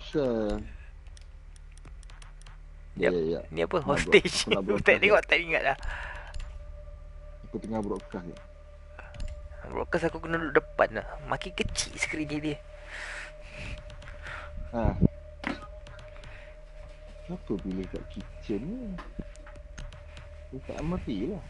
Asal. Dia, Ya. ni apa? Nak Hostage. aku nak Tak broadcast tengok, tak ingat dah. Aku tengah broadcast je. Broadcast aku kena duduk depan lah. Makin kecil skrin dia. Ha. Kenapa pilih kat kitchen ni? Dekat mati lah.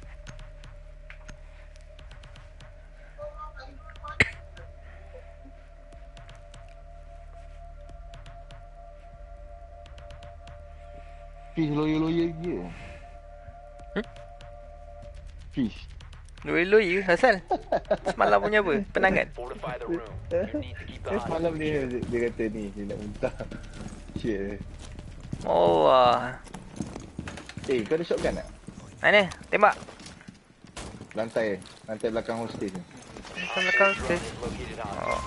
Fish lawyer je. Fish. Loi-loi asal? Semalam punya apa? Penangan? Semalam dia kata ni, dia nak muntah. Shit. Oh, Kau ada shotgun tak? mana? Tembak. Lantai belakang hostage ni. Macam belakang stage. Oh.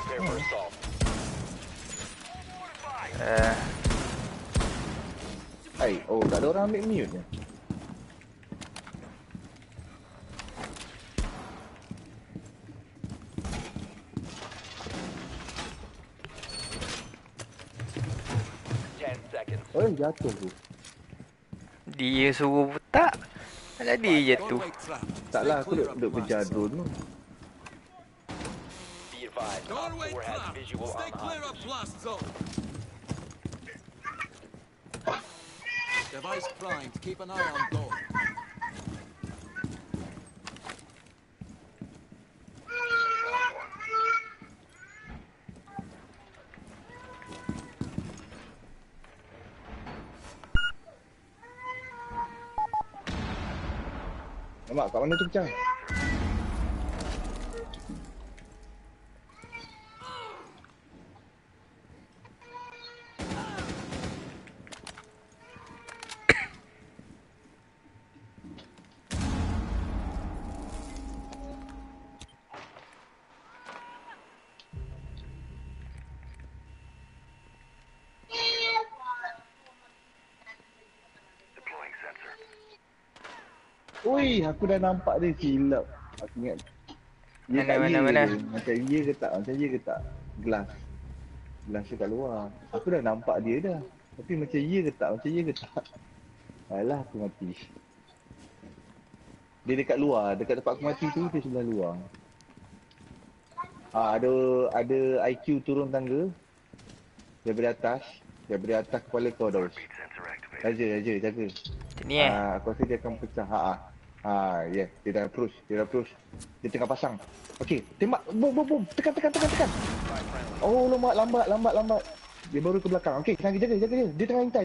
Tak ada orang ambil mute ni. Oh, jatuh tu. Dia suruh tak. Tak jadi je tu. Taklah, aku duduk kejar drone tu. Doorway trap. Stay clear of blast zone. Device primed. Keep an eye on door. Nampak kat mana tu pecah? Ui, aku dah nampak dia silap. Aku ingat. Dia kat Mana? dia. Macam ya ke tak? Glass dia kat luar. Aku dah nampak dia dah. Tapi macam ya ke tak? Alah, aku mati. Dia dekat luar, dekat tempat aku mati tu, dia sebelah luar. Ada IQ turun tangga. Daripada atas kepala kau dah. Raja, jaga. Ni Aku rasa dia akan pecah. Ya, dia dah approach. Dia tengah pasang. Okey, tembak. Bom. Tekan. Oh, lambat. Dia baru ke belakang. Okey, jaga dia. Dia tengah intai.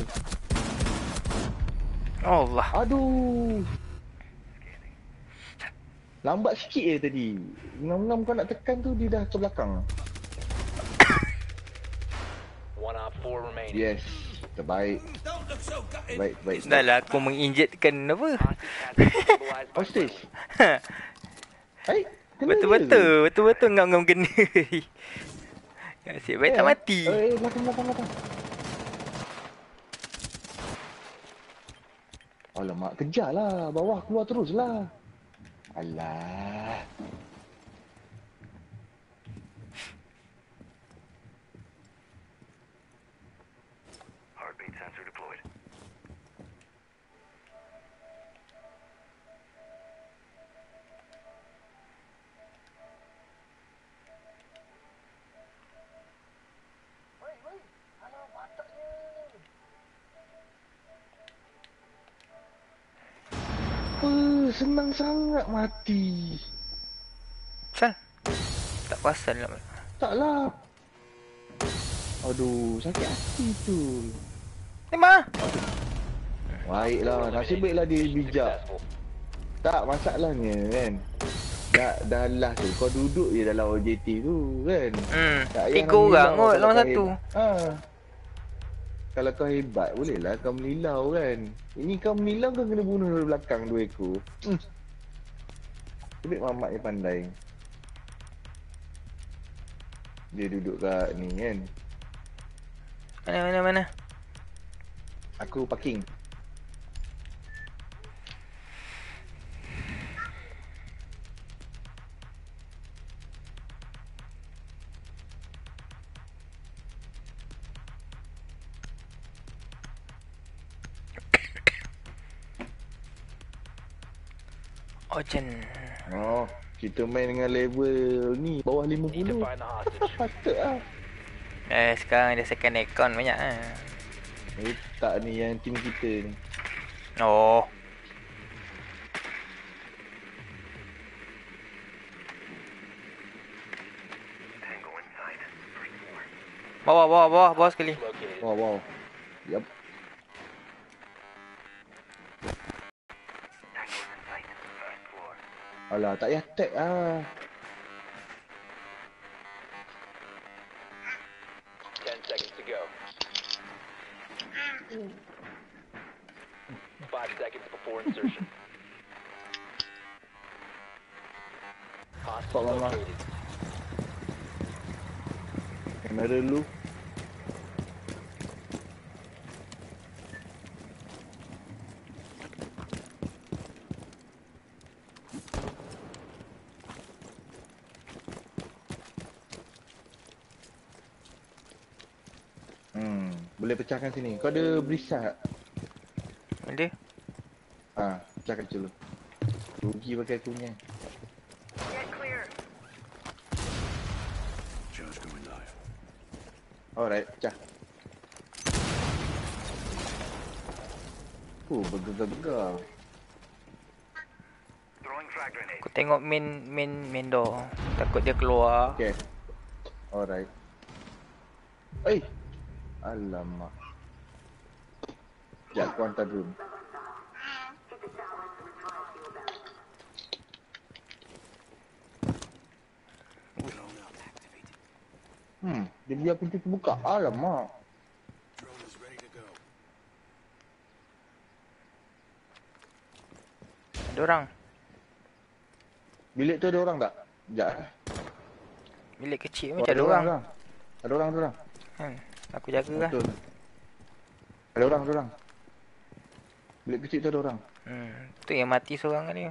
Allah. Aduh. Lambat sikit je tadi. Ngam-ngam kau nak tekan tu, dia dah ke belakang. Yes. Terbaik. Baik. Dah lah aku menginjetkan apa. Hostage. Betul-betul ngam-ngam kena. Asyik baik tak mati. Belakang. Alamak, kejar lah. Bawah keluar terus lah. Alah. Senang sangat mati. Sal. Tak pasal lah. Taklah. Aduh, sakit hati tu. Tembak. Baiklah, nasib baiklah dia bijak. Tak, masalahnya kan. Dah last tu, kau duduk je dalam objektif tu kan. Tak payah 3 orang nak kot melilau lawan kalau 1. Kalau kau hebat, bolehlah kau melilau kan. Ini kau melilau, kau kena bunuh dari belakang 2 ekor. Sebab mamat dia pandai. Dia duduk kat ni kan. Mana? Aku parking. Ojen. Oh, kita main dengan level ni bawah Need to 50. find the hostage. Patut lah. Sekarang dia second account banyak Tak ni yang tim kita ni. Oh. Bawah sekali. Located. Wow. Yup. Alah, tak payah tag ah. 10 seconds to go. 5 seconds before insertion. Hostage Pak Mama. located. Kamera lu. Boleh pecahkan sini. Kau ada brisat tak? Ada? Pecahkan dulu. Rugi pakai aku punya. Alright, pecah. Bergegar-gegar. Aku tengok main door. Takut dia keluar. Okay. Alright. Alamak. Sekejap, aku hantar drone. Dia biar pintu terbuka. Alamak. Ada orang. Bilik tu ada orang tak? Sekejap. Bilik kecil macam ada orang. Ada orang. Aku jaga lah. Betul. Ada orang. Bilik kecil tu ada orang. Tu yang mati seorang kan dia.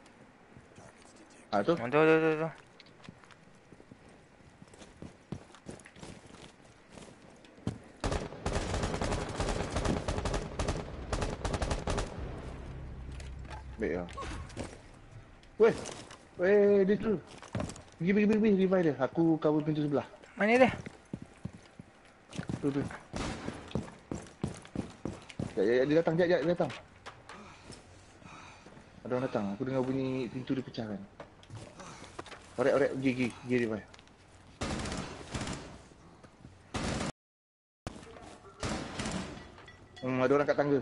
Tu. Tu. Baik lah. Weh, dia tu. Pergi, revive dia. Aku cover pintu sebelah. Mana dia? Tu. Ya, dia datang, dia datang. Ada orang datang. Aku dengar bunyi pintu dia pecah kan. Orek, pergi revive. Ada orang kat tangga.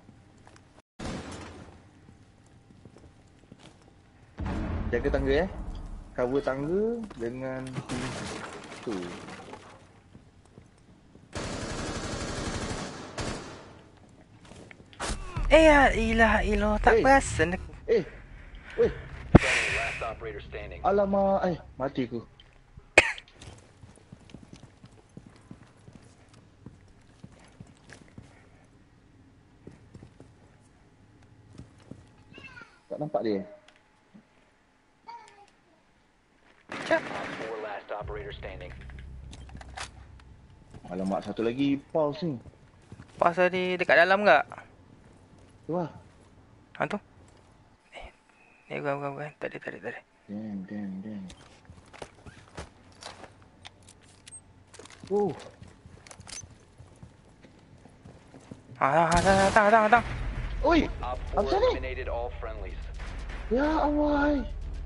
Jaga tangga Cover tangga dengan pintu. Ya ilah tak perasan aku. Weh. Last operator standing. Alamak, mati aku. Tak nampak dia. Op 4 last operator standing. Alamak, satu lagi pause ni. Pasal dia dekat dalam tak? Tu lah. Tu. Bukan. Tak ada. Damn. Datang. Oi, Op apa 4 ni? eliminated all friendlies. Ya Allah.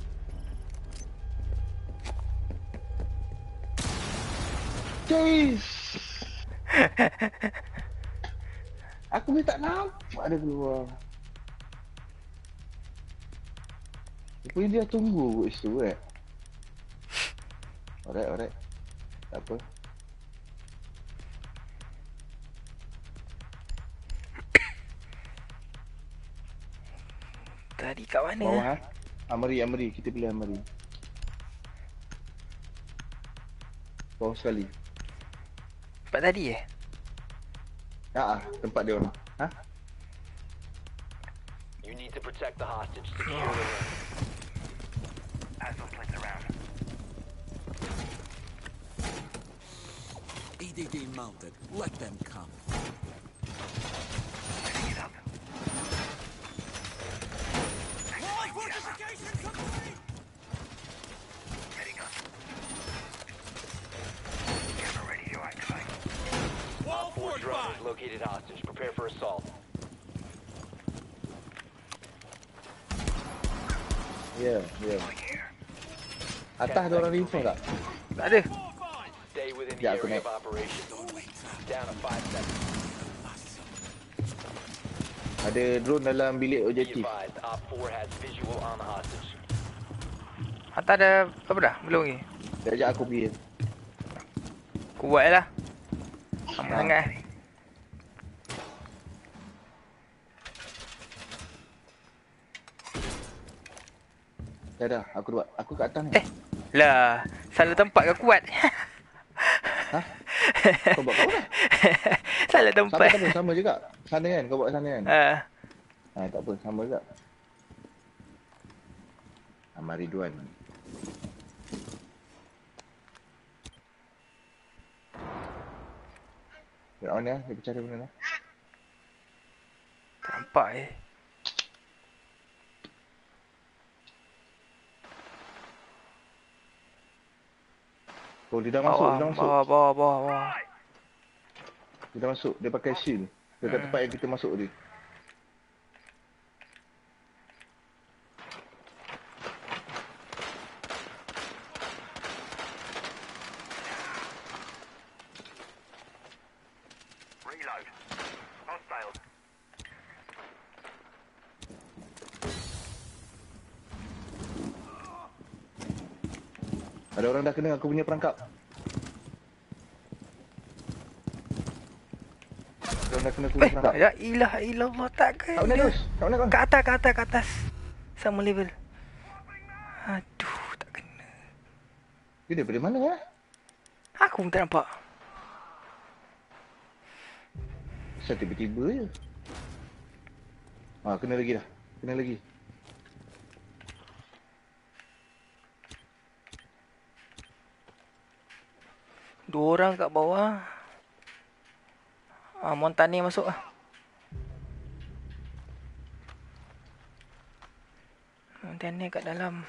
Jeez. Aku ni tak nampak dia keluar. Rupanya dia tunggu kat situ Alright. Tak apa. Tadi kat mana? Bawah Amri. Kita pilih Amri. Bawah sekali. Tempat tadi Tempat dia orang. You need to protect the hostage. Secure the room. EDD mounted. Let them come. Wall fortification! drone has located hostage. Prepare for assault. Ya, ya. Atas ada orang reinforce tak? Tak ada. Stay within the Ya, aku area naik. of operation. Down to 5 seconds. Ada drone dalam bilik Be objektif. advised, Op 4 has visual on the hostage. Atas ada apa dah? Belum lagi. Dia ajak aku pergi. Kuat lah. Lama sangat. Dah, aku kat atas ni. Lah, salah tempat kau kuat. Ha? Kau buat kat mana? Salah tempat. Sama juga. Sana kan, kau buat kat sana kan? Tak apa, sama juga. Amal Ridwan. Dia on ya, dia percaya benda lah. Tak nampak Oh, dia dah masuk, dia dah masuk. Bawah. Dia dah masuk, dia pakai shield. Dekat tempat yang kita masuk tadi. Reload. Hostile. Ada orang dah kena aku punya perangkap. Ada orang dah kena aku punya perangkap. Ya ilah illallah takkan. Tak boleh terus. Tak boleh kau. Kat atas. Sama level. Aduh, tak kena. Dia daripada mana ya? Aku pun tak nampak. Saya tiba-tiba je. Kena lagi dah. Kena lagi. Dua orang kat bawah. Montani masuk lah. Montani kat dalam.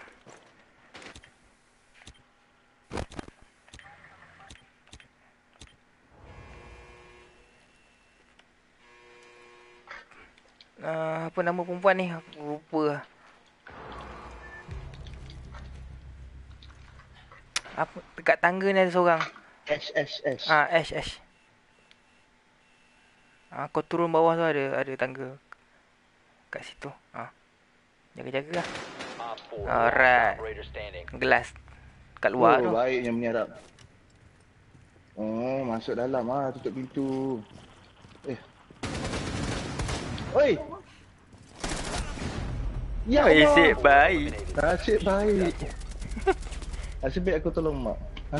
Apa nama perempuan ni? Aku lupa lah. Apa dekat tangga ni ada seorang. S. Ash. Kau turun bawah tu ada tangga. Kat situ. Jaga-jaga lah. Op 4, Alright. operator standing. Gelas kat luar tu. Baiknya menyerap. Masuk dalam tutup pintu. Oi. Ya Allah. Nasib baik. Nasib baik. Nasib baik aku tolong mak.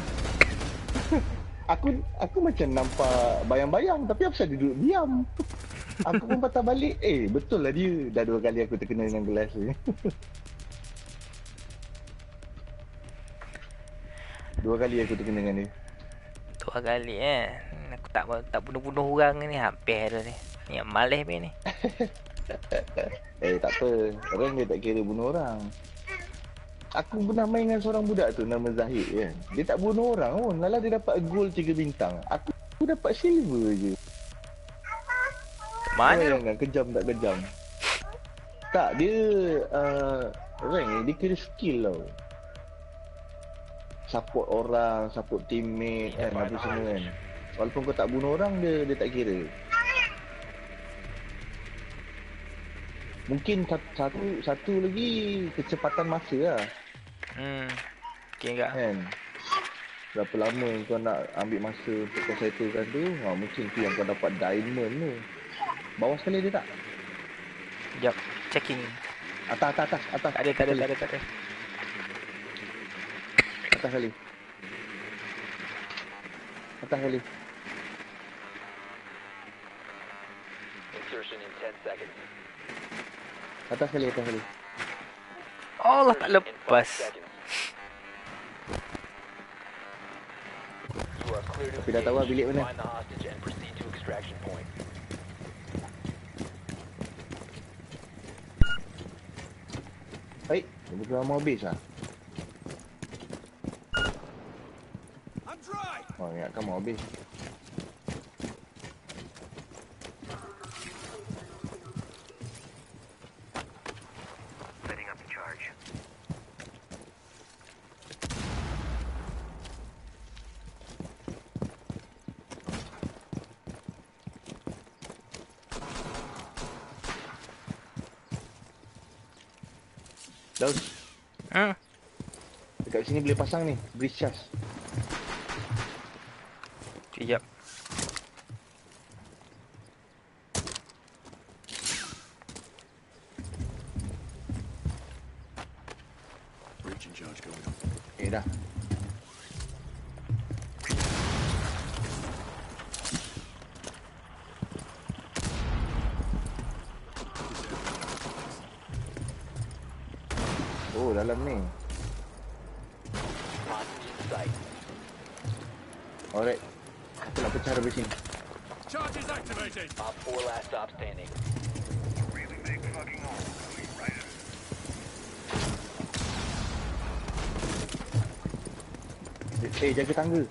Aku macam nampak bayang-bayang tapi apa dia duduk diam. Aku pun patah balik. Betul lah dia. Dah 2 kali aku terkena dengan gelas ni. 2 kali aku terkena dengan dia. 2 kali Aku tak bunuh-bunuh orang ni. Hampir dah ni. Ni yang malas ni. Tak apa. Orang dia tak kira bunuh orang. Aku pernah main dengan seorang budak tu nama Zahid kan. Dia tak bunuh orang pun. Lala dia dapat gold 3 bintang. Aku dapat silver je. Mana? Kan, kejam tak kejam. Tak, dia rank ni dia kira skill tau. Support orang, support teammate kan, apa semua kan. Walaupun kau tak bunuh orang, dia tak kira. Mungkin satu lagi kecepatan masa lah. Okay enggak? Kan? Berapa lama kau nak ambil masa untuk kau settlekan tu, mungkin tu yang kau dapat diamond tu. Bawah sekali ada tak? Sekejap, checking. Atas. Tak ada. Atas sekali. Insertion in 10 seconds. Atas sekali. Allah tak In 5 lepas. seconds. You are clear to Tapi dah tahu lah bilik mana. find the hostage and proceed to extraction point. Baik, dia berdua mau habis lah. I'm dry. Ingatkan mau habis. Daus, Hmm. dekat sini boleh pasang ni, breach charge. Sekejap. Breach and charge going on. Dah. Oh, dalam ni. Hostage in sight. Alright. Aku nak pecah dari sini. Charge is activated. Op 4 last stop standing. Jaga tangga.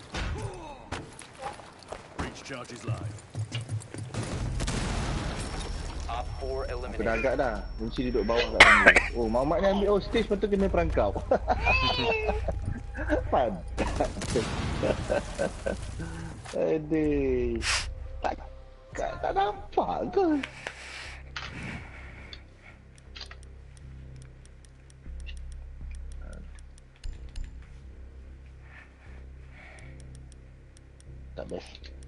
Breach charge is live. Op 4 Aku dah eliminated. agak dah. Kunci duduk bawah kat tangga. Oh, Mamat ni ambil stage lepas tu kena perangkap. Pantat. Aduh. Tak nampak ke? Tak best.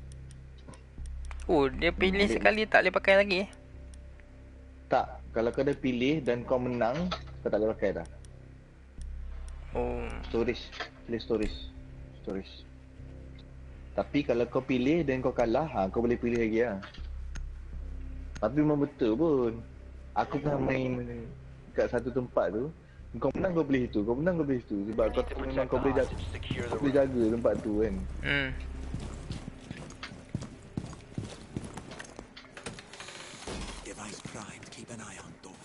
Oh, dia pilih sekali tak boleh pakai lagi. Tak, kalau kau dah pilih dan kau menang, kau tak boleh pakai dah. Oh. Storage, pilih storage. Storage. Tapi kalau kau pilih dan kau kalah, kau boleh pilih lagi lah. Tapi memang betul pun. Aku pernah main kat satu tempat tu. Kau menang kau pilih itu, kau menang kau pilih itu. Sebab We kau need to memang protect kau the boleh hostage. Secure the boleh room. jaga tempat tu kan. Hmm. Device primed. Keep an eye on door.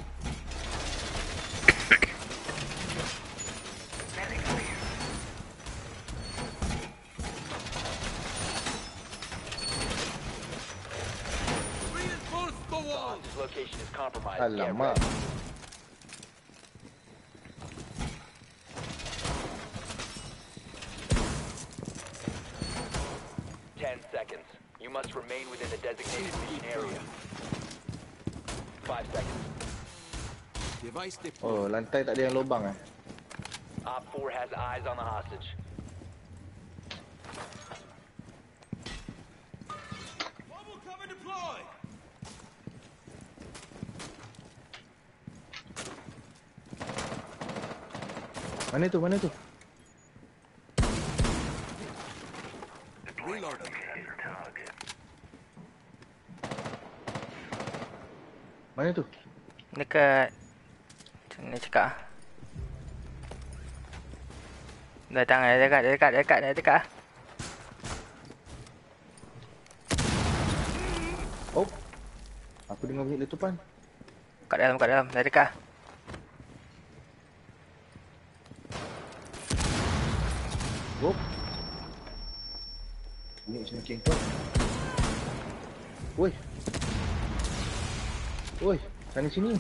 The hostage location is compromised. Get Alamak. ready. Seconds. You must remain within the designated mission area. 5 seconds. Device deployed. Oh, lantai tak ada yang lubang eh. Op 4 has eyes on the hostage. Mana tu? Mana tu? Reloading. Mana tu? Dekat macam mana cakap ah? Datang dah dekat. Oh. Aku dengar bunyi letupan. Kat dalam dah dekat. Oh. Bunyi macam kengkau. Woi. Woi, sana sini.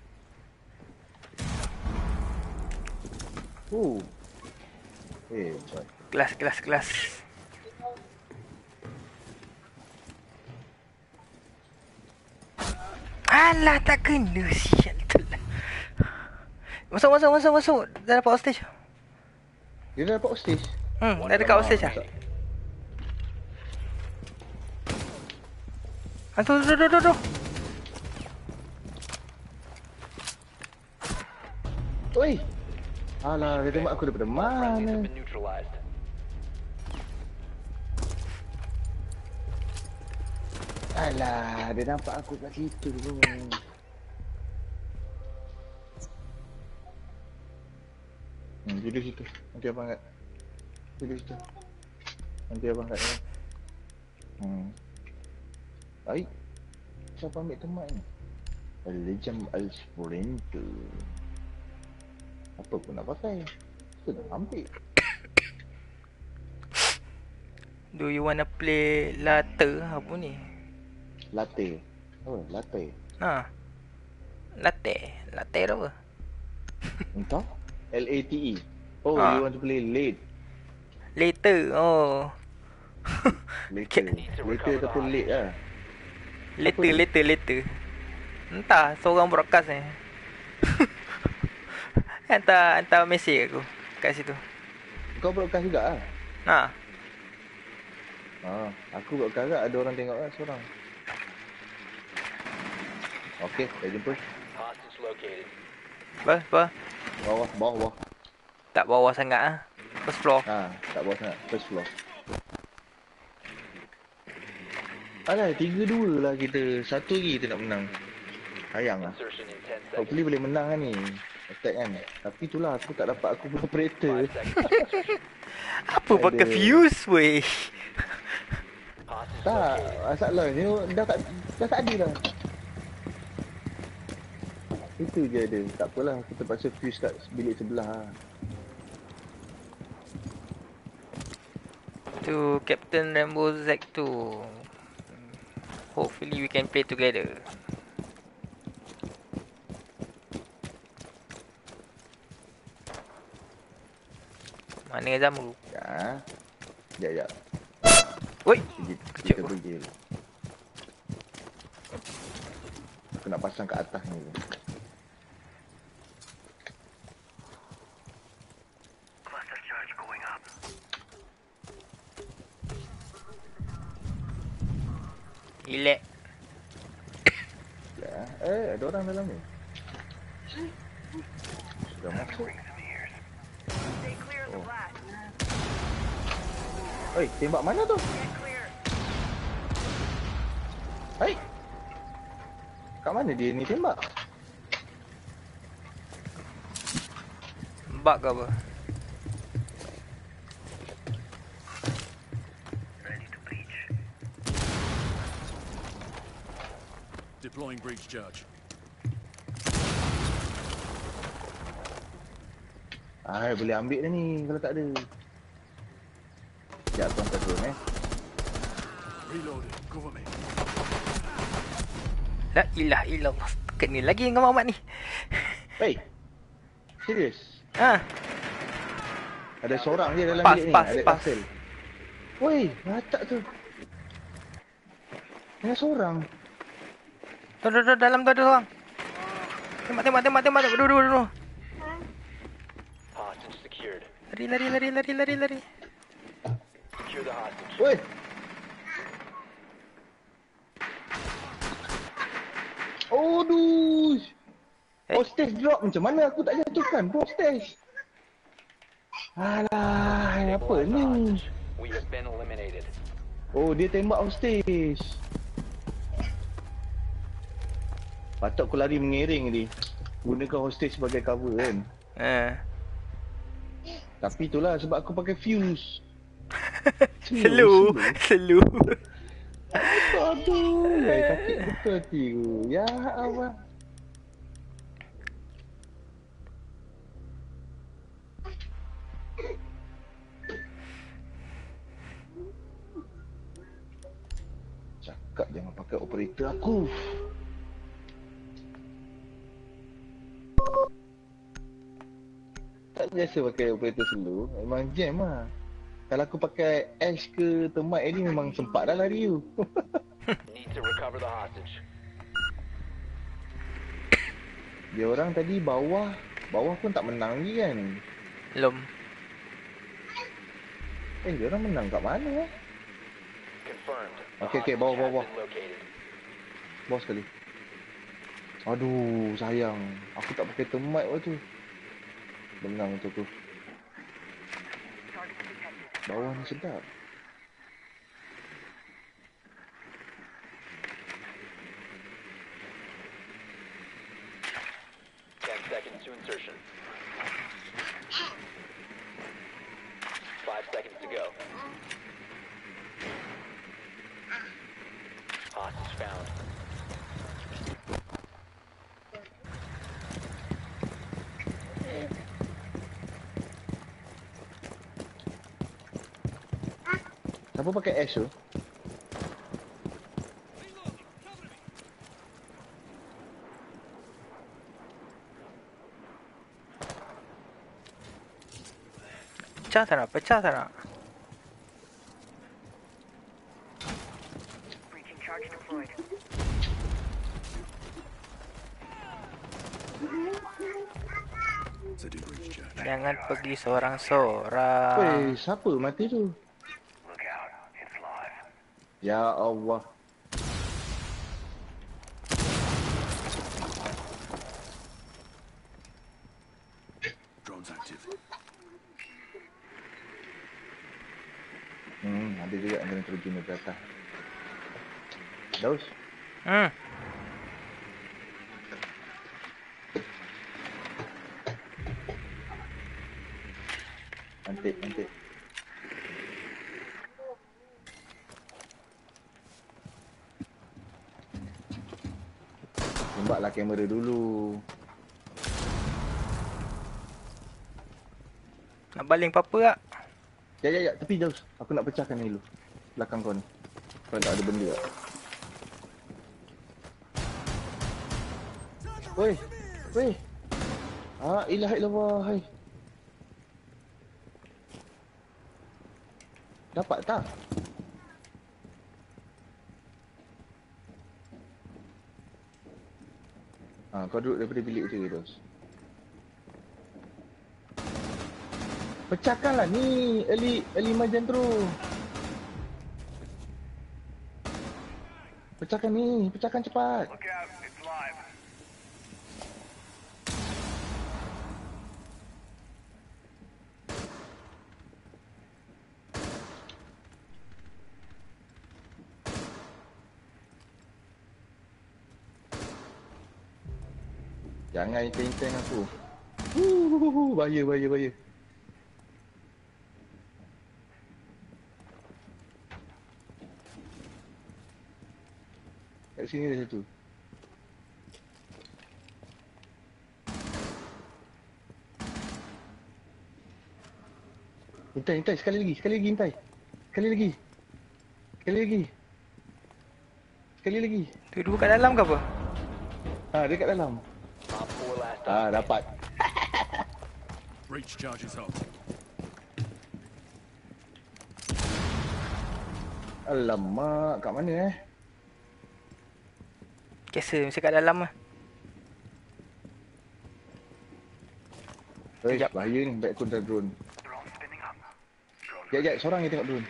Oh. Boy. Kelas. Alah, tak kena sial tu lah. Masuk. Dah dapat hostage. Dia dah dapat hostage. Dah dekat hostage lah. Tu. Oi. Alah, dia tembak aku daripada Friendlies have mana? been neutralized. Alah, dia nampak aku kat situ tu. Duduk situ. Nanti abang angkat. Duduk situ. Nanti abang angkat ni. Baik. Siapa ambil temat ni? Legend Al-Sprinter. Apa pun nak pakai. Kita dah ambil. Do you wanna play latte apa ni? Latte. Oh, latte. Ha. Latte tu apa? Entah? L-A-T-E. Oh, Ah. you want to play late. Later. Oh. Later. Later ataupun late lah. Later. Entah, seorang broadcast ni. Hantar mesej aku kat situ. Kau broadcast juga lah? Ha. Aku broadcast agak ada orang tengok lah seorang. Okey, dah jumpa. Hostage located. Apa? Bawah. Tak bawah sangat ah. First floor. Tak bawah sangat. First floor. Alah, 3-2 lah kita. Satu lagi kita nak menang. Sayang lah. Insertion in 10 seconds. Hopefully boleh menang kan ni. Attack kan. Tapi itulah aku tak dapat aku punya operator. 5 seconds. Apa pakai fuse weh? Hostage Tak, located. masalah ni dah tak ada dah. Itu je ada. Tak apalah, aku terpaksa fuse kat bilik sebelah lah. Tu Captain Rainbow Zack tu. Hopefully we can play together. Mana Zamru? Ya. Oi, Kita pergi. Aku nak pasang kat atas ni. relax. Ya. Ada orang dalam ni. Sudah masuk. Oi, tembak mana tu? Hai. Kat mana dia ni tembak? Bug ke apa? Deploying breach charge. Boleh ambil dah ni kalau tak ada. Sekejap aku hantar drone Reloading. Cover me. La ilaha illallah. Kena lagi dengan Muhammad ni. Hey. Serius? Ha. Ada seorang je dalam Pas, bilik ni. pas, Ada pas. kasel. Woi, macak tu. Ada seorang. Tu dalam tu ada seorang. Tembak. Dua. Hostage secured. Lari. Secure the hostage. Woi. Aduh. Hostage drop macam mana aku tak jatuhkan hostage. Alah, apa Stabilize the ni? hostage. We have been eliminated. Oh, dia tembak hostage. Patut aku lari mengiring ni. Gunakan hostage sebagai cover kan. Tapi itulah sebab aku pakai fuse. Slow. Aduh, sakit betul hati aku. Ya Allah. Cakap jangan pakai operator aku. Tak biasa pakai operator slow. Memang jam lah. Kalau aku pakai Ash ke Termite ni memang sempat dah lari tu. Need to recover the hostage. Dia orang tadi bawah pun tak menang lagi kan. Belum. Dia orang menang kat mana eh? Confirmed. The Okay, hostage bawah. has been located. Bawah sekali. Aduh, sayang. Aku tak pakai Termite waktu tu. Menang tu. Bawah ni sedap. Seconds to insertion. 5 seconds to go. Hostage found. Siapa pakai Ash tu? Pecah tak nak. Breaching charge deployed. City breach check. Jangan pergi seorang-seorang. Weh, siapa mati tu? Ya Allah. Drones active. Ada juga yang kena terjun ke atas. Daus. Nanti. Tembaklah kamera dulu. Nak baling apa-apa tak? Ya, tepi Daus. Aku nak pecahkan ni dulu. Belakang kau ni. Kau tak ada benda tak? Weh. Ilaha illallah, hai. Dapat tak? Kau duduk daripada bilik je, Dos. Pecahkanlah ni, early majan tu. Pecahkan cepat. Jangan inteng-inteng aku. Bahaya. Kat sini ada satu. Hintai, sekali lagi hintai. Sekali lagi. Tu dua kat dalam ke apa? Dia kat dalam. Op 4 last stop. Dapat. Breach charges up. Alamak, kat mana Kesa mesti kat dalam lah. Sekejap. Bahaya ni, baik aku dah drone. Sekejap, seorang yang tengok drone.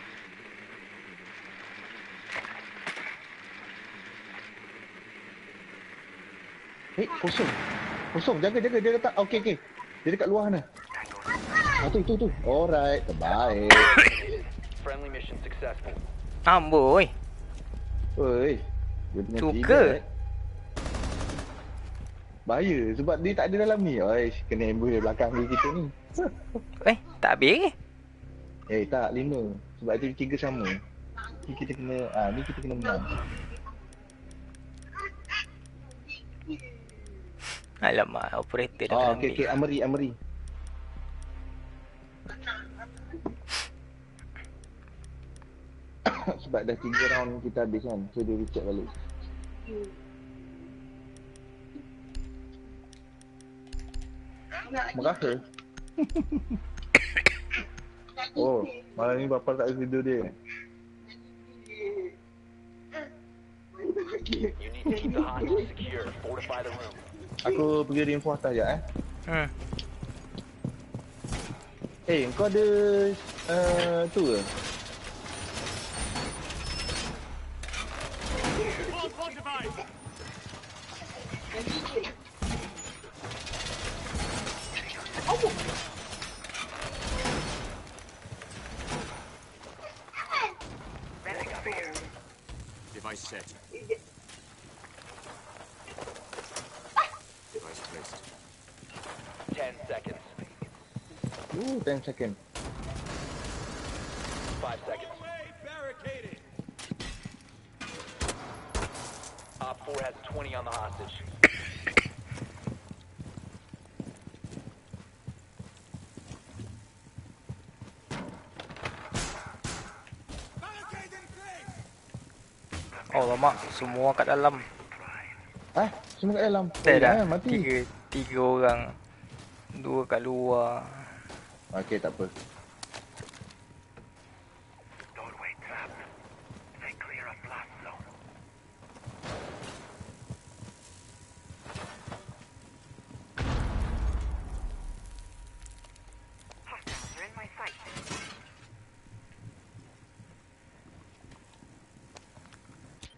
Kosong, jaga, dia letak, okey. Dia dekat luar sana. Tu. Alright, terbaik. Friendly mission successful. Amboi. Dia punya Suka. trigger, bahaya, sebab dia tak ada dalam ni. Kena ambush dari belakang kita ni. Tak habis ke? Tak, 5. Sebab itu 3 sama. Ni kita kena menang. Alamak, operator dah kena Okey, Amri. Sebab dah 3 round kita habis kan. So dia recheck balik. Makasih. Malam ni bapa tak ada tidur dia. You need to keep the hostage secure. Fortify the room. Aku pergi reinforce atas sekejap kau ada tu ke? Device set. Device placed. 10 seconds. 10 second. 5 seconds. Op 4 has 20 on the hostage. Alamak, semua kat dalam. Semua kat dalam. Mati. Tiga orang. 2 kat luar. Okey, tak apa.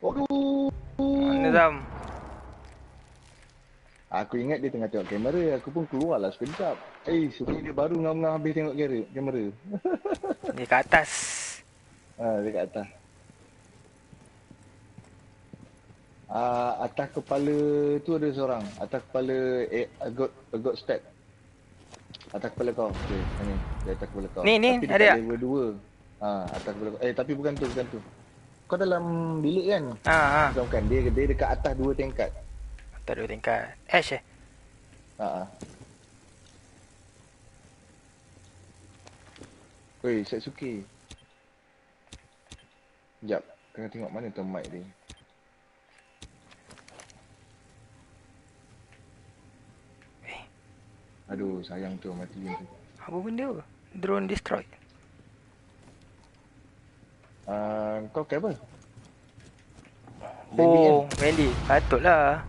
Aduh. Nizam. Aku ingat dia tengah tengok kamera, aku pun keluar lah sekejap. Sebenarnya dia baru ngam-ngam habis tengok kamera. Dia kat atas. Dia kat atas. Atas kepala tu ada seorang. Atas kepala I got step. Atas kepala kau. Okey, ni. Dia atas kepala kau. Ni, Tapi ada dekat tak? level 2. Atas kepala kau. Tapi bukan tu. Kau dalam bilik kan? Bukan. Dia dekat atas 2 tingkat. Tak ada tingkat. Ash eh? Weh, Satsuki. Sekejap. Tengah tengok mana tu mic dia. Aduh, sayang tu mati tu. Apa benda? Drone destroyed. Kau ke apa? Oh, Mandy. Patutlah.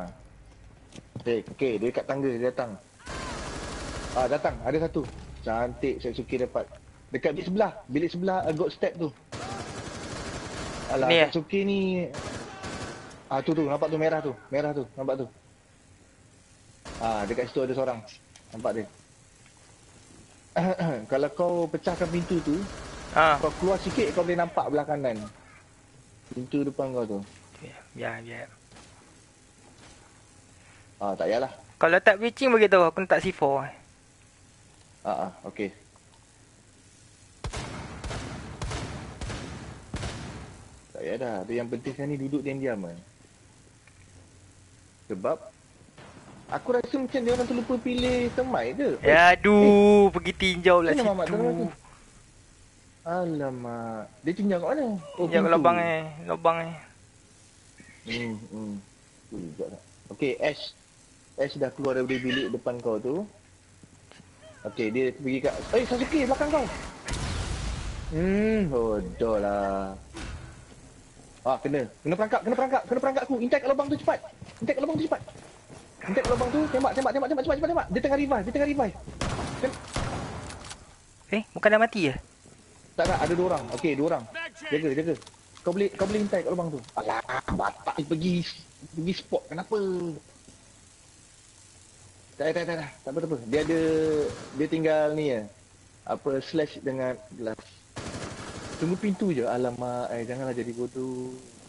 Okay, dia kat tangga, dia datang. Datang, ada satu. Cantik, Satsuki dapat. Dekat bilik sebelah got step tu. Alah, Ni, Satsuki ni... tu, nampak tu, merah tu, nampak tu. Dekat situ ada seorang. Nampak dia. Kalau kau pecahkan pintu tu, kau keluar sikit, kau boleh nampak belah kanan. Pintu depan kau tu. Biar. Tak payahlah. Kalau tak breaching bagi tahu, aku letak C4. Okey. Tak payah dah. Yang penting sekarang ni duduk diam-diam kan. Sebab aku rasa macam dia orang tu lupa pilih temai ke? Ya aduh, pergi tinjau lah Mana Mamat dalam situ. tu? Alamak. Dia tinjau kat mana? Tinjau kat lubang Okey, Ash dah keluar dari bilik depan kau tu. Okey, dia pergi kat... Sasuke, belakang kau! Bodoh lah. Kena perangkap aku. Intai kat lubang tu cepat. Intai kat lubang tu, tembak. Dia tengah revive. Bukan dah mati ke? Tak, ada 2 orang. Okey, 2 orang. Jaga. Kau boleh intai kat lubang tu. Alah, batak pergi spot. Kenapa? Tak apa. Dia tinggal ni ya. Slash dengan gelas. Tunggu pintu je. Alamak, janganlah jadi bodoh.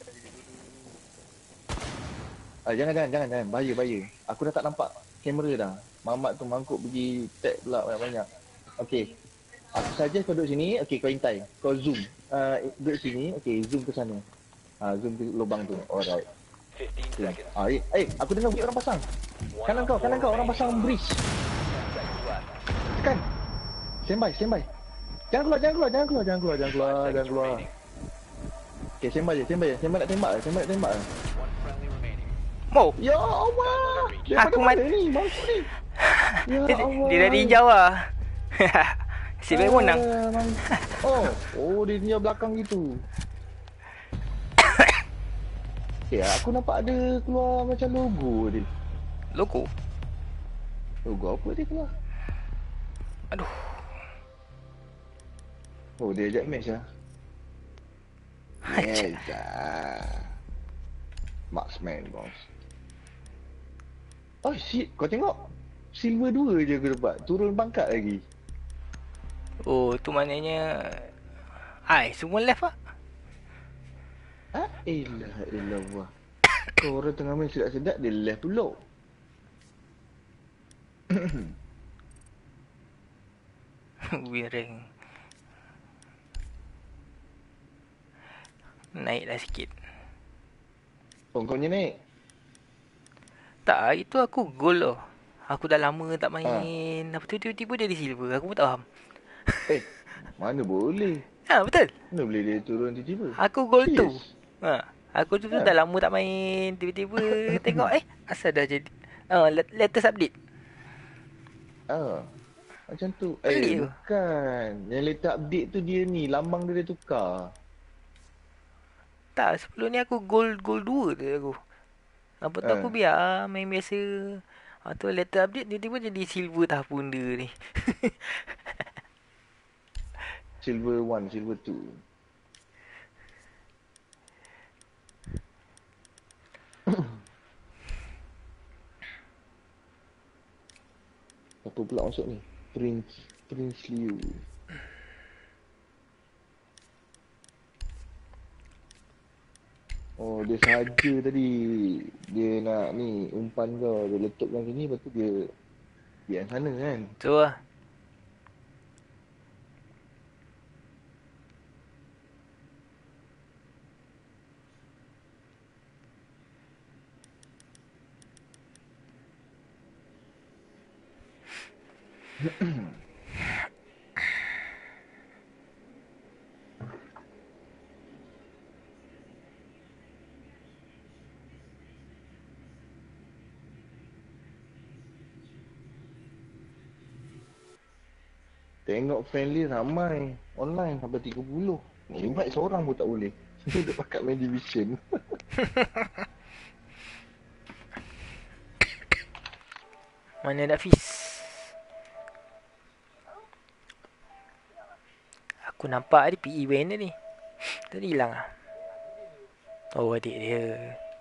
Jangan. Bahaya. Aku dah tak nampak kamera dah. Mamat tu mangkuk pergi tag pula banyak-banyak. Okey. Aku saja kau duduk sini. Okey, kau intai. Kau zoom. Duduk sini. Okey, zoom ke sana. Zoom ke lubang tu. Alright. 15 seconds. Aku dengar bunyi orang pasang. Kanan kau, orang pasang bridge. Tekan. Standby. Jangan keluar. Okey, standby je. Standby nak tembak. One friendly remaining. Mau. Ya Allah. Aku mana ni? Mampu ni. Ya Allah. Dia dah tinjau lah. Si baik menang. Dia tinjau belakang gitu. Aku nampak ada keluar macam logo dia. Logo apa dia keluar? Aduh. Dia ajak match lah. Yes Marksman boss. Shit, kau tengok silver 2 je aku dapat. Turun pangkat lagi. Tu maknanya semua left lah. Elah. Kau orang tengah main sedap-sedap, dia left pula. Wireng. Naiklah sikit. Kau punya naik? Tak, itu aku gold loh. Aku dah lama tak main. Apa tu tiba-tiba jadi silver. Aku pun tak faham. Mana boleh? Betul. Mana boleh dia turun tiba-tiba? Aku gold tu. Aku tu dah lama tak main. Tiba-tiba tengok asal dah jadi latest update. Macam tu. Pelik Bukan. Yang latest update tu dia ni, lambang dia tukar. Tak, sebelum ni aku gold 2 tu aku. Apa tu aku biar main biasa. Tu latest update tiba-tiba jadi silver tak apa benda ni. Silver 1, silver 2. pula masuk ni? Prince Liu. Oh, dia sahaja tadi. Dia nak ni umpan kau, dia letupkan sini, lepas tu dia yang sana kan. Tu lah. Tengok friendly ramai. Online sampai 30. Invite seorang pun tak boleh. Dia pakat main division. Mana ada Fiz? Aku nampak dia PE band dia ni. Tadi hilang lah. Oh, adik dia.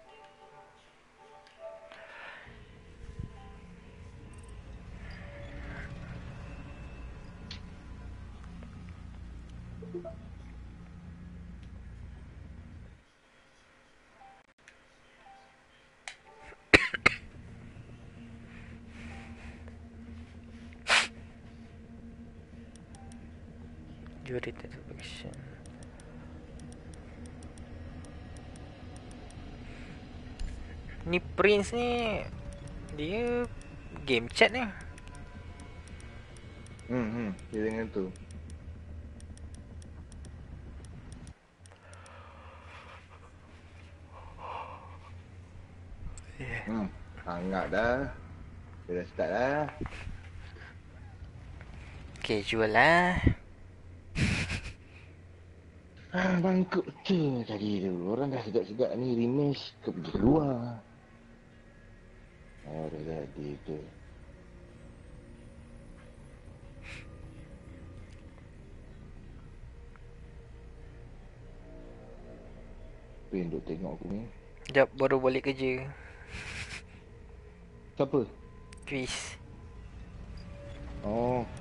Curated selection. Ni Prince ni dia game chat ni. Dia dengan tu. Hangat dah. Dia dah start dah. Casual lah. Bangkut betul tadi tu. Orang dah sedap-sedap ni rematch ke pergi keluar. Oh, dah jadi tu. Apa yang duk tengok aku ni? Sekejap baru balik kerja. Siapa? Fiz. Oh,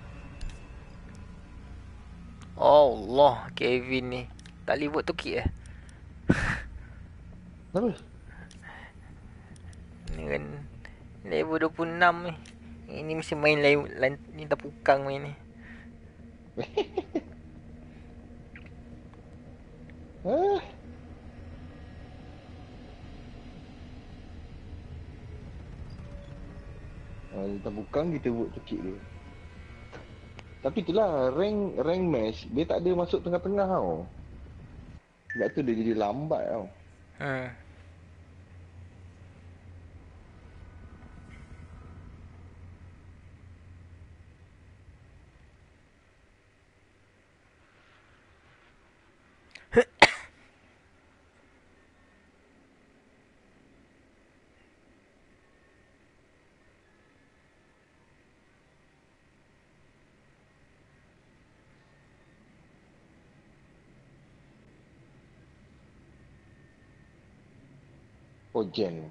Allah, Kevin ni. Tak boleh buat tukik kenapa? Ni kan level 26 ni. Ini mesti main lain ni tapukang main ni. Ah. Kita bukan kita buat tukik dia. Tapi itulah rank match dia tak ada masuk tengah-tengah tau. Sebab tu dia jadi lambat tau. Ojen.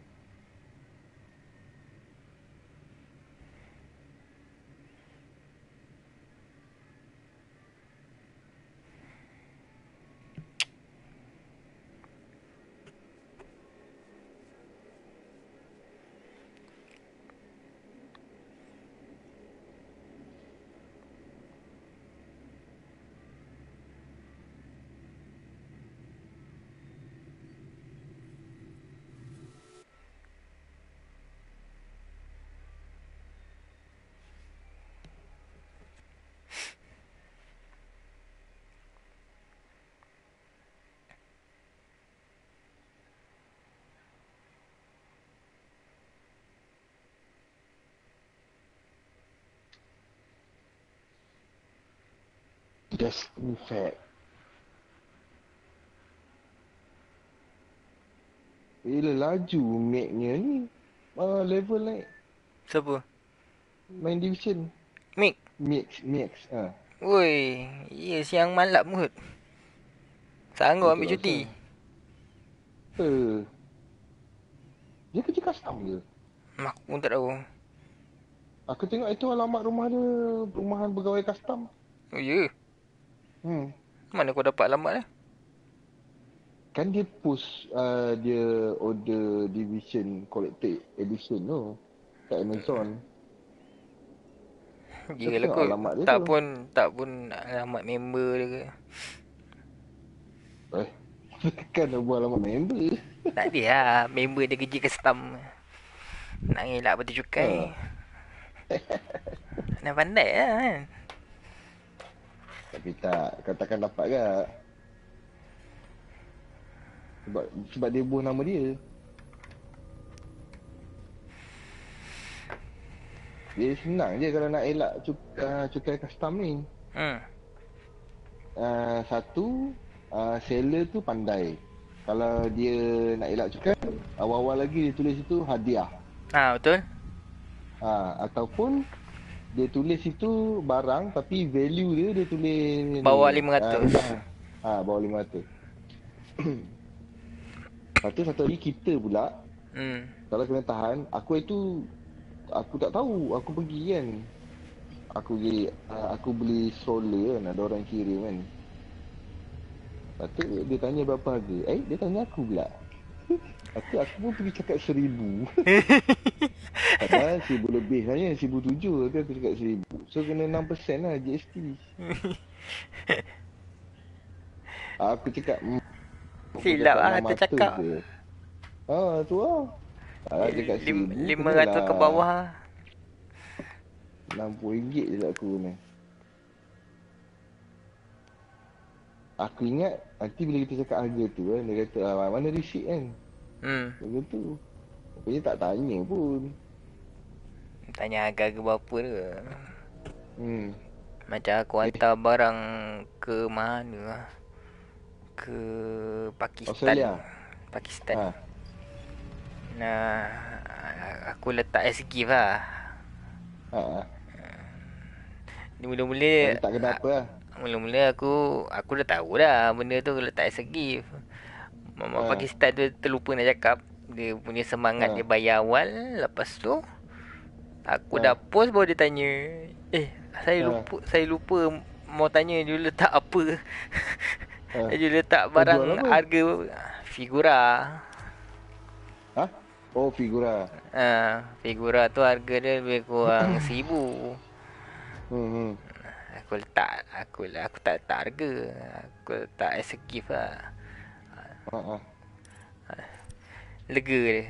Destiny Fact. Laju make-nya ni. Level naik. Siapa? Main division. Mick. Mix. Woi, iya siang malap mood. Sanggup ambil cuti. Dia kerja custom ke? Aku pun tak tahu. Aku tengok itu alamat rumah dia, perumahan pegawai custom. Oh ya? Mana kau dapat alamat Kan dia post dia order division collected edition tu kat Amazon. Saya Yelah tengok kot. alamat dia Tak tu. pun alamat member dia ke. Kan dah buat alamat member. Tak ada lah. Member dia kerja custom. Nak ngelak betul cukai. Nak pandai lah kan. Tapi tak, kau takkan dapat ke? Sebab dia buah nama dia. Dia senang je kalau nak elak cukai custom ni. Satu, seller tu pandai. Kalau dia nak elak cukai, awal-awal lagi dia tulis itu hadiah. Betul. Ataupun dia tulis itu barang tapi value dia tulis Bawah ni, 500. Bawah 500. Lepas tu satu lagi kita pula, kalau kena tahan, aku tak tahu, aku pergi kan. Aku beli stroller kan, ada orang kirim kan. Lepas tu dia tanya berapa harga. Dia tanya aku pula. Aku pun pergi cakap 1,000. Padahal 1,000 lebih sebenarnya, 1,700 tapi aku cakap 1,000. So kena 6% lah GST. Aku cakap silap lah tercakap. Tu lah. Aku cakap 500 ke bawah. RM60 je tak aku ni. Aku ingat nanti bila kita cakap harga tu kan, dia kata mana receipt kan. Macam tu. Rupanya tak tanya pun. Tanya harga-harga berapa tu. Macam aku hantar barang ke mana, ke Pakistan. Australia? Pakistan. Nah, aku letak as gift lah. Mula-mula tak kena apa lah. Mula-mula aku dah tahu dah benda tu letak as a gift. Mama Pakistan tu terlupa nak cakap. Dia punya semangat dia bayar awal. Lepas tu aku dah post baru dia tanya, saya lupa mau tanya dia letak apa. Dia letak barang harga figura. Oh, figura. Figura tu harga dia lebih kurang 1,000. Aku tak letak harga. Aku letak as a gift lah. Lega dia.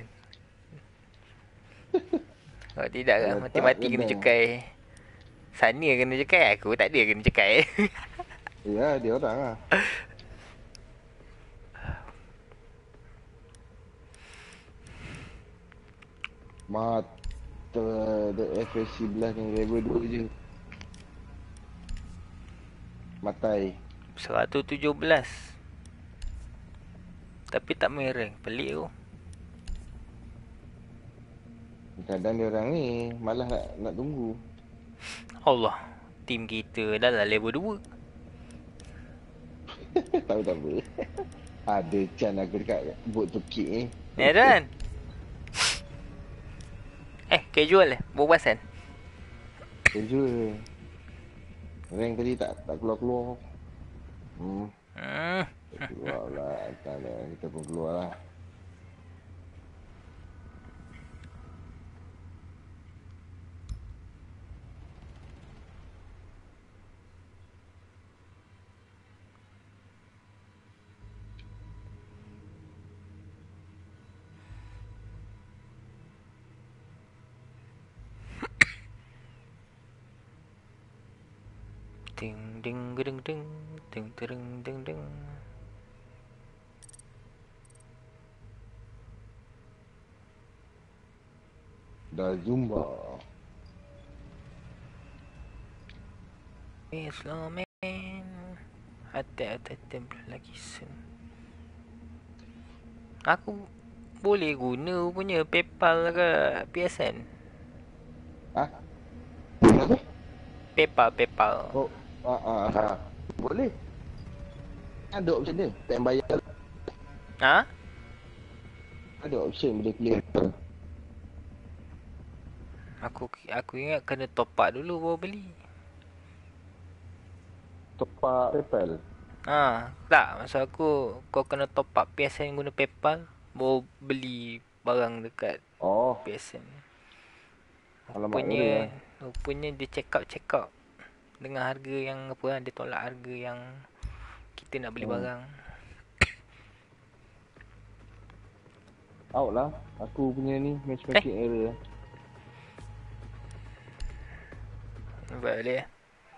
Kalau tidak kan mati-mati kena cukai. Sana kena cukai, aku tak ada kena cukai. Ya, dia orang lah. Mata FS11 ni level 2 je. Matai 117. Tapi tak main rank. Pelik tu. Kadang dia orang ni malah nak tunggu. Allah. Tim kita dah lah level 2. Tahu tak apa. Ada Chan aku dekat bot tukik ni. Ya kan? Casual berpuasan. Casual. Rank tadi tak keluar-keluar. Keluar lah. Kita pun keluar lah. Ding ding ding ding ding ding ding ding. Dah Zumba. Slow man. Hati-hati tempel lagi sen. Aku boleh guna punya PayPal ke PSN? PayPal. Oh, boleh. Ada option dia, tak payah bayar. Ada option boleh clear. Aku ingat kena top up dulu baru beli. Tepak PayPal. Tak, maksud aku kau kena top up PSN guna PayPal baru beli barang dekat Oh, PSN. alamak ngeri lah. Rupanya dia check out dengan harga yang apa lah, dia tolak harga yang kita nak beli barang. Out lah. Aku punya ni matchmaking error. Boleh.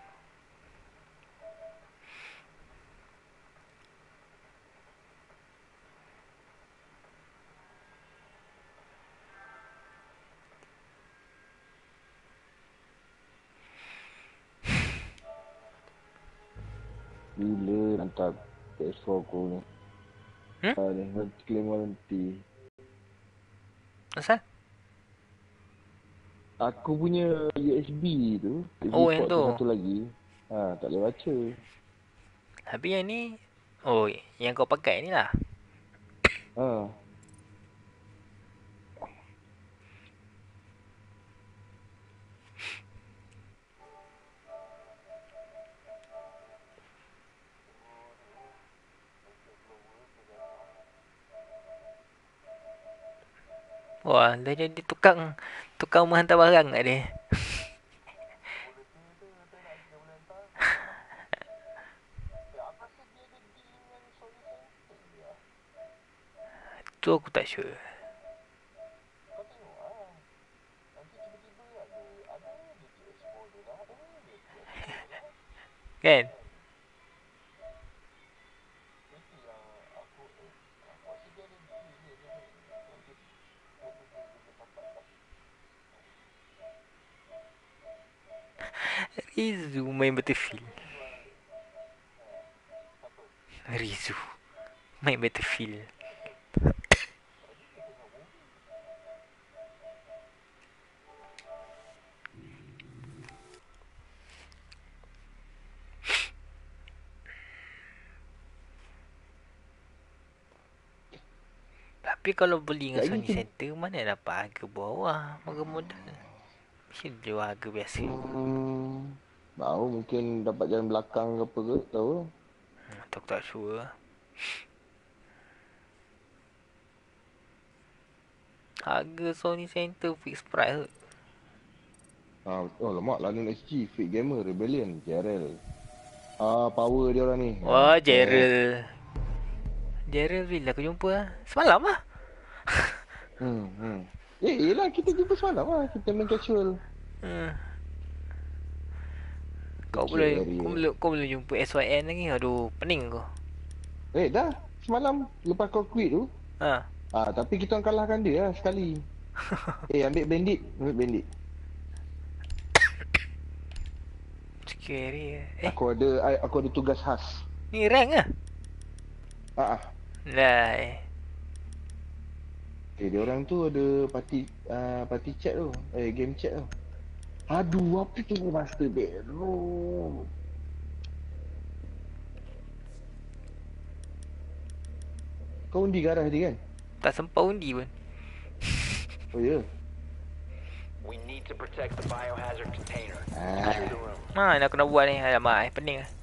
Bila nak hantar PS4 aku ni. Ni, claim warranty. Asal? Aku punya USB tu, Oh, USB yang port tu. satu lagi. Tak boleh baca. Habis yang ni, yang kau pakai ni lah. Wah, dah jadi tukang menghantar barang kat dia. Tu aku tak sure. Kan? Rizu main Battlefield. Rizu main Battlefield. Tapi kalau beli dengan Sony Center, mana dapat harga bawah, harga modal. Mesti jual harga biasa. Tahu mungkin dapat jalan belakang ke apa ke, tahu. Aku tak sure. Harga Sony Center fixed price. Lemak London SG, Fake Gamer, Rebellion, Jerel. Power dia orang ni. Wah, Jerel. Jerel bila aku jumpa lah? Semalam lah. Yelah kita jumpa semalam lah. Kita main casual. Kau boleh jumpa SYN lagi. Aduh, pening kau. Dah. Semalam lepas kau quit tu. Tapi kita orang kalahkan dia lah sekali. Ambil bandit. Scary. Aku ada tugas khas. Ni rank lah. Lah. Dia orang tu ada party chat tu. Game chat tu. Aduh, apa tu master bedroom? Kau undi garah dia kan? Tak sempat undi pun. Oh ya? We need to protect the biohazard container. Clear the room. Nak kena buat ni. Alamak, pening lah.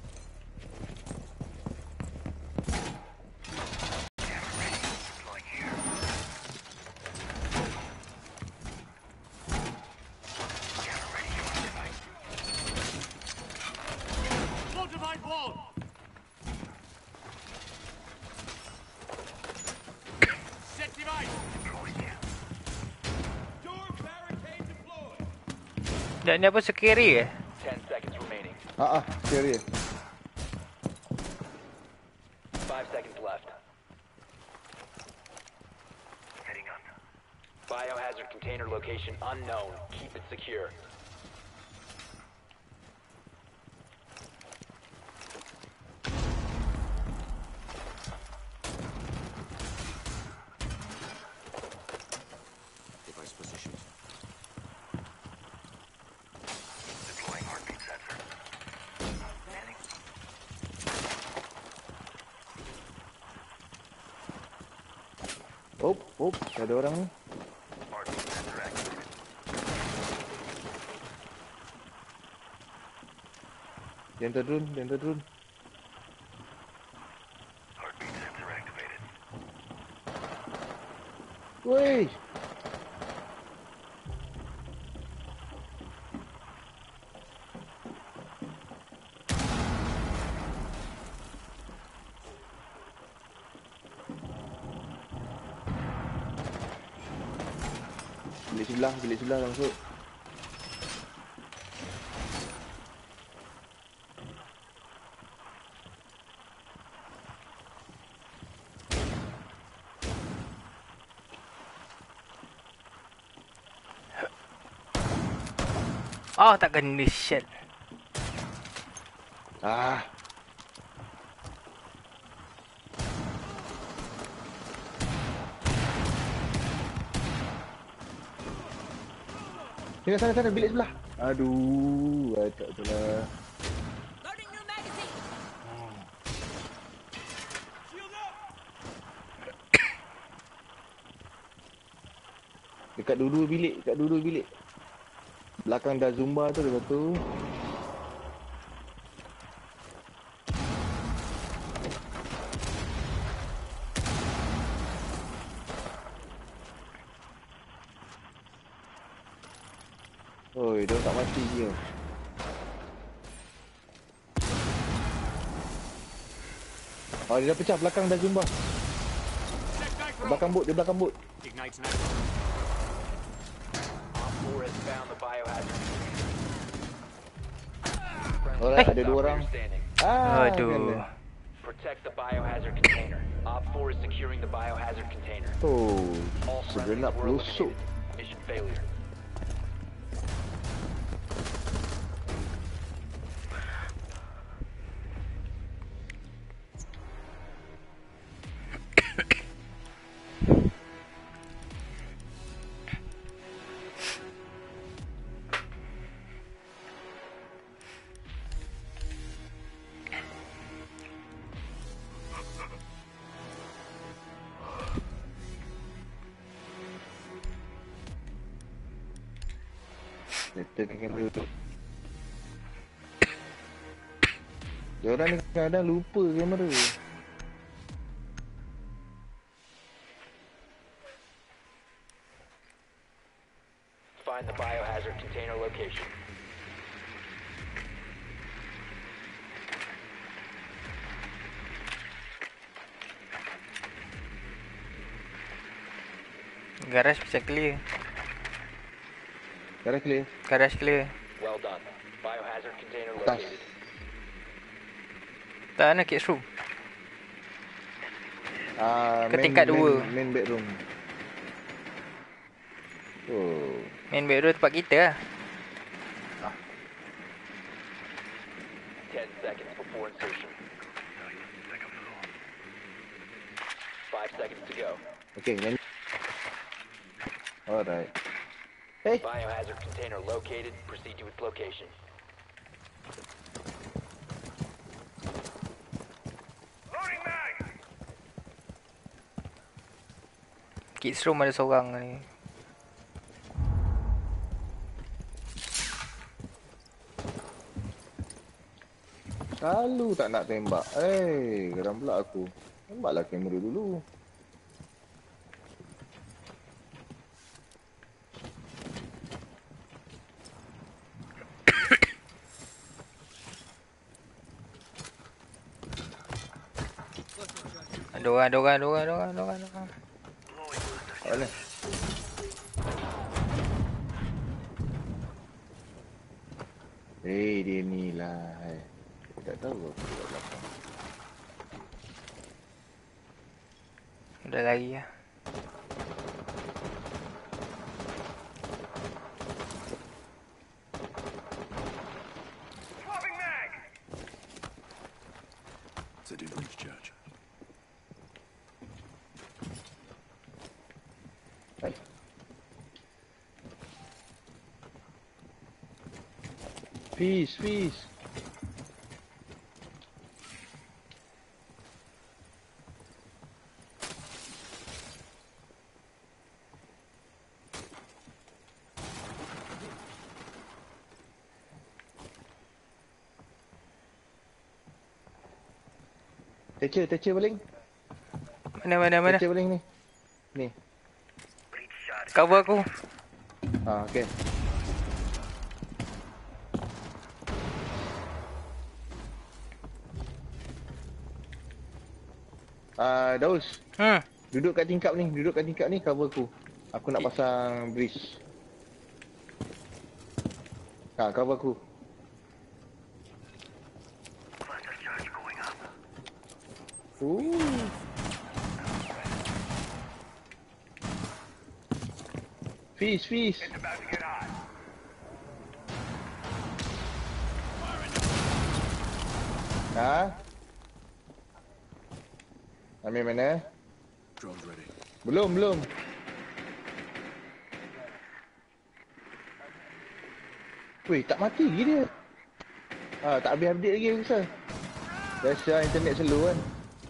Dan ni apa scary ke? 10 seconds remaining. Scary. 5 seconds left. Heading up. Biohazard container location unknown. Keep it secure. Device positioned. Ada orang ni. Dia hantar drone, dia hantar drone. Woi. Bilik sebelah dah masuk. Oh, tak kena shit. Ah. Tengok sana, bilik sebelah. Aduh, tak betul lah. Loading new magazine. Dekat dua-dua bilik. Belakang dah Zumba tu ada satu. Oi, dia tak mati dia. Oh, dia dah pecah belakang dah Zumba. Dia belakang bot. Ignite now. Op 4 has found the biohazard. Alright, ada dua orang. Standing. Aduh. kena. Protect the biohazard container. Op 4 is securing the biohazard container. Oh, All friendlies sebenarnya were pelusuk. eliminated. Mission failure. Settle kamera tu. Diorang ni kadang lupa kamera. Find the biohazard container location. Garage bisa clear. Sekarang clear. Garage clear. Well done. Biohazard container Atas. located. Tak nak kids room. Ke Main, tingkat dua. Main bedroom. Oh. Main bedroom tempat kita lah. 10 seconds before insertion. 5 seconds to go. Okay, nyanyi. Alright. Hey. Biohazard container located. Proceed to its location. Kids room ada seorang ni. Selalu tak nak tembak. Geram pula aku. Tembaklah kamera dulu. Ada orang. Kat mana? Dia ni lah. Tak tahu aku kat belakang. Dah lari lah. It's a difference, Judge. Hai. Fish. Thatcher baling. Mana? Thatcher baling ni. Ni. Cover aku. Okey. Daus. Duduk kat tingkap ni, cover aku. Aku nak pasang bridge. Cover aku. Fish. Ambil mana? Drone's ready. Belum. Weh, tak mati lagi dia. Tak habis update lagi aku rasa. Biasa internet slow kan.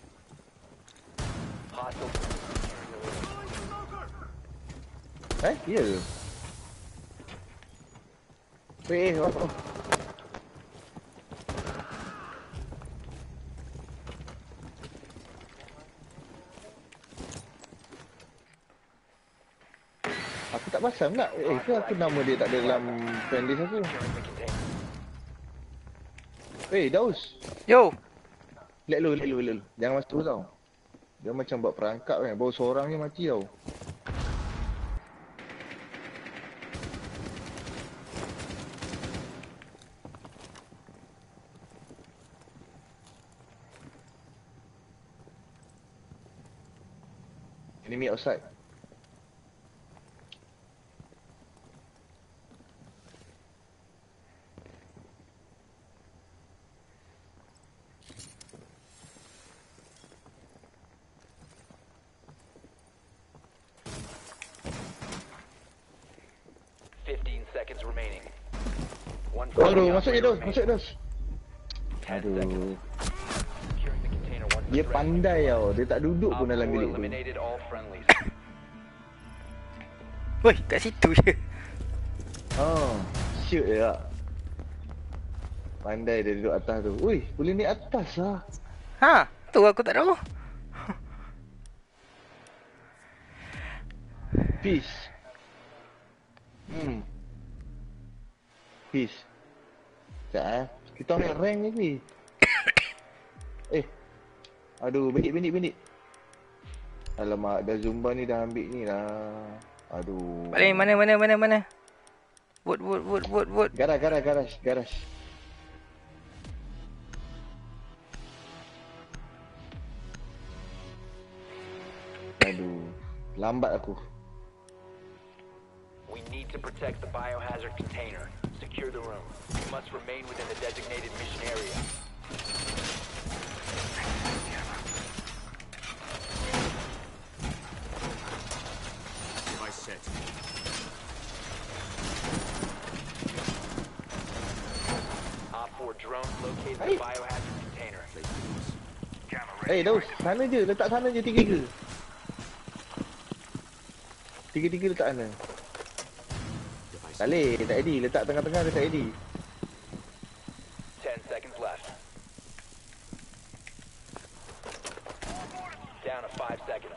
Ya ke? Weh, Aku tak pasang tak? Ke aku nama dia tak ada dalam friend list aku? Daus. Yo. Let lu. Jangan masuk tau. Dia macam buat perangkap kan. Baru seorang je mati tau. Enemy outside. Seconds remaining. One Aduh, masuk je Dos. Aduh. Securing the container once Dia pandai tau. Dia tak duduk pun dalam bilik tu. eliminated all friendlies. Woi, kat situ je. Shoot je tak. Pandai dia duduk atas tu. Ui, boleh naik atas lah. Tu aku tak tahu. Peace. Peace. Sekejap Kita ambil rank lagi. Aduh, bendik. Alamak, dah Zumba ni dah ambil ni lah. Aduh. Balik mana? Wood. Garage. Aduh, lambat aku. We need to protect the biohazard container. Secure the room. You must remain within the designated mission area. Device set. Op 4 drones located the biohazard container. Daus, sana je, letak sana je 3. 3 letak sana. Tak boleh, tak edit. Letak tengah-tengah dia tak edit. 10 seconds left. Down to 5 seconds.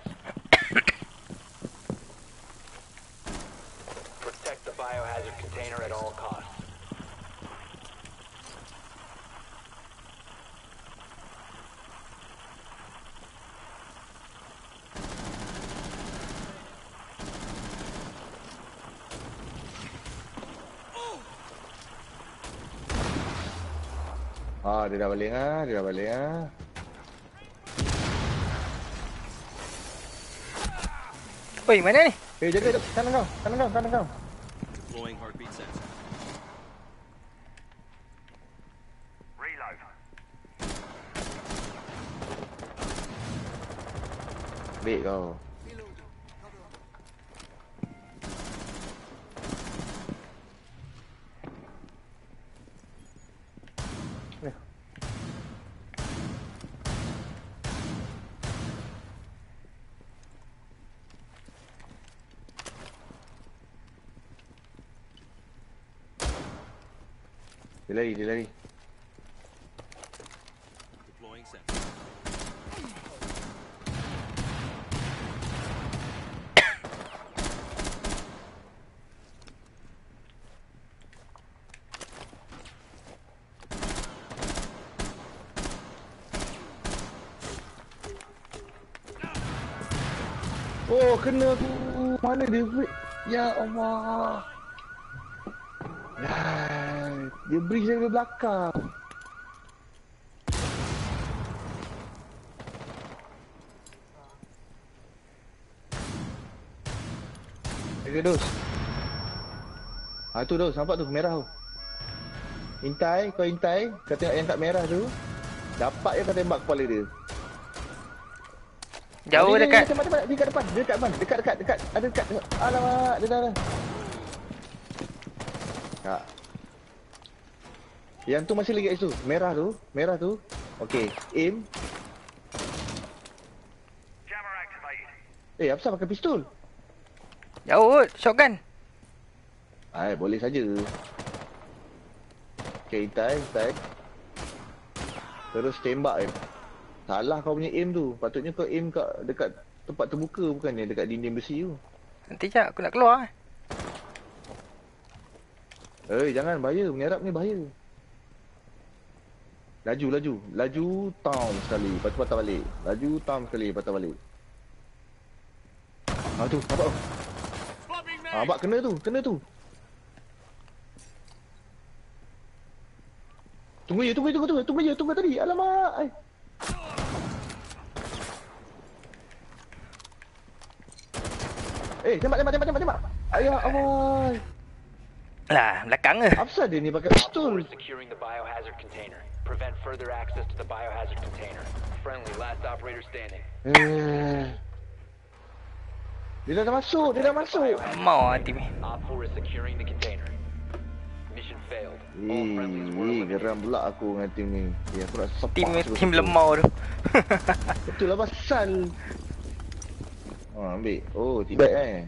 Protect the biohazard container at all costs. Dia dah balik Oi, mana ni? Jaga kanan kau. Deploying heartbeat sensor. Baik kau. Dia lari. Deploying sensor. Oh, kena aku. Mana dia? Ya Allah. Ya, dia bridge dari belakang. Okay, Dos. Tu Dos, nampak tu merah tu. Intai, kau intai. Kau tengok yang kat merah tu. Dapat je kau tembak kepala dia. Jauh dekat. Tembak, dia kat depan. Dia kat depan. Dekat. Ada dekat. Alamak, dia dah. Tak. Yang tu masih lagi kat situ. Merah tu. Okey, aim. Apa pasal pakai pistol? Jauh, shotgun. Boleh saja. Okey, intai. Terus tembak. Salah kau punya aim tu. Patutnya kau aim dekat tempat terbuka, bukannya dekat dinding besi tu. Nanti jap, aku nak keluar. Jangan, bahaya. Menyerap ni bahaya. Laju, tam sekali. Lepas tu patah balik. Laju, tam sekali. Patah balik. Tu, nampak tu. Nampak kena tu. Tunggu tadi. Alamak. Tembak. Ayah, Allah. Lah, belakang ke? Apa dia ni pakai Op 4 pistol? is securing the biohazard container. Prevent further access to the biohazard container. Friendly, last operator standing. Dia dah masuk. Mau hati ni. Op 4 is securing the container. Mission failed. All friendlies were eliminated. Geram pula aku dengan tim ni. Aku nak sepak. Tim lemau tu. Betul lah pasal. Ambil. Oh, tidak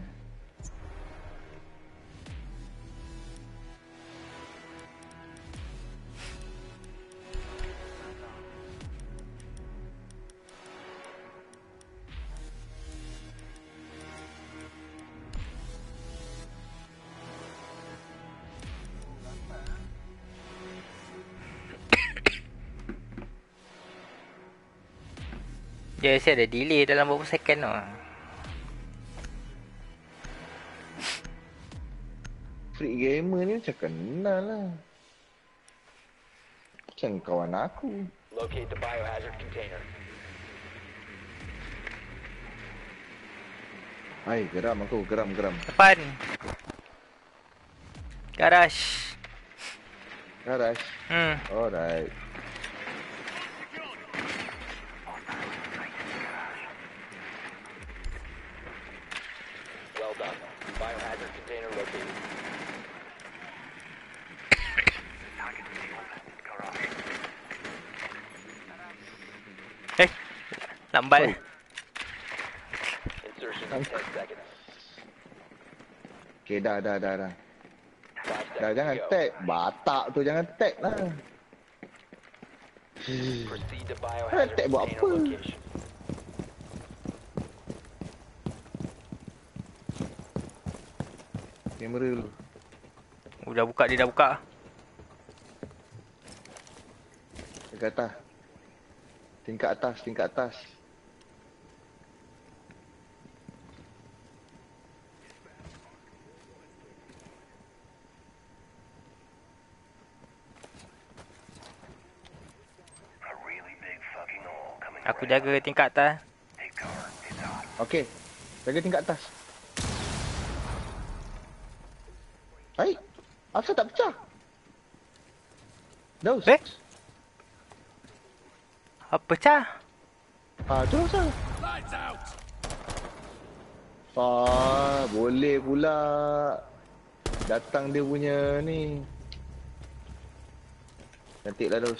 Dia rasa ada delay dalam beberapa second tu. Freak gamer ni macam kenal lah. Macam kawan aku. Locate the biohazard container. Geram aku. Geram. Depan. Garage. Alright. Well done. Biohazard container located. Lambat. Insertion in 10 seconds. Okay, dah. 5 Dah, seconds jangan to go. tag. Batak tu jangan tag lah. Proceed to biohazard tag buat container apa? location. Kamera dulu. Dia dah buka. Dekat atas. Tingkat atas. Aku jaga tingkat atas. Okey. Jaga tingkat atas. Baik. Asal tak pecah? Daus. Apa pecah? Tu asal. Boleh pula. Datang dia punya ni. Cantiklah Daus.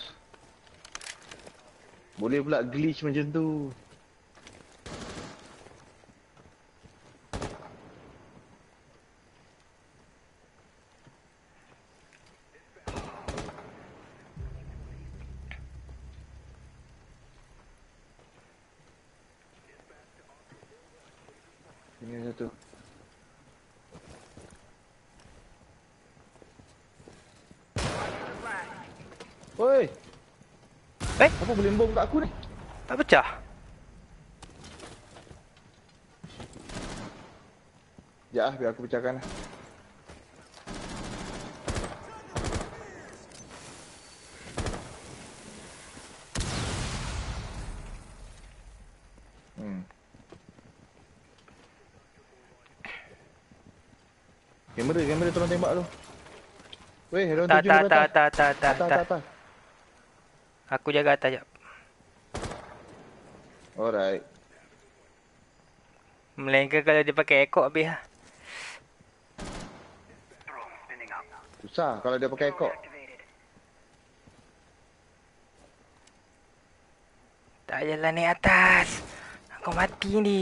Boleh pula glitch macam tu. Ini satu. Oi. Apa boleh bom kat aku ni? Tak pecah. Sekejap biar aku pecahkan. Kamera tolong tembak tu. Weh, ada orang Tak, tuju tak, di tak, atas. tak, tak, tak, Atas, tak. atas. Aku jaga atas jap. Alright. Melainkan kalau dia pakai ekor habis lah. Susah kalau dia pakai ekor. Tak payahlah naik atas. Kau mati ni.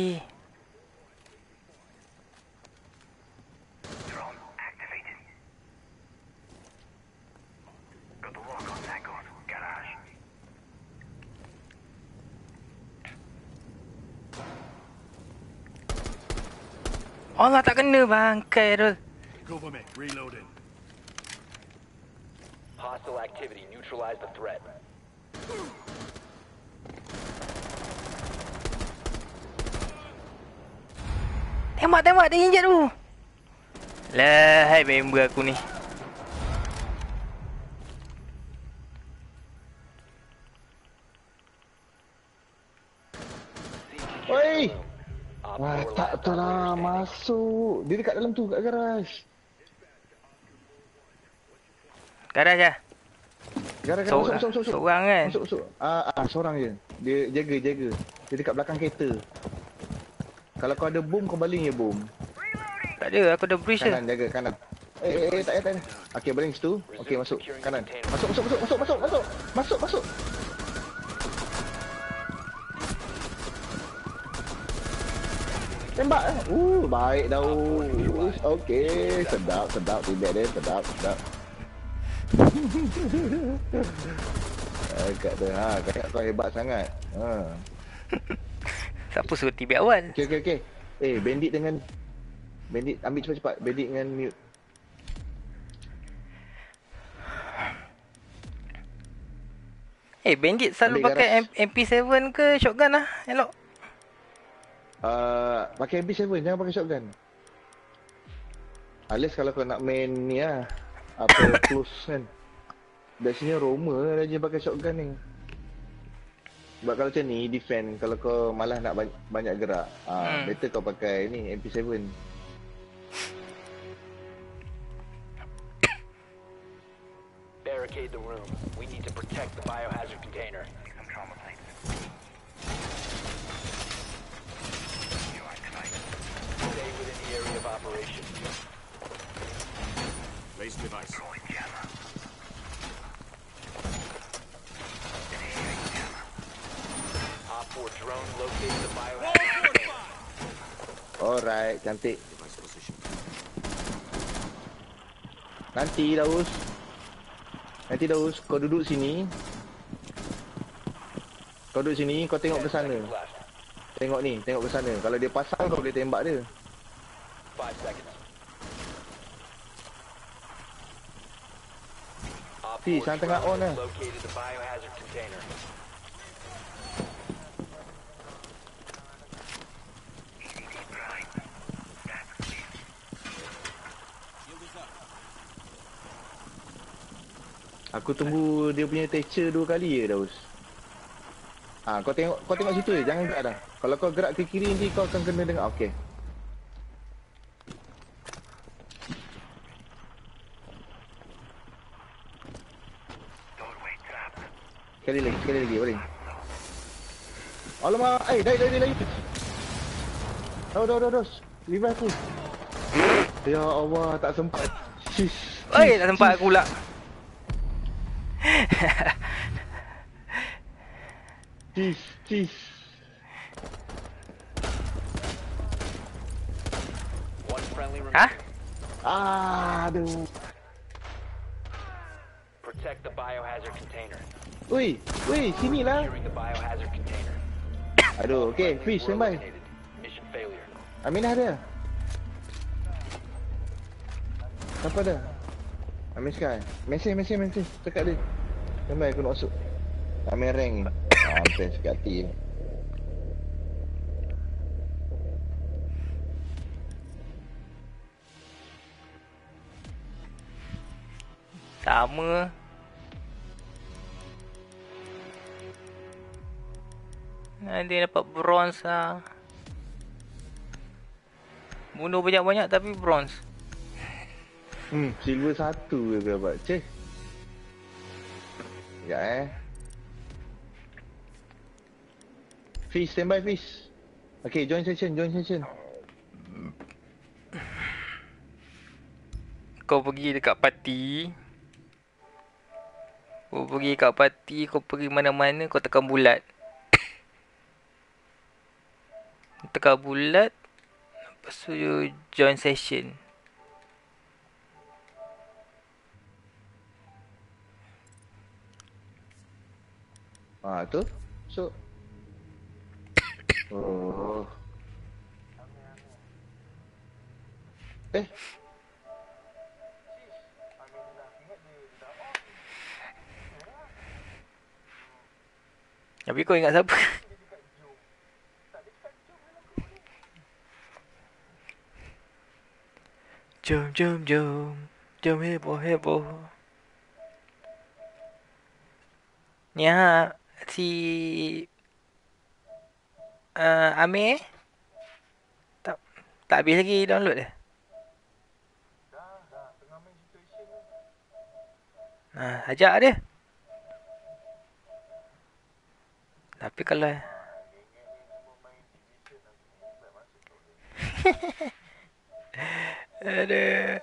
Allah tak kena bangkai tu. Cover me. Reloading. Hostile activity. Neutralize the threat. Tembak, dia injek tu. Lah, hai member aku ni. Oi! Op Wah, 4 tak last betul lah. operator standing. Masuk. Dia dekat dalam tu, kat garage. Garaj lah. Garage, Seorang, masuk. seorang kan. Masuk. Seorang je. Dia jaga. Dia dekat belakang kereta. Kalau kau ada bom, kau baling je bom. Tak ada, aku dah breach je. Kanan, jaga kanan. Tak payah. Okey, baling situ. Okey, masuk. Kanan. Masuk. Tembak eh. Baik dah. Okey, sedap. Tibet dia, sedap. Kat tu, kakak kau hebat sangat. Siapa suruh tibet awal? Okey. Bandit ambil cepat. Bandit dengan mute. Bandit selalu Ambil pakai garas. MP7 ke shotgun lah, elok. Pakai MP7, jangan pakai shotgun. Alias kalau kau nak main ni lah, apa close kan. Biasanya Roma lah je pakai shotgun ni. Sebab kalau macam ni, defend, kalau kau malas nak banyak gerak, better kau pakai ni, MP7. Barricade the room. We need to protect the biohazard container. Stay within the area of operation. Place device. Op 4 drone located the biohazard container. Alright, cantik. Device position. Nanti Daus, kau duduk sini. Kau tengok ke sana. Seconds left. Tengok ke sana. Kalau dia pasang, kau boleh tembak dia. 5 seconds. Op Si, 4 sana tengah drone on lah. located the biohazard container. Aku tunggu dia punya texture 2 kali je, Daus. Kau tengok situ je, jangan gerak dah. Kalau kau gerak ke kiri nanti kau akan kena dengar. Okey. Sekali lagi, baling. Alamak, dah lagi. Dos. Leave aku. Ya Allah, tak sempat. Oi, tak sempat aku pula. Cheese. One friendly Hah? remaining. Aduh. Protect the biohazard container. Woi, sinilah. Securing the biohazard container. Aduh, okey, Friendly fish were standby. eliminated. Mission failure. Aminah ada. Siapa ada? Amin Sky. Mesej. Cakap dia. Standby aku nak masuk. Amin rank ni. Sampai sekati ni. Sama. Dia dapat bronze lah. Bunuh banyak-banyak tapi bronze. Silver 1 je aku dapat. Cih. Sekejap Fish, standby Fish. Okay, join session. Kau pergi dekat party. Kau pergi mana-mana, kau tekan bulat. Tekan bulat. Lepas tu you join session. Tu. So. Oh. Tapi kau ingat siapa? Jom heboh. Ni si Amir tak habis lagi download dia. Ajak dia. Tapi kalau ada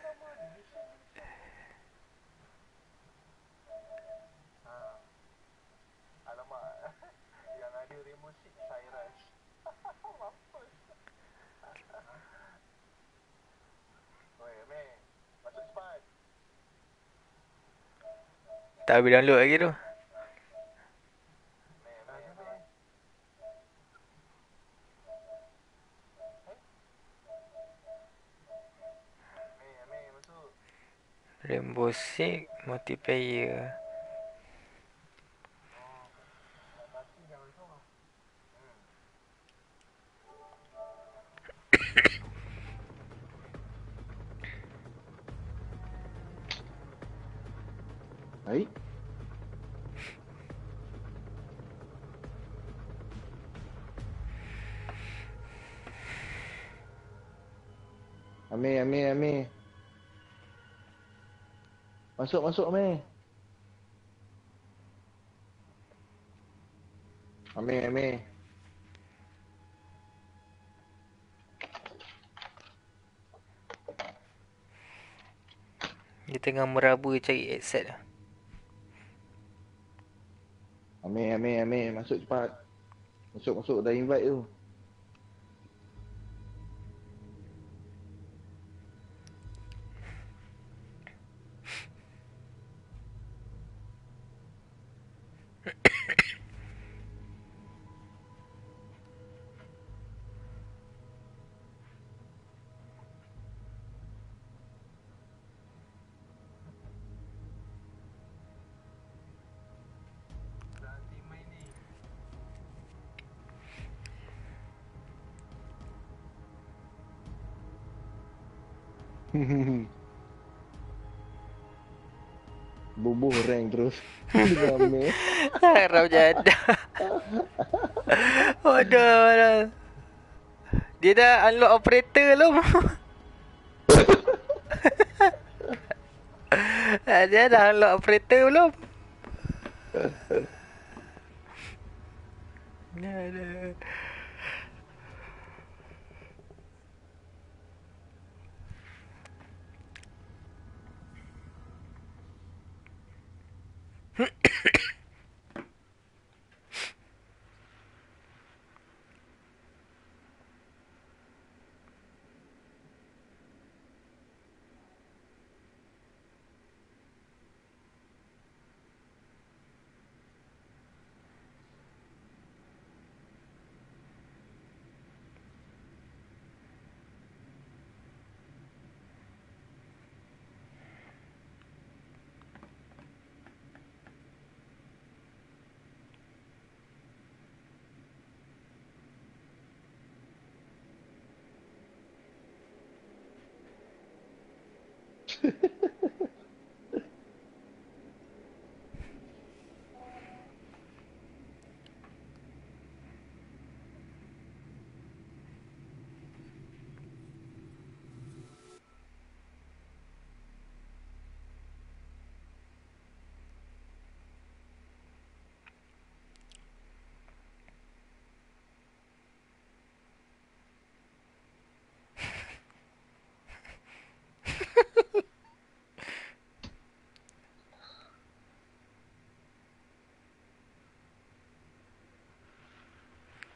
tak habis download lagi tu. Rainbow Six multiplayer. Baik. Amir. Masuk Amir. Amir. Dia tengah meraba cari headset lah. Amir. Masuk cepat. Masuk. Dah invite tu. Bubuh rank terus. Amir. Harap jadah. Waduh. Dia dah unlock operator belum? Dia dah unlock operator belum? Ada.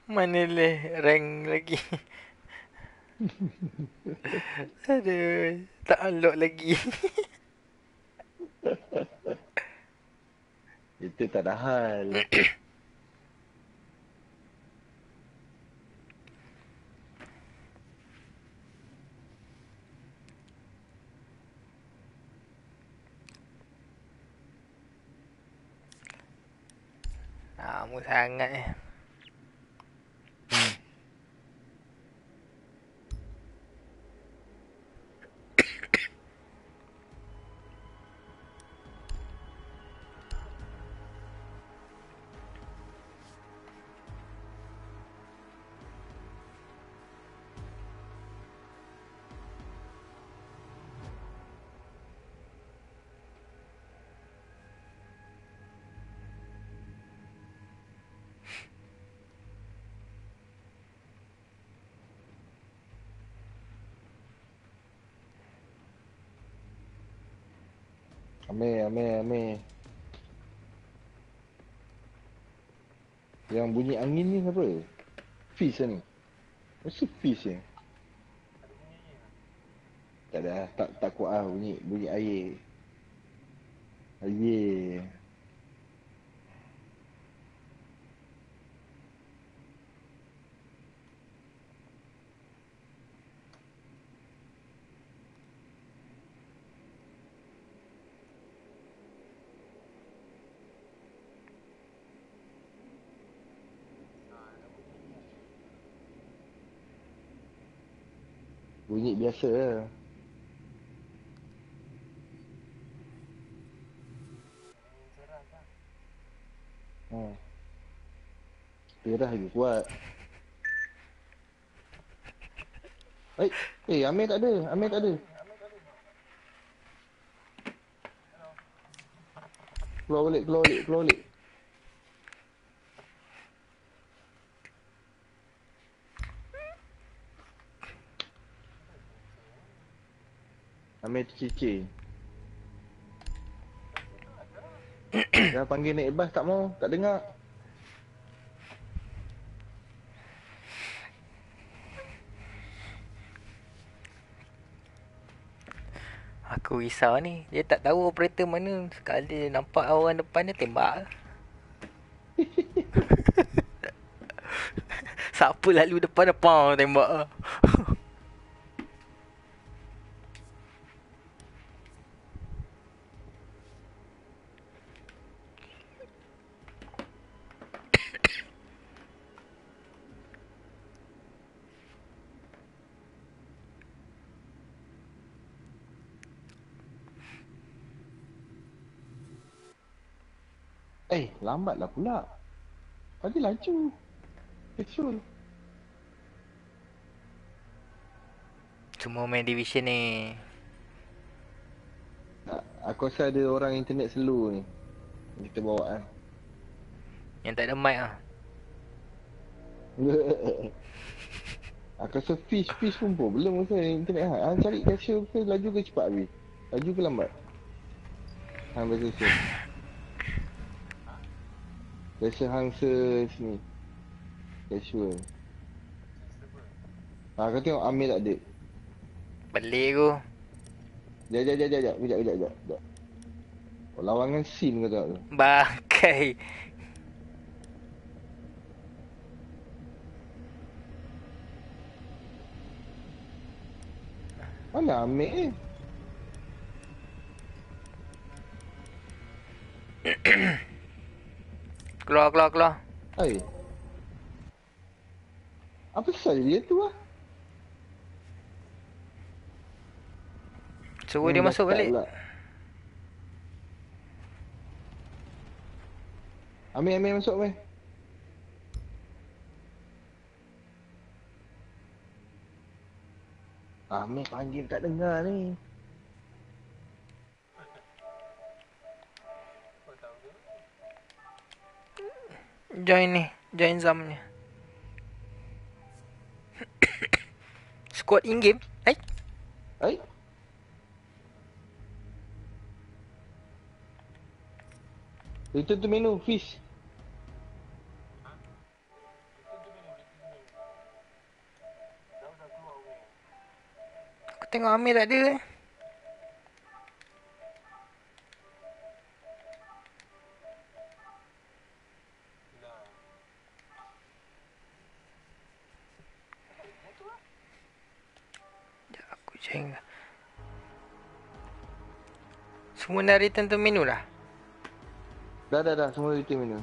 Mana leh rank lagi. Aduh, tak unlock lagi. Itu tak ada hal. Lama sangat eh. Amir. Yang bunyi angin ni apa? Fish ni. Mesti fish ni. Tak ada, tak kuat lah bunyi air. Air. Bunyi biasa lah. Terah lagi kuat. Amir tak ada. Keluar balik. Amir tercicir. Dah panggil naik bas tak mau, tak dengar. Aku risau ni. Dia tak tahu operator mana. Sekali dia nampak orang depan dia tembak. Siapa lalu depan depan tembak. Lambatlah pula. Tadi laju. Casual. Semua main division ni. Aku rasa ada orang internet slow ni. Kita bawa kan. Yang tak ada mic lah. Aku rasa fish pun belum rasa internet hang. Cari casual ke laju ke cepat habis? Laju ke lambat? Hang biasa. Biasa hang sini. Casual. Kau tengok Amir tak ada. Pelik aku. Sekejap. Lawangan Sin kau tengok tu. Bangkai. Mana Amir ni? Keluar. Apa pasal dia tu lah? Suruh dia masuk balik. Pula. Amir masuk Amir. Amir panggil tak dengar ni. Join Zam ni. Squad in game. Return to menu, fish. tengok Amir tak ada. Sekejap, aku ceng. Semua dah return to menu dah? Dah. Semua return menu.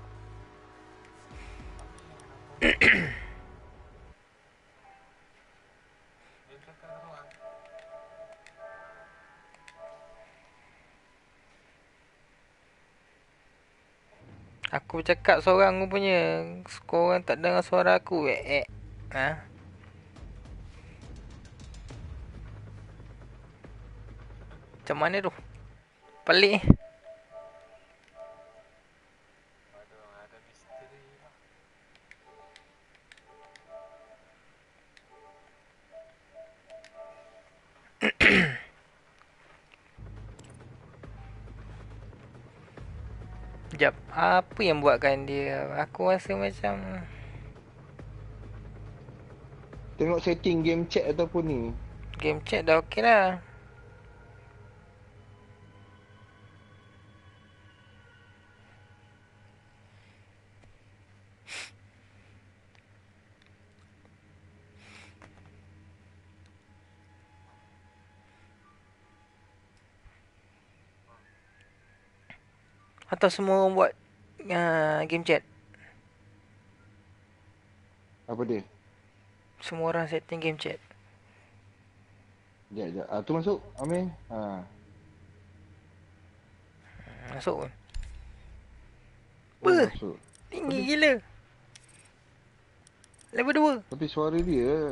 Aku cakap seorang rupanya. Korang tak dengar suara aku. Ha? Macam mana tu? Pelik. Sekejap. Apa yang buatkan dia? Aku rasa macam... Tengok setting game chat ataupun ni. Game chat dah okey lah. Atau semua orang buat game chat? Apa dia? Semua orang setting game chat. Sekejap. Tu masuk, Amir. Masuk pun. Oh, Apa? masuk. Tinggi gila. Level 2. Tapi suara dia.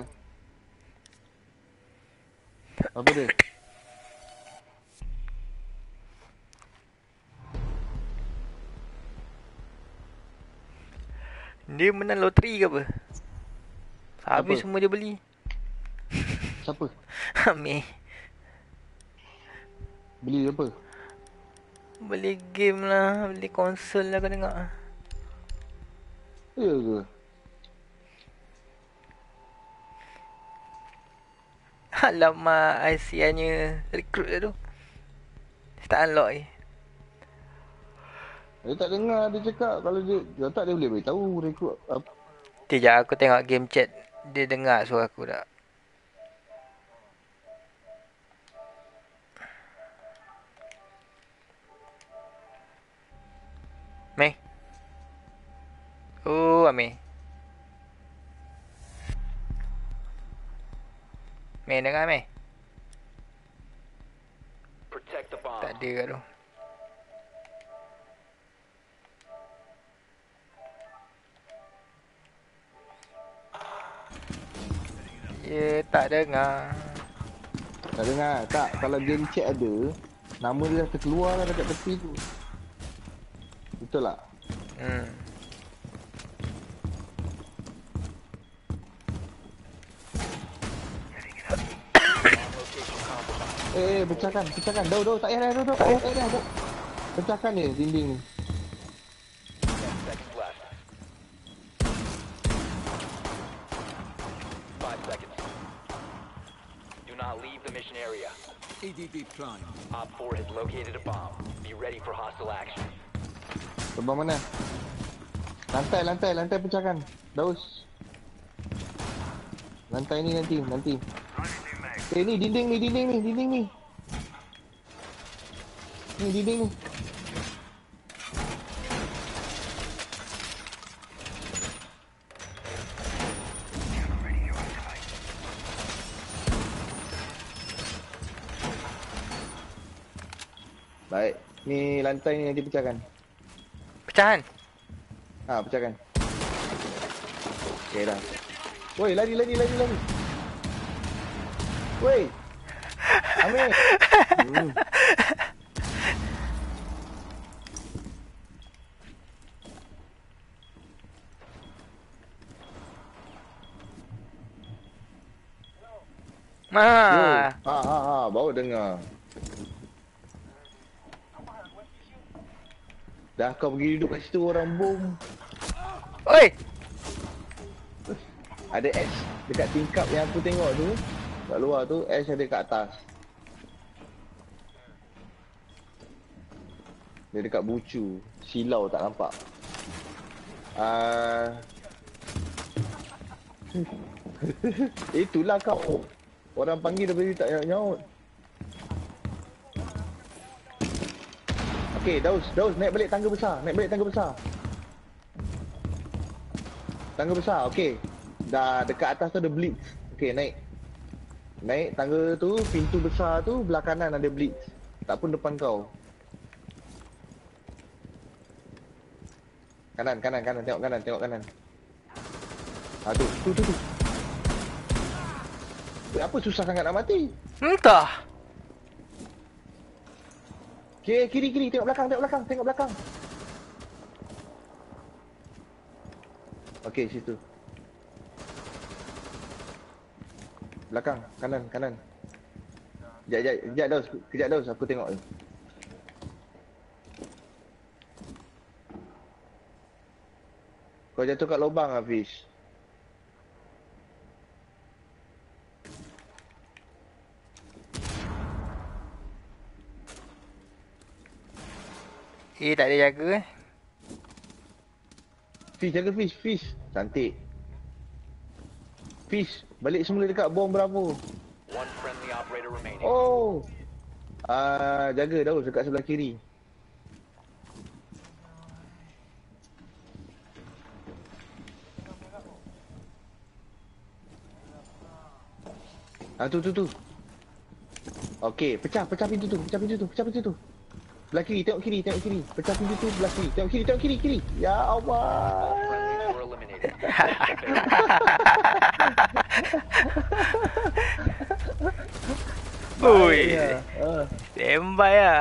Apa dia? Dia menang loteri ke apa? Habis Apa? semua dia beli. Siapa? Amir. Beli apa? Beli game lah. Beli konsol lah kau tengok. Ya ke? Alamak, ICI-nya recruit lah tu. Tak unlock ni. Dia tak dengar dia cakap. Kalau dia tak, dia boleh beritahu rekrut apa. Sekejap aku tengok game chat. Dia dengar suara aku tak? Mei. Oh, Amir. Mei dengar Mei? Protect the bomb. Tak ada kat tu. Dia tak dengar. Tak dengar. Tak, kalau game chat ada, nama dia dah terkeluar lah dekat tepi tu. Betul tak? Pecahkan. Daud, tak payah dah, Daud. Pecahkan dia, dinding ni. 10 seconds left. 5 seconds. Do not leave the mission area. EDD prime. Op 4 has located a bomb. Be ready for hostile action. Terbang mana? Lantai pecahkan. Daus. Lantai ni nanti. Ni dinding ni. Ni dinding ni. Baik. Ni lantai ni nanti pecahkan. Pecahan. Pecahkan. Okey dah. Woi, lari. Woi. Amir. Baru dengar. Dah kau pergi duduk kat situ orang bom. Oi. Ada X dekat tingkap yang aku tengok tu. Kat luar tu, Ash ada kat atas. Dia dekat bucu. Silau tak nampak. Itulah kau. Orang panggil daripada tak nyaut-nyaut. Okey, Daus, naik balik tangga besar. Tangga besar, okey. Dah dekat atas tu ada blitz. Okey, naik. Naik tangga tu, pintu besar tu, belah kanan ada blitz. Tak pun depan kau. Kanan, tengok kanan. Tu. Apa susah sangat nak mati? Entah. Kiri, tengok belakang. Okey, situ. Belakang, kanan. Kejap Daus, aku tengok ni. Kau jatuh kat lubang, Hafiz. Tak ada jaga Fish, jaga Fish. Cantik. Fish, balik semula dekat bom Bravo. One friendly operator remaining. Oh. Jaga Daus dekat sebelah kiri. Tu. Okey, pecah pintu tu. Belah kiri, tengok kiri. Pecah pintu tu belah kiri. Tengok kiri. Ya Allah. Friendlies were eliminated. Ui. Ya. Standby lah.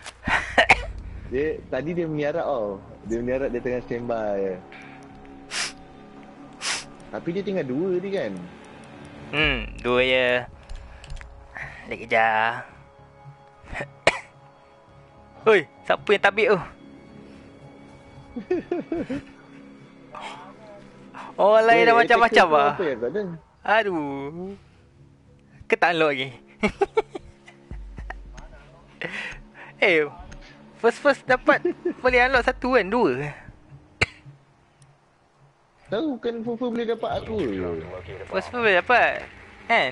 Tadi dia meniarak tau. Dia tengah standby. Tapi dia tinggal 2 ni kan. 2 je. Dia kejar. Oi, siapa yang tabik tu? Orang lain dah macam-macam lah. Apa yang kau ada? Aduh. Ke tak unlock lagi? First dapat boleh unlock 1 kan? 2? Tahu kan Fufu boleh dapat aku. First boleh dapat. Kan?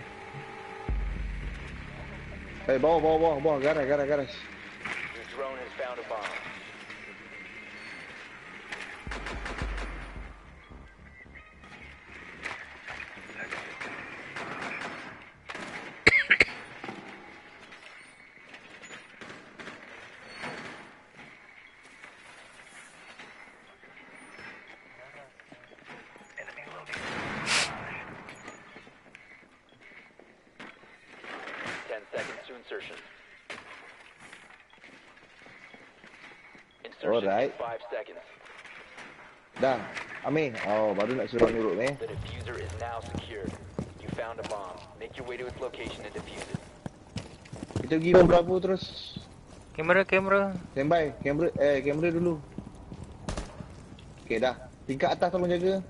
Bawah. Garas. Your drone has found a bomb. Insertion. Alright. 5 seconds. Dah. Amin. Baru nak suruh nurut ni. The diffuser is now secured. You found a bomb. Make your way to its location and defuse it. Kita pergi bom Bravo terus. Kamera. Standby. Kamera dulu. Okey dah. Tingkat atas tolong jaga.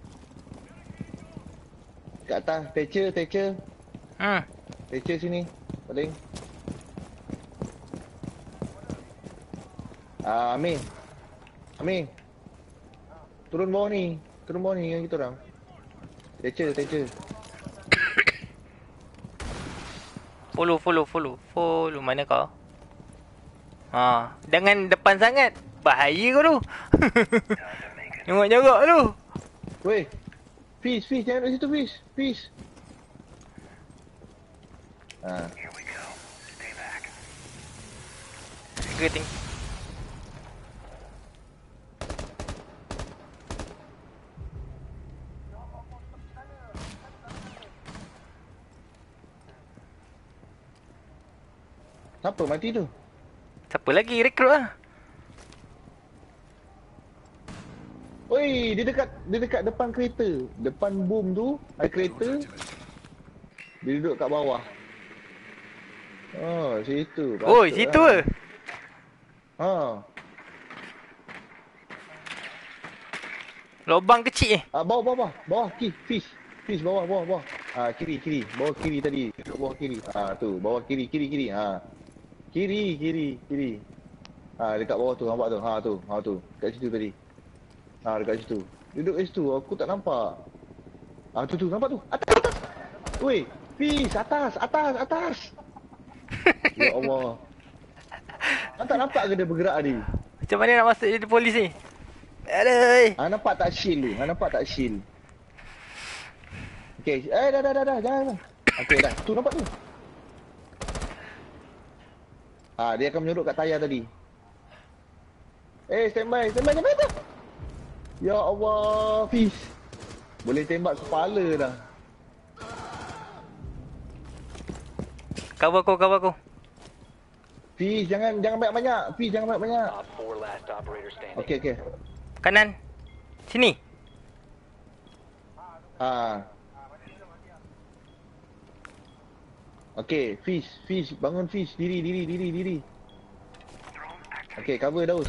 Kat atas. Thatcher. Thatcher sini. Paling. Amin. Turun bawah ni dengan kita orang. Thatcher. Follow. Mana kau? Jangan depan sangat. Bahaya kau tu. Nyogok tu. Weh. Fish, jangan duduk situ Fish. Good thing. Siapa mati tu? Siapa lagi rekrut lah? Oi, dia dekat depan kereta. Depan boom tu, ada kereta. Dia duduk kat bawah. Situ. Situ ke? Ha. Lubang kecil Bawah. Fish, bawah. Kiri. Bawah kiri tadi. Duduk bawah kiri. Tu. Bawah kiri. Kiri. Dekat bawah tu. Nampak tu? Tu. Dekat situ tadi. Dekat situ. Duduk kat situ. Aku tak nampak. Tu. Nampak tu? Atas. Weh. Fish. Atas. Ya Allah. Kau tak nampak ke dia bergerak tadi? Macam mana nak masuk jadi polis ni? Aduh. Nampak tak shield tu? Okey. Dah. Jangan. Okey dah. Tu nampak tu. Dia akan menyurut kat tayar tadi. Standby tu. Ya Allah, Fish. Boleh tembak kepala dah. Cover aku. Fish, jangan banyak-banyak. Op 4 last operator standing. Okey. Kanan. Sini. Okey, Fish, bangun Fish. Diri. Okey, cover Daus.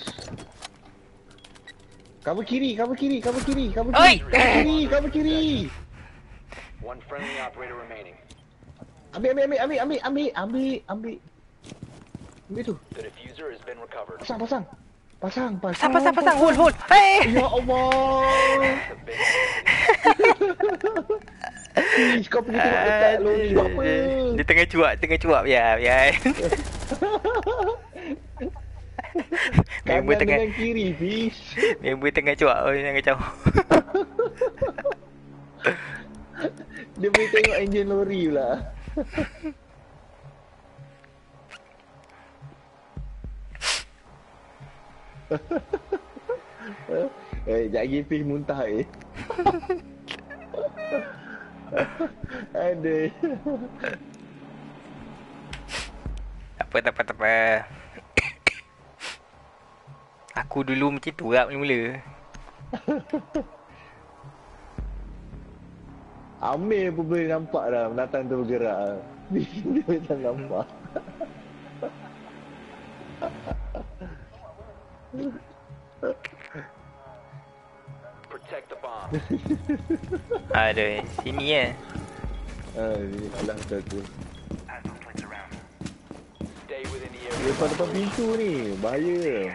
Cover kiri. Oi! Cover kiri. One friendly operator remaining. Ambil tu. The diffuser has been recovered. Pasang. Hold. Hey! Ya Allah. Fish, kau pergi tengok dekat lori buat apa? Dia tengah cuak. Biar. Member Kanan tengah dengan kiri, Fish. Member tengah cuak. Jangan kacau. Dia boleh tengok enjin lori pula. Sekejap lagi Fish muntah Aduh. Tak apa. Aku dulu macam tu lah mula-mula. Amir pun boleh nampak dah penatang tu bergerak. Dia macam nampak. Protect the bomb. Aduh, sini Alah tu. Stay within the area. Depan pintu ni, bahaya.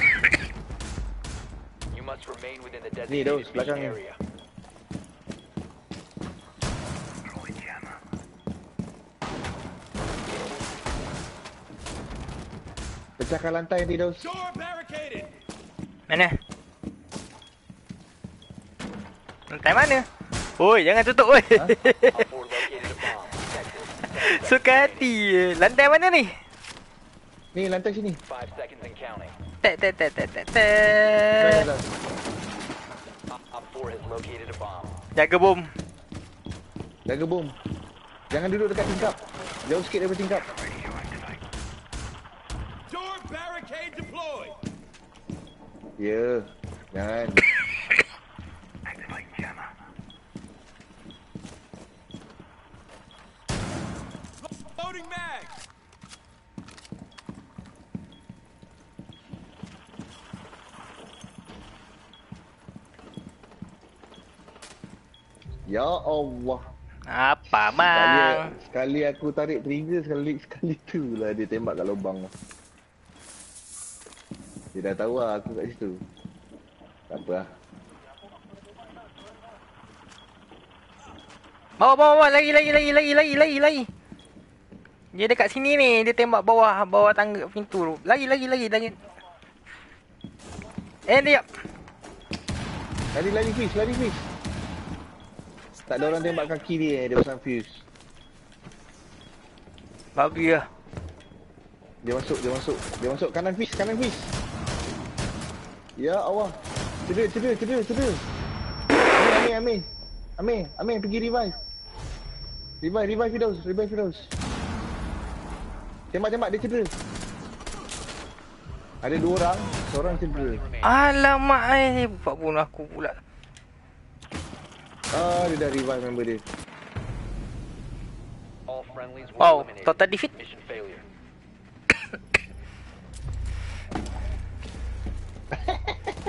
You must remain within the Ni, Daus, designated belakang mission ni. area. Pecahkan lantai ni, Daus. Mana? Lantai mana? Oi, jangan tutup oi. Op 4 located a bomb. Protect it. Suka hati. Lantai mana ni? Ni, lantai sini. 5 seconds and counting. Tak. Dah. Op 4 has located a bomb. Jaga bom. Jaga bom. Jangan duduk dekat tingkap. Jauh sikit daripada tingkap. Door barricade deployed. Ya, jangan. Loading mag. Ya Allah. Apa bang? Sekali aku tarik trigger, sekali tu lah dia tembak kat lubang. Dia dah tahu lah aku kat situ. Tak apa lah. Bawa. Lagi. Dia dekat sini ni. Dia tembak bawah tangga pintu tu. Lagi. Dia. Lari Fish. Tak ada orang tembak kaki dia pasang fuse. Babi lah. Dia masuk kanan Fish. Ya Allah. Cedera. Amin, pergi revive. Revive Firdaus. Tembak dia cedera. Ada 2 orang, seorang cedera. Alamak buat bunuh aku pula. Dia dah revive member dia. All friendlies were Wow, eliminated. total defeat. Mission failure.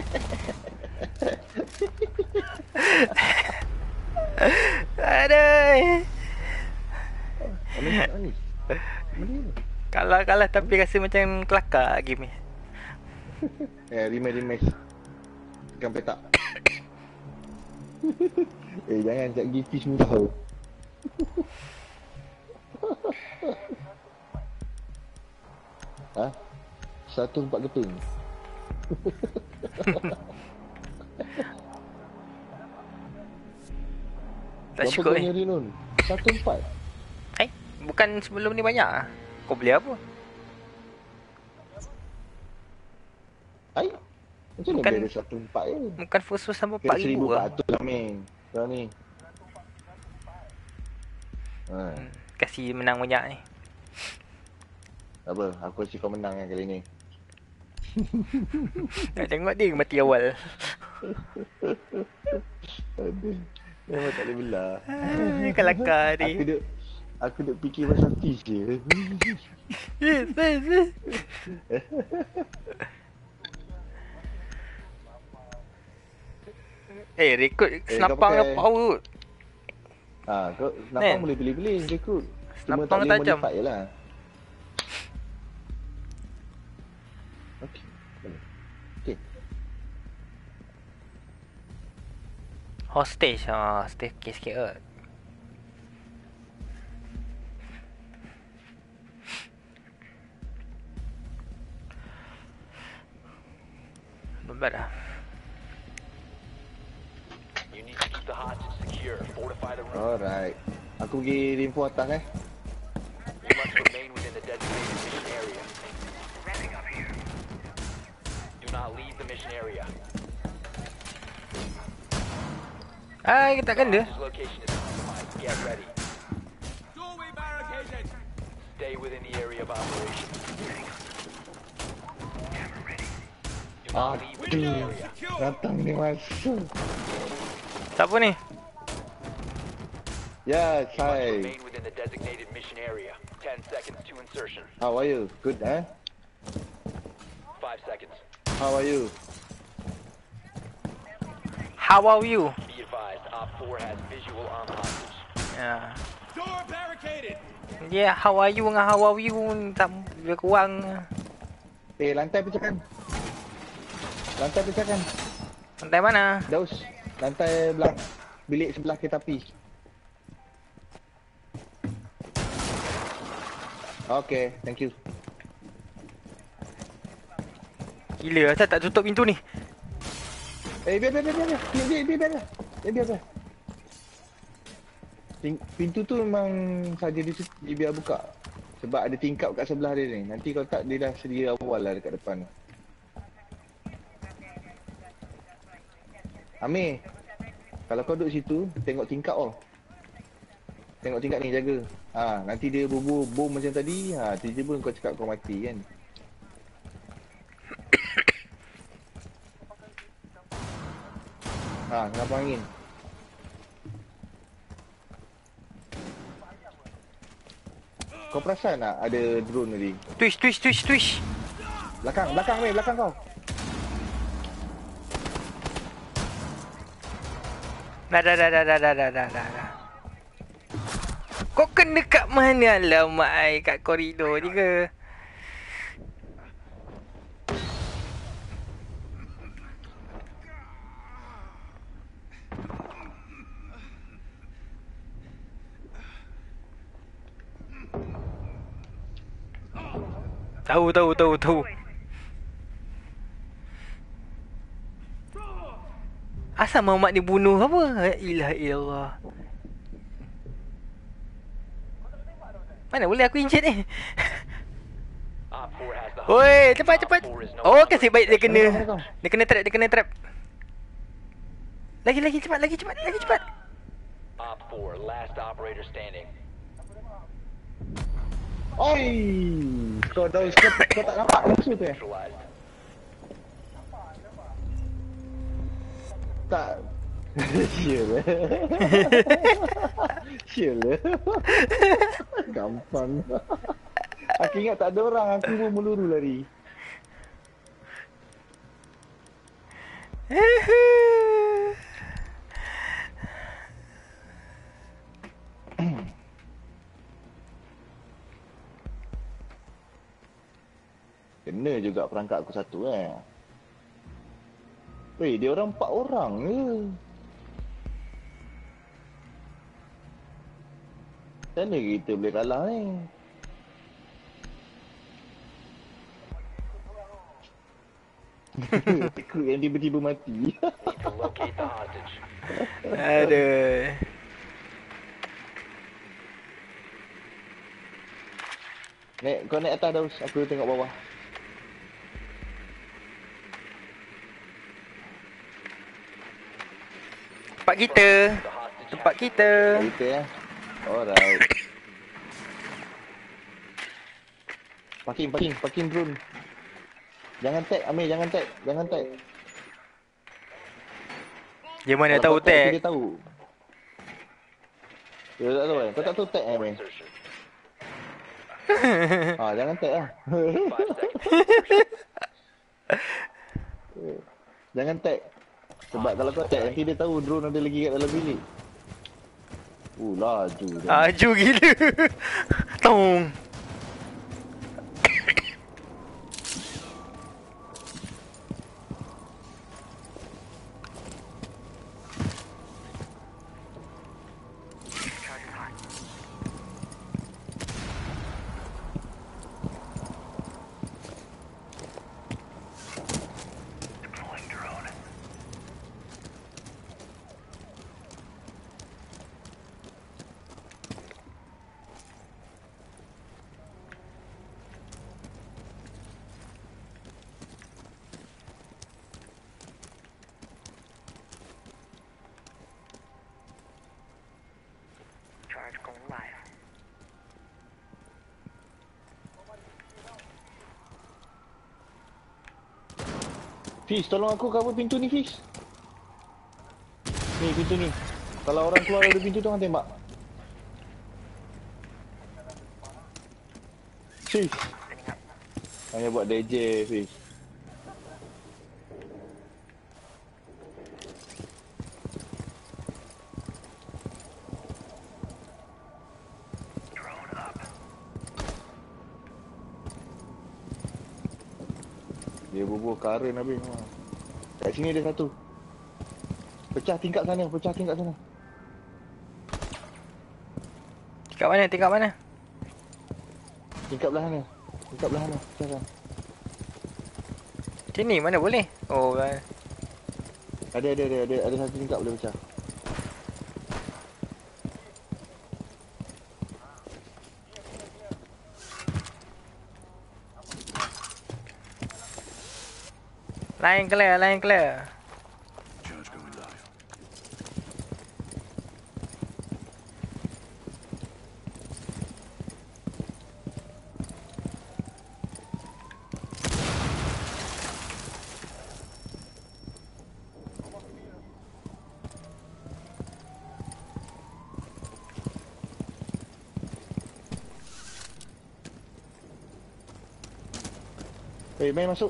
Aduh. Ni. Mana? Kalah tapi rasa macam kelakar game ni. Rematch. Tekan petak. Jangan cak gift mudah tau. Ha? 104 keping. Tak cukup ni. Rinun? 104. Bukan sebelum ni banyak ah. Kau beli apa? Macam mana Bukan- dia ada 104 je? Bukan first sampai Kira 4,000 lah. 1,400 lah Ming. Sekarang ni. Kasih menang banyak ni. Tak apa, aku rasa kau menang kan kali ni. Nak tengok dia mati awal. Aduh. Memang tak boleh belah. Kelakar dia. Aku duk fikir pasal fish je. Rekrut kau senapang pakai- dapat power. Kau nampak Nen. boleh pilih-pilih rekrut. Cuma Senapang tak boleh tajam. modify je lah. Okey. Boleh. Okey. Hostage. Hostage sikit kot. Not bad lah. You need to keep the hostage secure. Fortify the room. Alright. Aku pergi info atas You must remain within the designated mission area. Do not leave the mission area. Kita kena. Hostage location is compromised. Get ready. Doorway barricaded. Stay within the area of operation. Do Ah, not leave the mission Aduh. area. Datang ni masuk. Siapa ni? Ya, You must Sai. remain within the designated mission area. 10 seconds to insertion. How are you? Good, 5 seconds. How are you? How are you? Be advised, Op 4 has visual on the hostage. Door barricaded. How are you dengan how are you tak lebih kurang. Lantai pecahkan. Lantai pecahkan. Lantai mana? Daus. Lantai belakang. Bilik sebelah kereta api. Okay, thank you. Gila, asal tak tutup pintu ni? Biar. Pintu tu memang saja dia biar buka. Sebab ada tingkap kat sebelah dia ni. Nanti kalau tak, dia dah sedia awal lah dekat depan. Amir, kalau kau duduk situ, tengok tingkap oh. Tengok tingkap ni, jaga. Nanti dia bom macam tadi, tiba-tiba kau cakap kau mati kan. Kenapa angin? Kau perasan tak ada drone tadi? Twitch. Belakang Mei, belakang kau. Dah. Kau kena kat mana lah mak ai? Kat koridor je ke? Tahu. Asal Muhammad ni bunuh apa? La ilaha illallah. Mana boleh aku injet ni? Op 4 has the Oi, hostage. cepat. Op 4 is no Oh, longer kasih baik dia kena. Mana kau? Dia kena trap. Lagi cepat. Op 4, last operator standing. Oi! Kau tak nampak musuh tu Neutralized. Tak. Sure. Gampang. Aku ingat tak ada orang, aku pun meluru lari. Kena juga perangkap aku satu Weh, dia orang 4 orang je. Macam mana kita boleh kalah ni? Takut yang tiba-tiba mati. Need to locate the hostage. Aduh. Kau naik atas Daus, aku tengok bawah. Tempat kita. Tempat kita. Kita Alright. Parking drone. Jangan tag, Amir, jangan tag. Dia mana Kalau tahu kau tag, tag. dia tahu. Dia tak tahu kau tak tahu tag Amir. Insertion. Jangan tag lah. 5 seconds. Jangan tag. Sebab kalau kau tag, nanti dia tahu drone ada lagi kat dalam bilik. Laju dah. Aju gila. Tong. Fish, tolong aku cover pintu ni, Fish. Ni, pintu ni. Kalau orang keluar dari pintu tu, orang tembak. Fish. Hanya buat DJ, Fish. Dia bubuh karen habis. Kat sini ada satu. Pecah tingkap sana. Tingkat mana? Tingkap belah sana. Pecah sana. Sini mana boleh? Oh, Ada satu tingkap boleh pecah. line clear. Charge going live. Main masuk.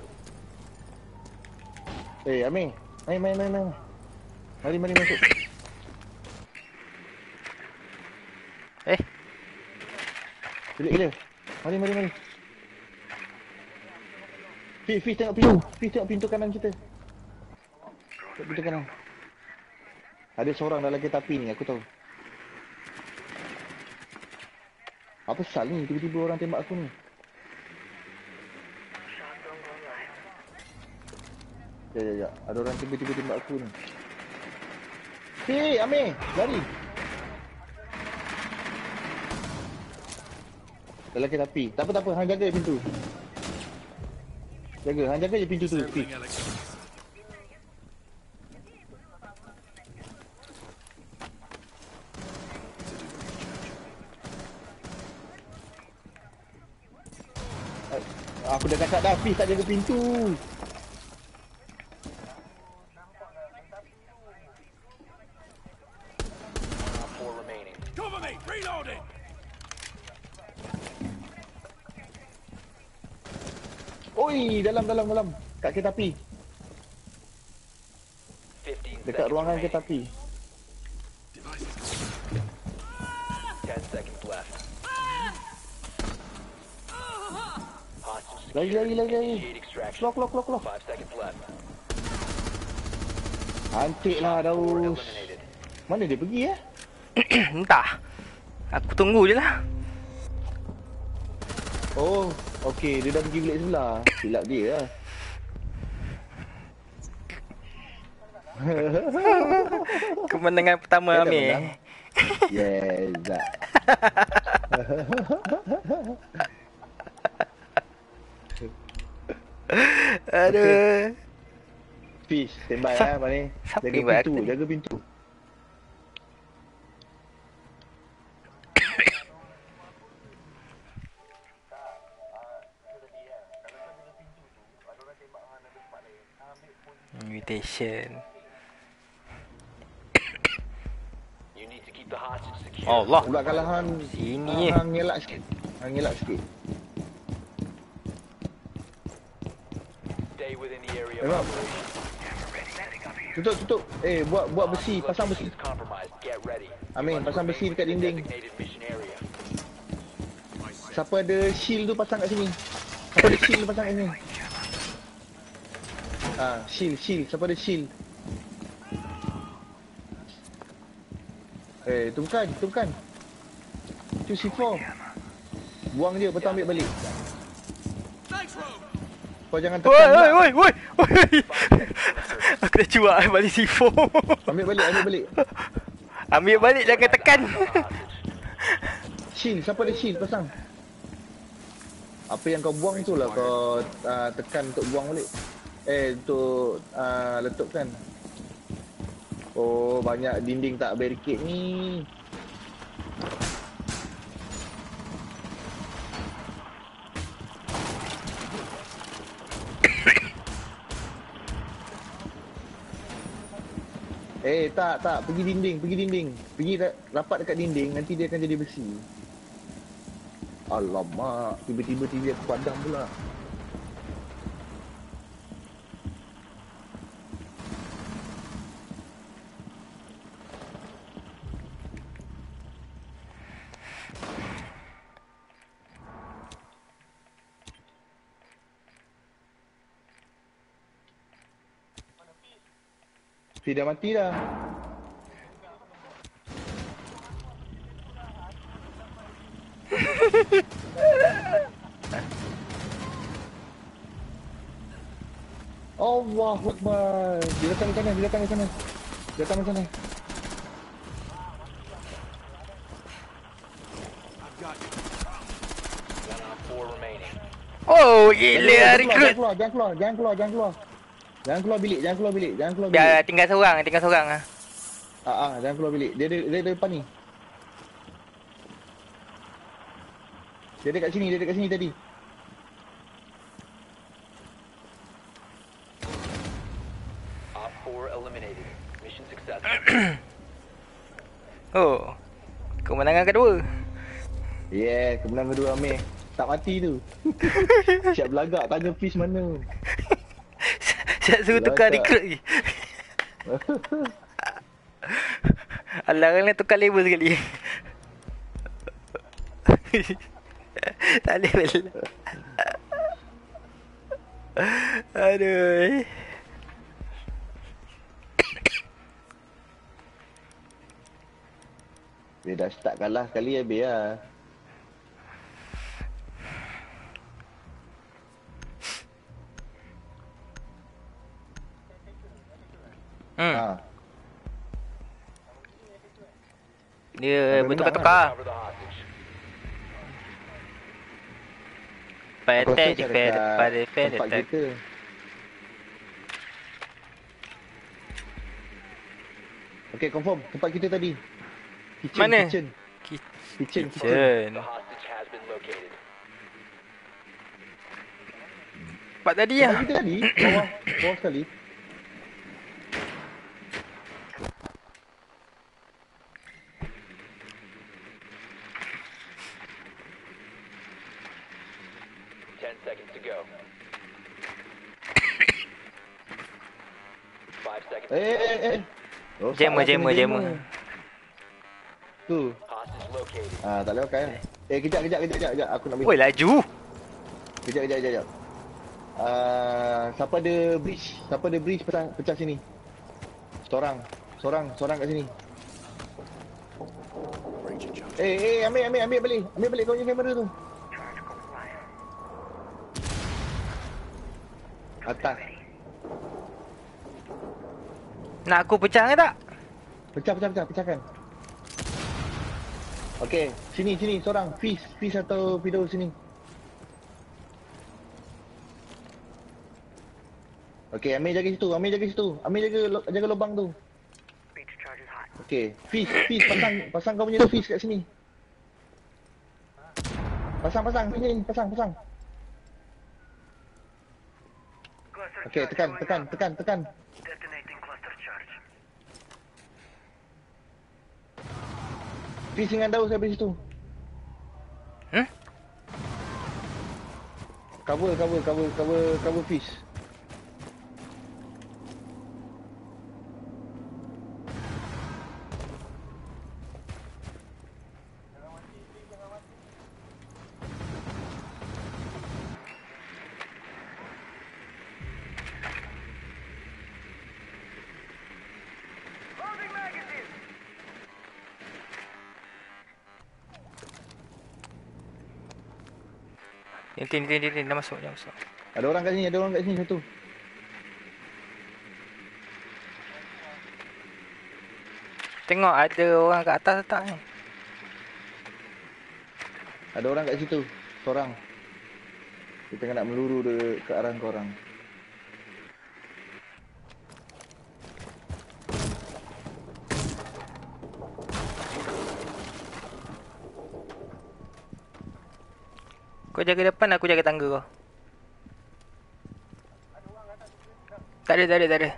Amir. Main. Mari masuk. Pelik gila. Mari. Fish tengok pintu. Fish tengok pintu kanan kita. Tengok pintu kanan. Ada seorang dalam kereta api ni, aku tahu. Apa sal ni? Tiba-tiba orang tembak aku ni. Ya. Ada orang tiba-tiba tembak aku ni. Amir, lari. Dalam kereta api. Tak apa. Hang jaga pintu. Hang jaga je pintu tu. Disabling electronics. Aku dah cakap dah, Fish tak jaga pintu. Four remaining. Cover me! Reloading! Oi, dalam. Kat kereta api. 15 Dekat seconds ruangan remaining. kereta api. Devices. 10 seconds left. Hostage Lagi. Initiate extraction. Lock. 5 seconds left. Antik lah 4 Daus. eliminated. Mana dia pergi ya? Entah. Aku tunggu je lah. Oh, okey, dia dah pergi bilik sebelah. Silap dia lah. Kemenangan pertama Dia dah Amir. menang. Yes, Zak. Aduh. Fish, standby Siapa- Mani. siapa Jaga yang buat pintu, aku ni? jaga pintu. Mutation. You need to keep the hostage secure. Allah. Pula kalau hang Sini. hang ngelak sikit. Hang ngelak sikit. Stay within the area of Memang. operation. Tutup. Buat besi, pasang besi. Location is compromised. Get ready. Amin, You must pasang besi remain dekat within the dinding. designated mission area. Siapa ada shield tu pasang kat sini. Siapa ada shield tu pasang kat sini. Shield. Siapa ada shield? Itu bukan. Itu C4. Buang je, betul ambil balik. Nitro! Kau jangan Oi, tekan pula. oi. Aku dah cuak balik C4. Ambil balik. Ambil balik, jangan tekan. Shield, siapa ada shield pasang. Apa yang kau buang tu lah kau tekan untuk buang balik. Untuk letupkan. Oh, banyak dinding tak barricade ni. Tak. Pergi dinding. Pergi rapat dekat dinding, nanti dia akan jadi besi. Alamak, tiba-tiba TV aku padam pula. Dah mati dah. Allahu Akbar. Dia datang ke sana. One on 4 remaining. Oh, gila recruit. Jangan keluar bilik. Biar tinggal seorang. Jangan keluar bilik. Dia depan ni. Dia dekat sini tadi. Op 4 eliminated. Mission successful. Oh. Kemenangan kedua. Yeah, kemenangan kedua Amir. Tak mati tu. Siap belagak tanya fish mana. Siap suruh tukar Belagak. recruit lagi. Alarm ni tukar level sekali. Tak level. Aduh. Dia dah start kalah sekali habis lah. Dia Sampai bertukar-tukar. Cover the hostage. Lepas Aku attack, rasa defend, dekat lepas defend, tempat attack. kita. Okay, confirm. Tempat kita tadi. Mana? Kitchen. Kitchen. The hostage has been located. Tempat tadi Tempat lah. kita tadi. Bawah sekali. Seconds to go. 5 seconds. Oh, Jammer. Tu. Hostage located. Tak boleh pakai lah. Kejap. Aku nak Oi, laju. Kejap. Siapa ada bridge? Siapa ada bridge pecah sini? Seorang kat sini. Ambil balik. Ambil balik kau punya kamera tu. Atas. Nak aku pecah ke tak? Pecahkan. Okey, sini seorang. Fish atau Fido sini. Okey, ambil jaga situ. Ambil jaga lubang tu. Okey, fish pasang kau punya fish kat sini. Pasang sini, pasang. Okey, tekan. Fish dengan daun sampai situ. Cover fish. Tin, dah masuk. Ada orang kat sini satu. Tengok ada orang kat atas tak ni? Ada orang kat situ. Seorang. Dia tengah nak meluru ke arah korang. Kau jaga depan, aku jaga tangga kau. Tak ada.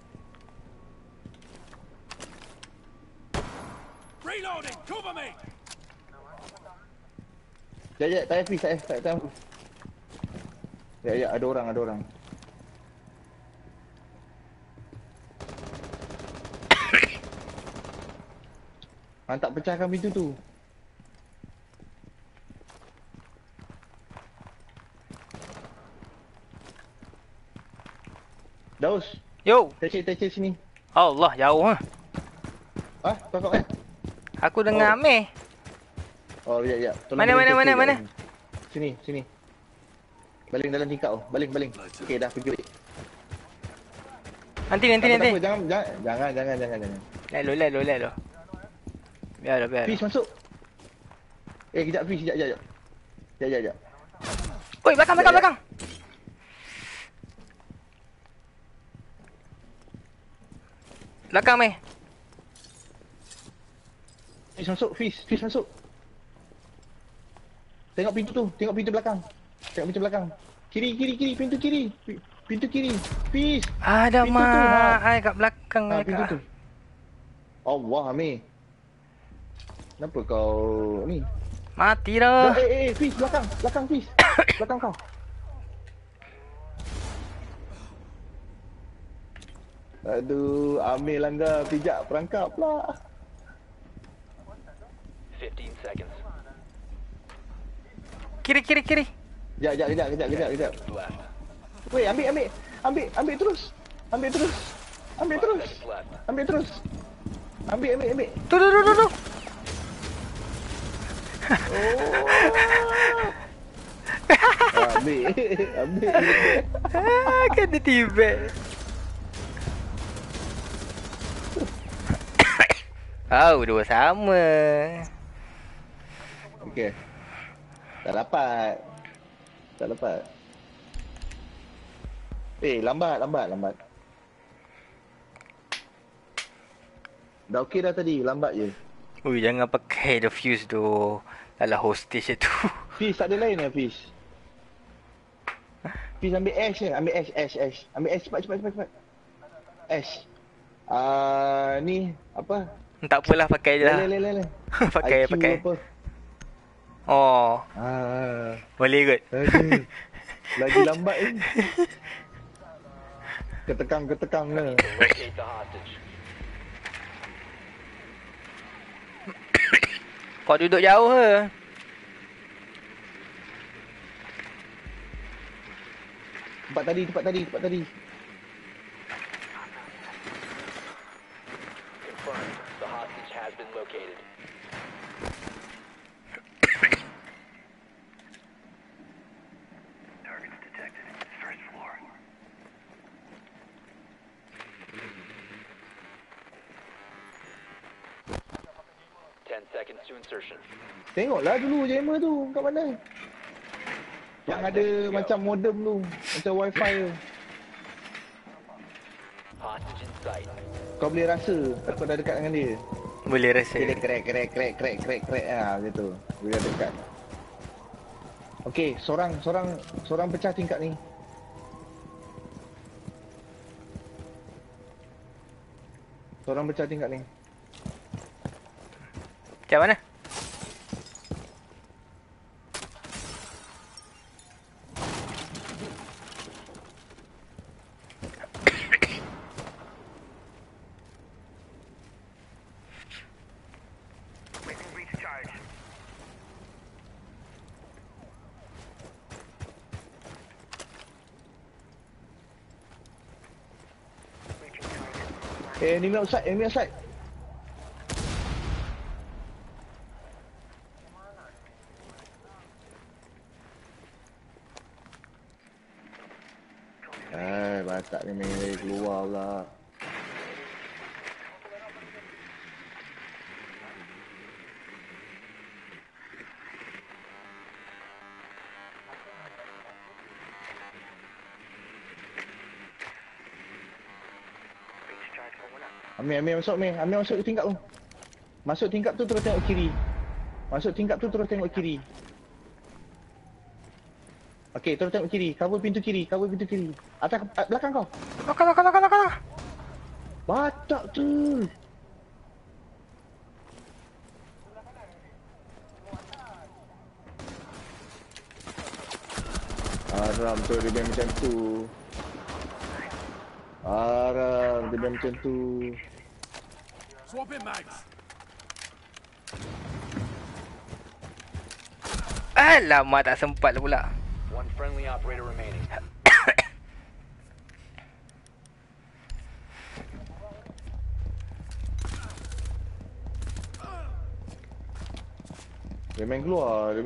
Reloading! Cover me! Sekejap, tak habis. Ya, ada orang. Mantap, pecahkan pintu tu. Daus, Yo! tecek sini. Allah, jauh ah. Kau Aku dengar Amir. Oh, ya. Mana? Sini. Baling dalam tingkap tu. Baling. Okey, dah pergi balik. Nanti. Tak apa, jangan. Lelo. Biar. Fish masuk. Kejap, Fish. Sekejap. Oi, belakang. Belakang meh. Fish masuk. Tengok pintu belakang. Kiri, pintu kiri. Fish. Ada pintu tu, ai kat belakang pintu tu. Allah, Amir. Kenapa kau ni? Mati dah. Fish, belakang Fish. Belakang kau. Aduh, Amir langgar pijak perangkap pula. 15 seconds Kiri. Kejap. left. Weh, ambil terus. Ambil terus. Seconds left. Ambil. Tu. Ambil. Kena tiba. Dua sama. Okey. Tak dapat. Lambat. Dah okey dah tadi, lambat je. Ui, jangan pakai the fuse tu. Dalam hostage tu. Fish tak ada lain ya, Fish? Fish ambil ash je, ambil ash, cepat. Ash. Ni apa? Tak apalah, pakai je lah. Le. pakai. Apa? Oh, boleh kot. Lagi lambat ni. Ketekang lah. Locate the hostage. Kau duduk jauh ke? Tempat tadi. Confirmed. The hostage has been located. Targets detected. First floor. 10 seconds to insertion. Tengoklah dulu jammer tu kat mana. Yang ada macam modem tu, macam wifi tu. Hostage in sight. Kau boleh rasa aku dah dekat dengan dia. Boleh rasa. Dia crack gitu. Dia dah dekat. Okey, seorang pecah tingkat ni. Seorang pecah tingkat ni. Macam mana? Enemy outside. Batak ni main dari keluar pula. Amir masuk Amir. Amir masuk ke tingkap tu. Masuk tingkap tu terus tengok kiri. Okey, terus tengok kiri. Cover pintu kiri. Atas belakang kau. Belakang. Batak tu. Haram tu dia main macam tu. Swap it, mags. Alamak, tak sempat pula. One friendly operator remaining. Dia main keluar.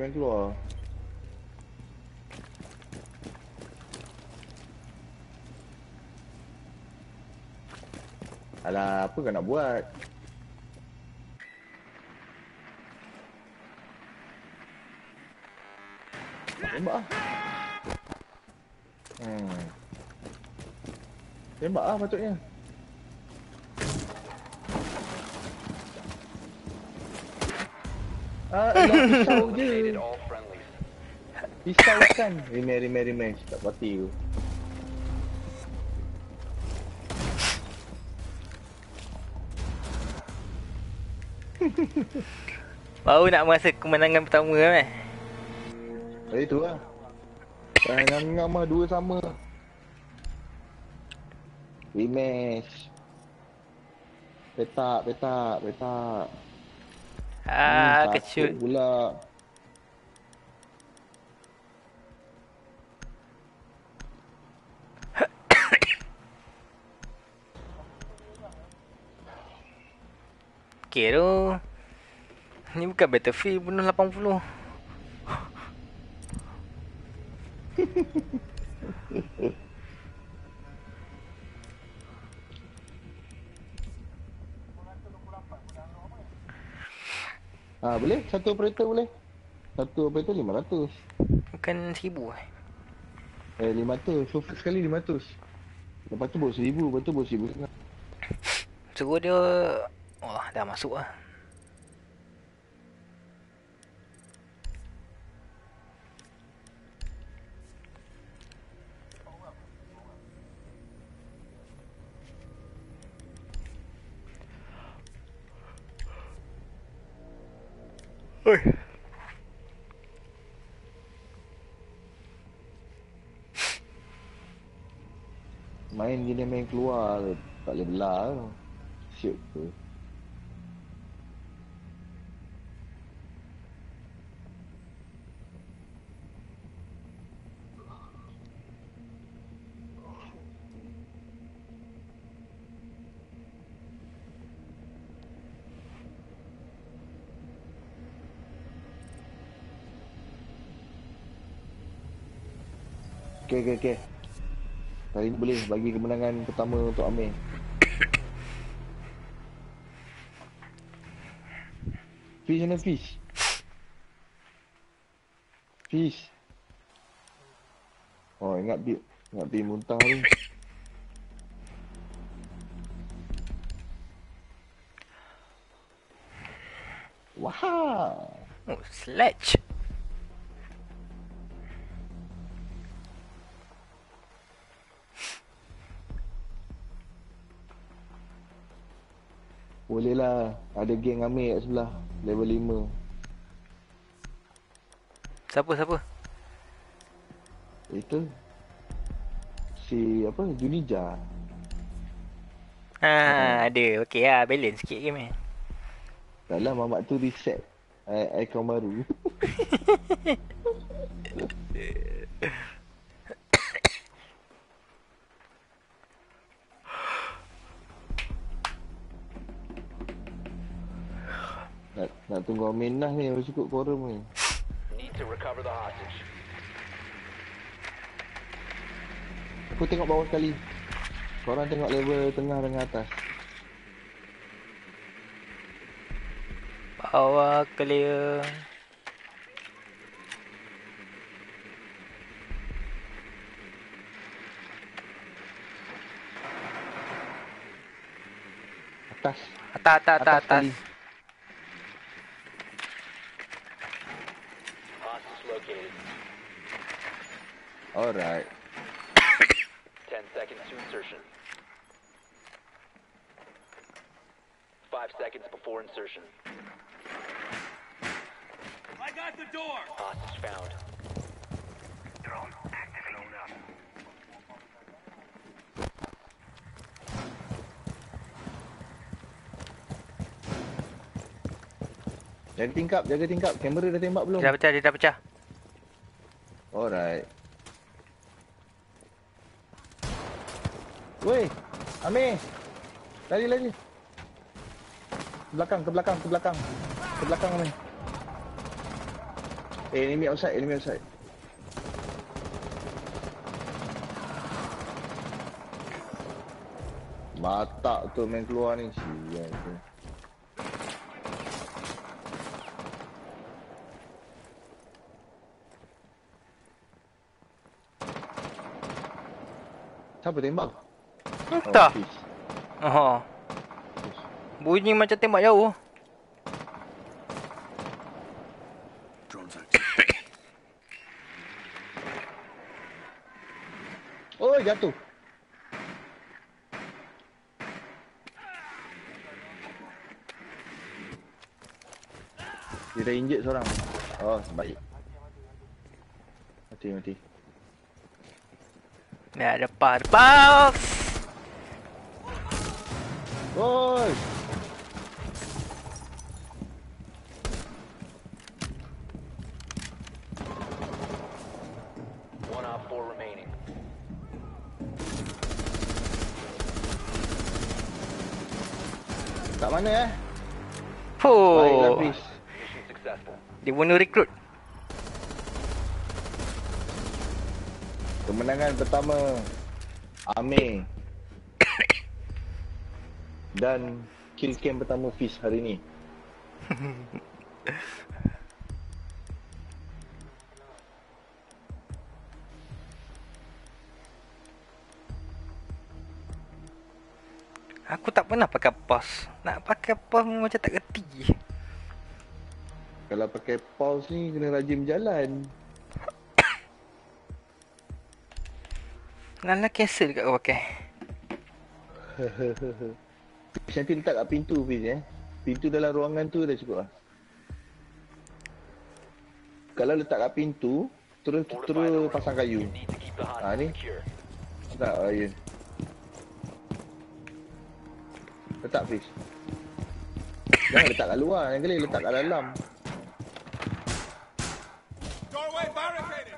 Alah, apa kau nak buat? Tembak ah. Tembak ah patutnya. Pisau je. Eliminated all friendlies. Pisau kan. Remeh. Tak pati tu. Baru nak masa kemenangan pertama kan. Itu lah. Jangan mah dua sama. Rematch. Petak. Kecut. Pula. Okay tu. Ni bukan Battlefield bunuh 80. Boleh? Satu operator boleh? Satu operator 500. Bukan 1000 eh. 500. So sekali 500. Lepas tu bawa 1000. Lepas tu bawa 1000. Suruh dia. Wah, dah masuk lah. Oi. Main gini main keluar tak boleh belah tu. Syuk tu. Okey. Kali ni boleh bagi kemenangan pertama untuk Amir. Fish mana fish? Fish. Oh, ingat bi muntah ni. Wah. Oh, sledge. Boleh lah. Ada geng Amir kat sebelah. Level 5. Siapa? Itu. Si apa? Junija. Ada. Okey lah. Balance sikit game ni. Tak lah, mamak tu reset icon baru. nak tunggu Aminah ni baru cukup quorum ni. Need to recover the hostage. Aku tengok bawah sekali. Korang tengok level tengah dengan atas. Bawah clear. Atas. Atas. sekali. Hostage located. Alright. 10 seconds to insertion. 5 seconds before insertion. I got the door! Hostage found. Jaga tingkap. Kamera dah tembak belum? Dia dah pecah. Alright. Weh, Amir. Lari. Ke belakang. Ke belakang Amir. Enemy outside. Matak tu main keluar ni. Sial tu. Siapa tembak? Entah. Fish. Bunyi macam tembak jauh. Drones active. Oh, jatuh. Dia dah injet seorang. Oh, baik. Mati. Ya, depan. Oi. One op 4 remaining. Kat mana Baiklah, Oh. Fish. Mission successful. Dia bunuh recruit. Kemenangan pertama Amir dan kill cam pertama Fish hari ni. Aku tak pernah pakai pause. Nak pakai pause macam tak reti. Kalau pakai pause ni kena rajin berjalan. Lala cancel kat kau pakai. Fish nanti letak kat pintu Fish Pintu dalam ruangan tu dah cukup lah. Kalau letak kat pintu, terus pasang kayu. Need to keep the Ni. hostage secure. Tak, ya. Letak Fish. Jangan letak kat luar, yang kali letak kat dalam. Doorway barricaded!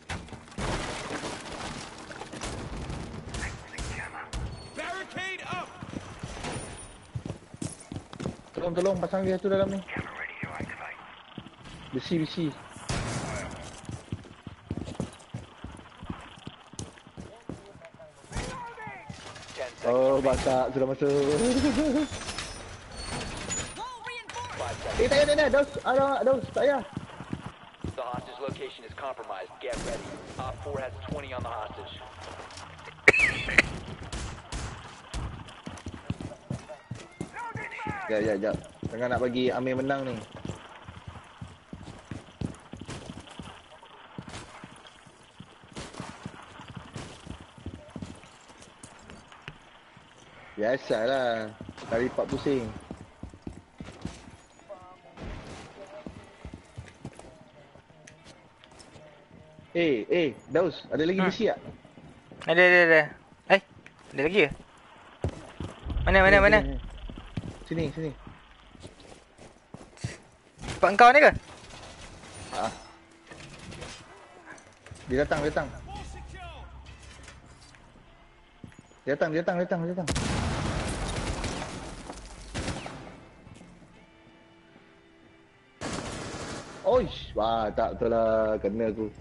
Barricade up! Tolong pasang dia tu dalam ni. Besi. Oh, batak sudah masuk. Wall reinforced. 5 seconds. Tak payah, Daus. Daus, tak payah. The hostage location is compromised. Get ready. Op 4 has 20 on the hostage. Jap. Tengah nak bagi Amir menang ni. Biasalah. Kali 4 pusing. Daus, ada lagi besi tak? Ada. Ada lagi ke? Mana? Sini. Tempat kau ni ke? Dia datang. Dia datang. Oish, wah tak betul lah, kena aku.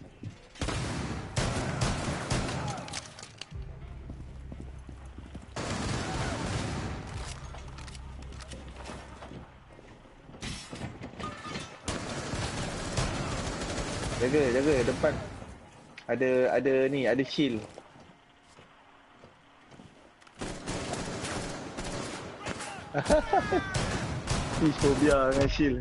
Jaga depan. Ada shield. Phobia dengan shield.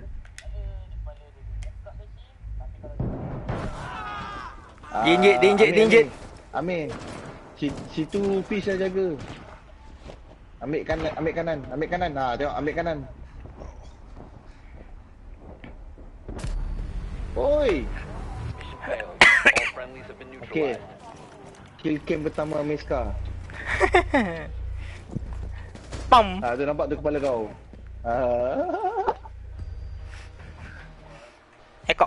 Dia injek. Amir. Situ fish dah jaga. Ambil kanan. Tengok, ambil kanan. Oi. Mission failed. All friendlies have been Okay. neutralized. Kill cam pertama Miska. Pam. Tu nampak tu kepala kau. Ekok.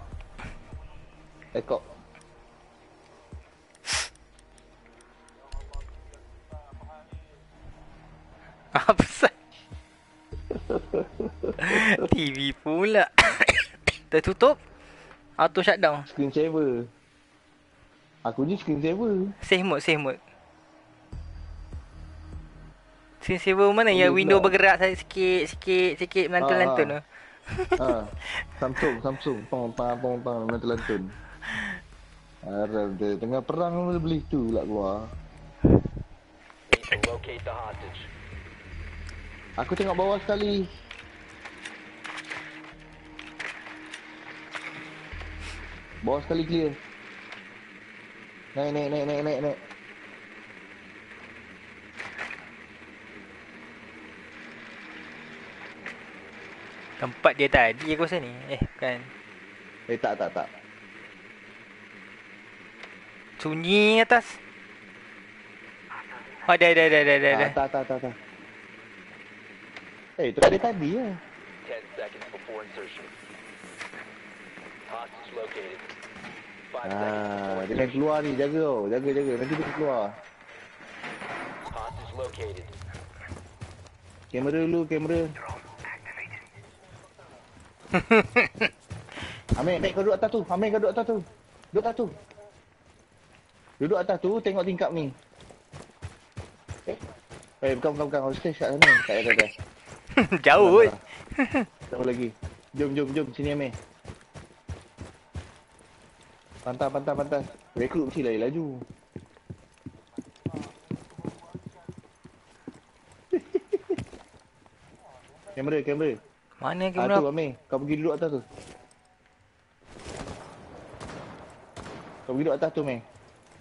Apa sah? TV pula. Tertutup. Auto shutdown. Screen saver. Aku ni screen saver. Save mode. Screen saver mana Boleh yang window pula. bergerak sikit melantun-lantun tu. Samsung. Pong, lantun. Harap dia tengah perang dia beli tu pula keluar. Need to locate the hostage. Aku tengok bawah sekali. Bawah sekali clear. Naik. Tempat dia tadi aku rasa ni. Bukan. Tak. Sunyi atas. Oh, dah. Tak. Itu ada tadi ya. 10 seconds before insertion. Hostage located. 5 seconds Dia kan keluar ni, jaga tau. Jaga. Nanti dia keluar. Hostage located. Kamera dulu. Amir, naik kau duduk atas tu. Duduk atas tu, tengok tingkap ni. Bukan. Kau stay kat sana. Tak. Jauh oi. Jauh lagi. Jom. Sini Amir. Pantas. Rekrut mesti laju. Kamera. Mana Tu kamera? Amir, kau pergi duduk atas tu. Kau pergi duduk atas tu, Amir.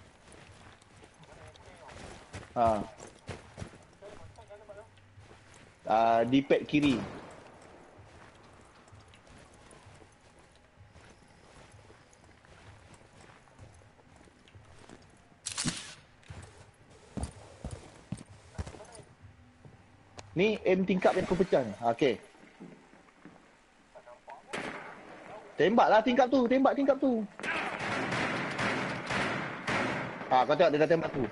D-pad kiri. Ni aim tingkap yang kau pecah ni. Okey. Tembaklah tingkap tu. Kau tengok dia dah tembak tu.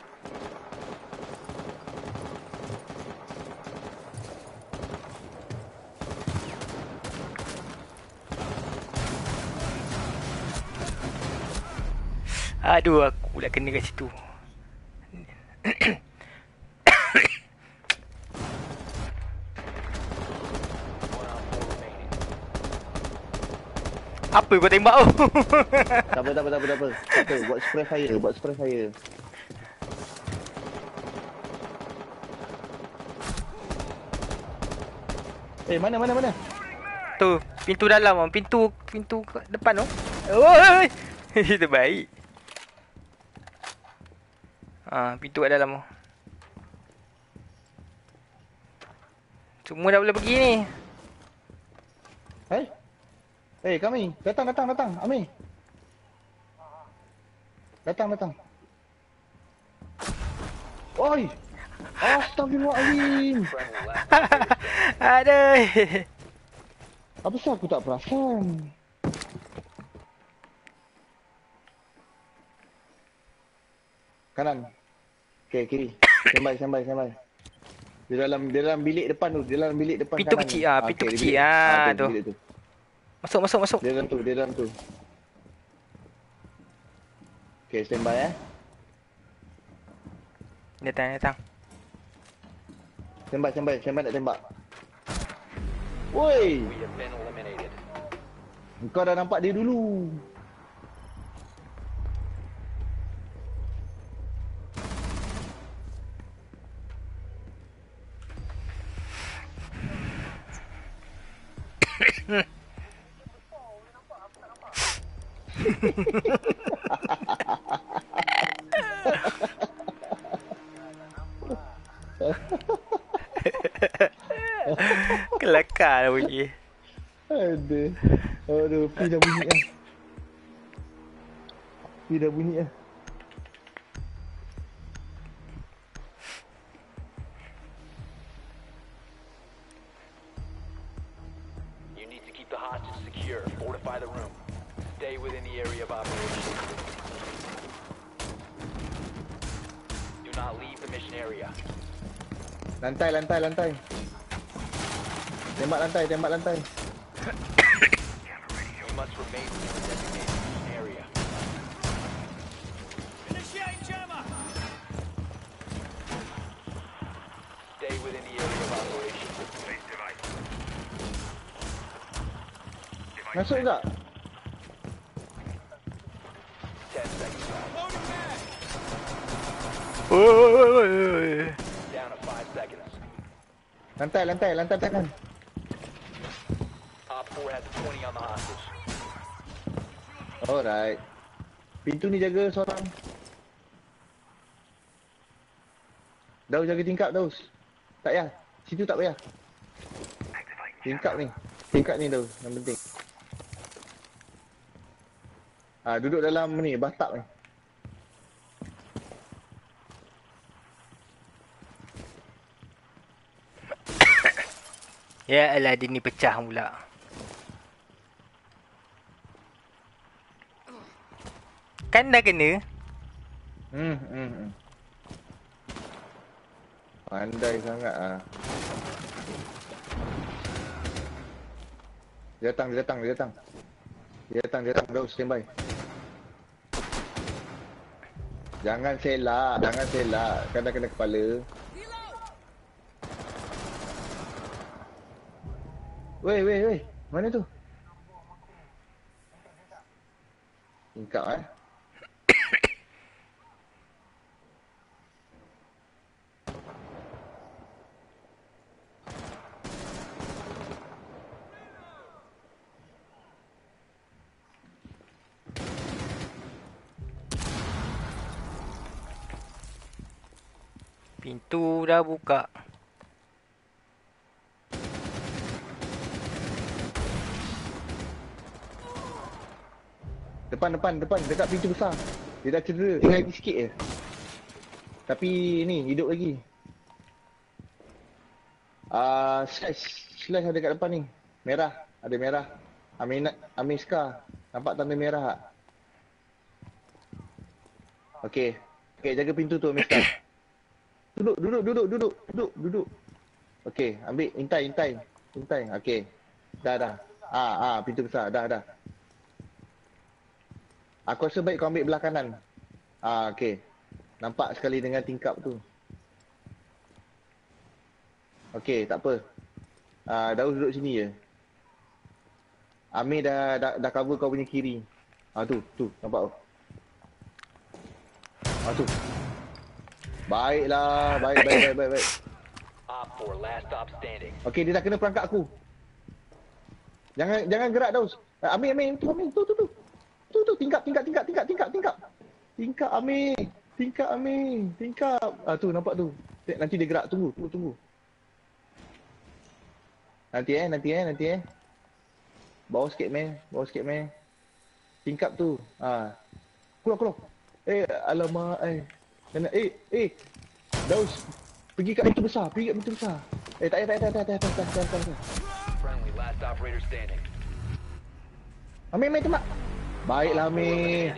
Aduh, aku pula kena kat situ. Apa kau tembak tu? Tak apa, tak apa, tak apa, tak apa. Tak apa, buat spray fire, buat spray fire. Mana? Tu, pintu dalam, pintu depan tu. Oi. Terbaik. Pintu kat dalam tu. Semua dah boleh pergi ni. Kami. Datang. Ami. Datang. Oi. Astagfirullahaladzim. Aduh. Apa sah aku tak perasan? Kanan. Okey, kiri. Standby. Dia dalam bilik depan tu. Dia dalam bilik depan Pintu kanan. kecil pintu Okey, kecil tu. bilik tu. Masuk. Dia dalam tu. Okey, standby Datang. Standby nak tembak. Woi, We have been eliminated. kau dah nampak dia dulu. Kelakar lah bunyi. Aduh, Pi dah bunyi lah. You need to keep the hostage secure. Fortify the room. Stay within the area of operation. Do not leave the mission area. Lantai. Tembak lantai. You must remain within the designated mission area. Initiate jammer! Stay within the area of operation. Masuk tak? 10 seconds left. Loading mag! Oi. Down to 5 seconds. Lantai kanan. Op 4 has a 20 on the hostage. Alright. Pintu ni jaga seorang. Daus jaga tingkap, Daus. Tak payah. Situ tak payah. Tingkap ni Daus, yang penting. Duduk dalam ni, bathtub ni. Ya elah, dia ni pecah pula. Kan dah kena. Pandai sangat Dia datang. Daus, standby. Jangan selak. Kan dah kena kepala. Weh. Mana tu? Tingkap Pintu dah buka. Depan. Dekat pintu besar. Dia dah cedera. Tinggal lagi sikit je. Tapi ni, hidup lagi. Slash ada kat depan ni. Merah. Ada merah. Amin Scar. Nampak tanda merah tak? Okey, jaga pintu tu, Amin Scar. Duduk. Okey, ambil. Intai. Okey. Dah. Pintu besar. Dah. Aku rasa baik kau ambil belah kanan. Okey. Nampak sekali dengan tingkap tu. Okey, tak apa. Daus duduk sini je. Amir dah cover kau punya kiri. Tu nampak tu. Tu. Baiklah, baik. Op 4, last stop standing. Okey, dia dah kena perangkap aku. Jangan gerak Daus. Amir, tu. Tu, tingkap. Tingkap Amir. Tingkap. Tu nampak tu. Nanti dia gerak, tunggu. Nanti. Bawa sikit, man. Tingkap tu. Keluar. Alamak, Kena, Daus. Pergi kat pintu besar. Tak payah. Friendly, last operator standing. Amir, tembak. Baiklah, Amir.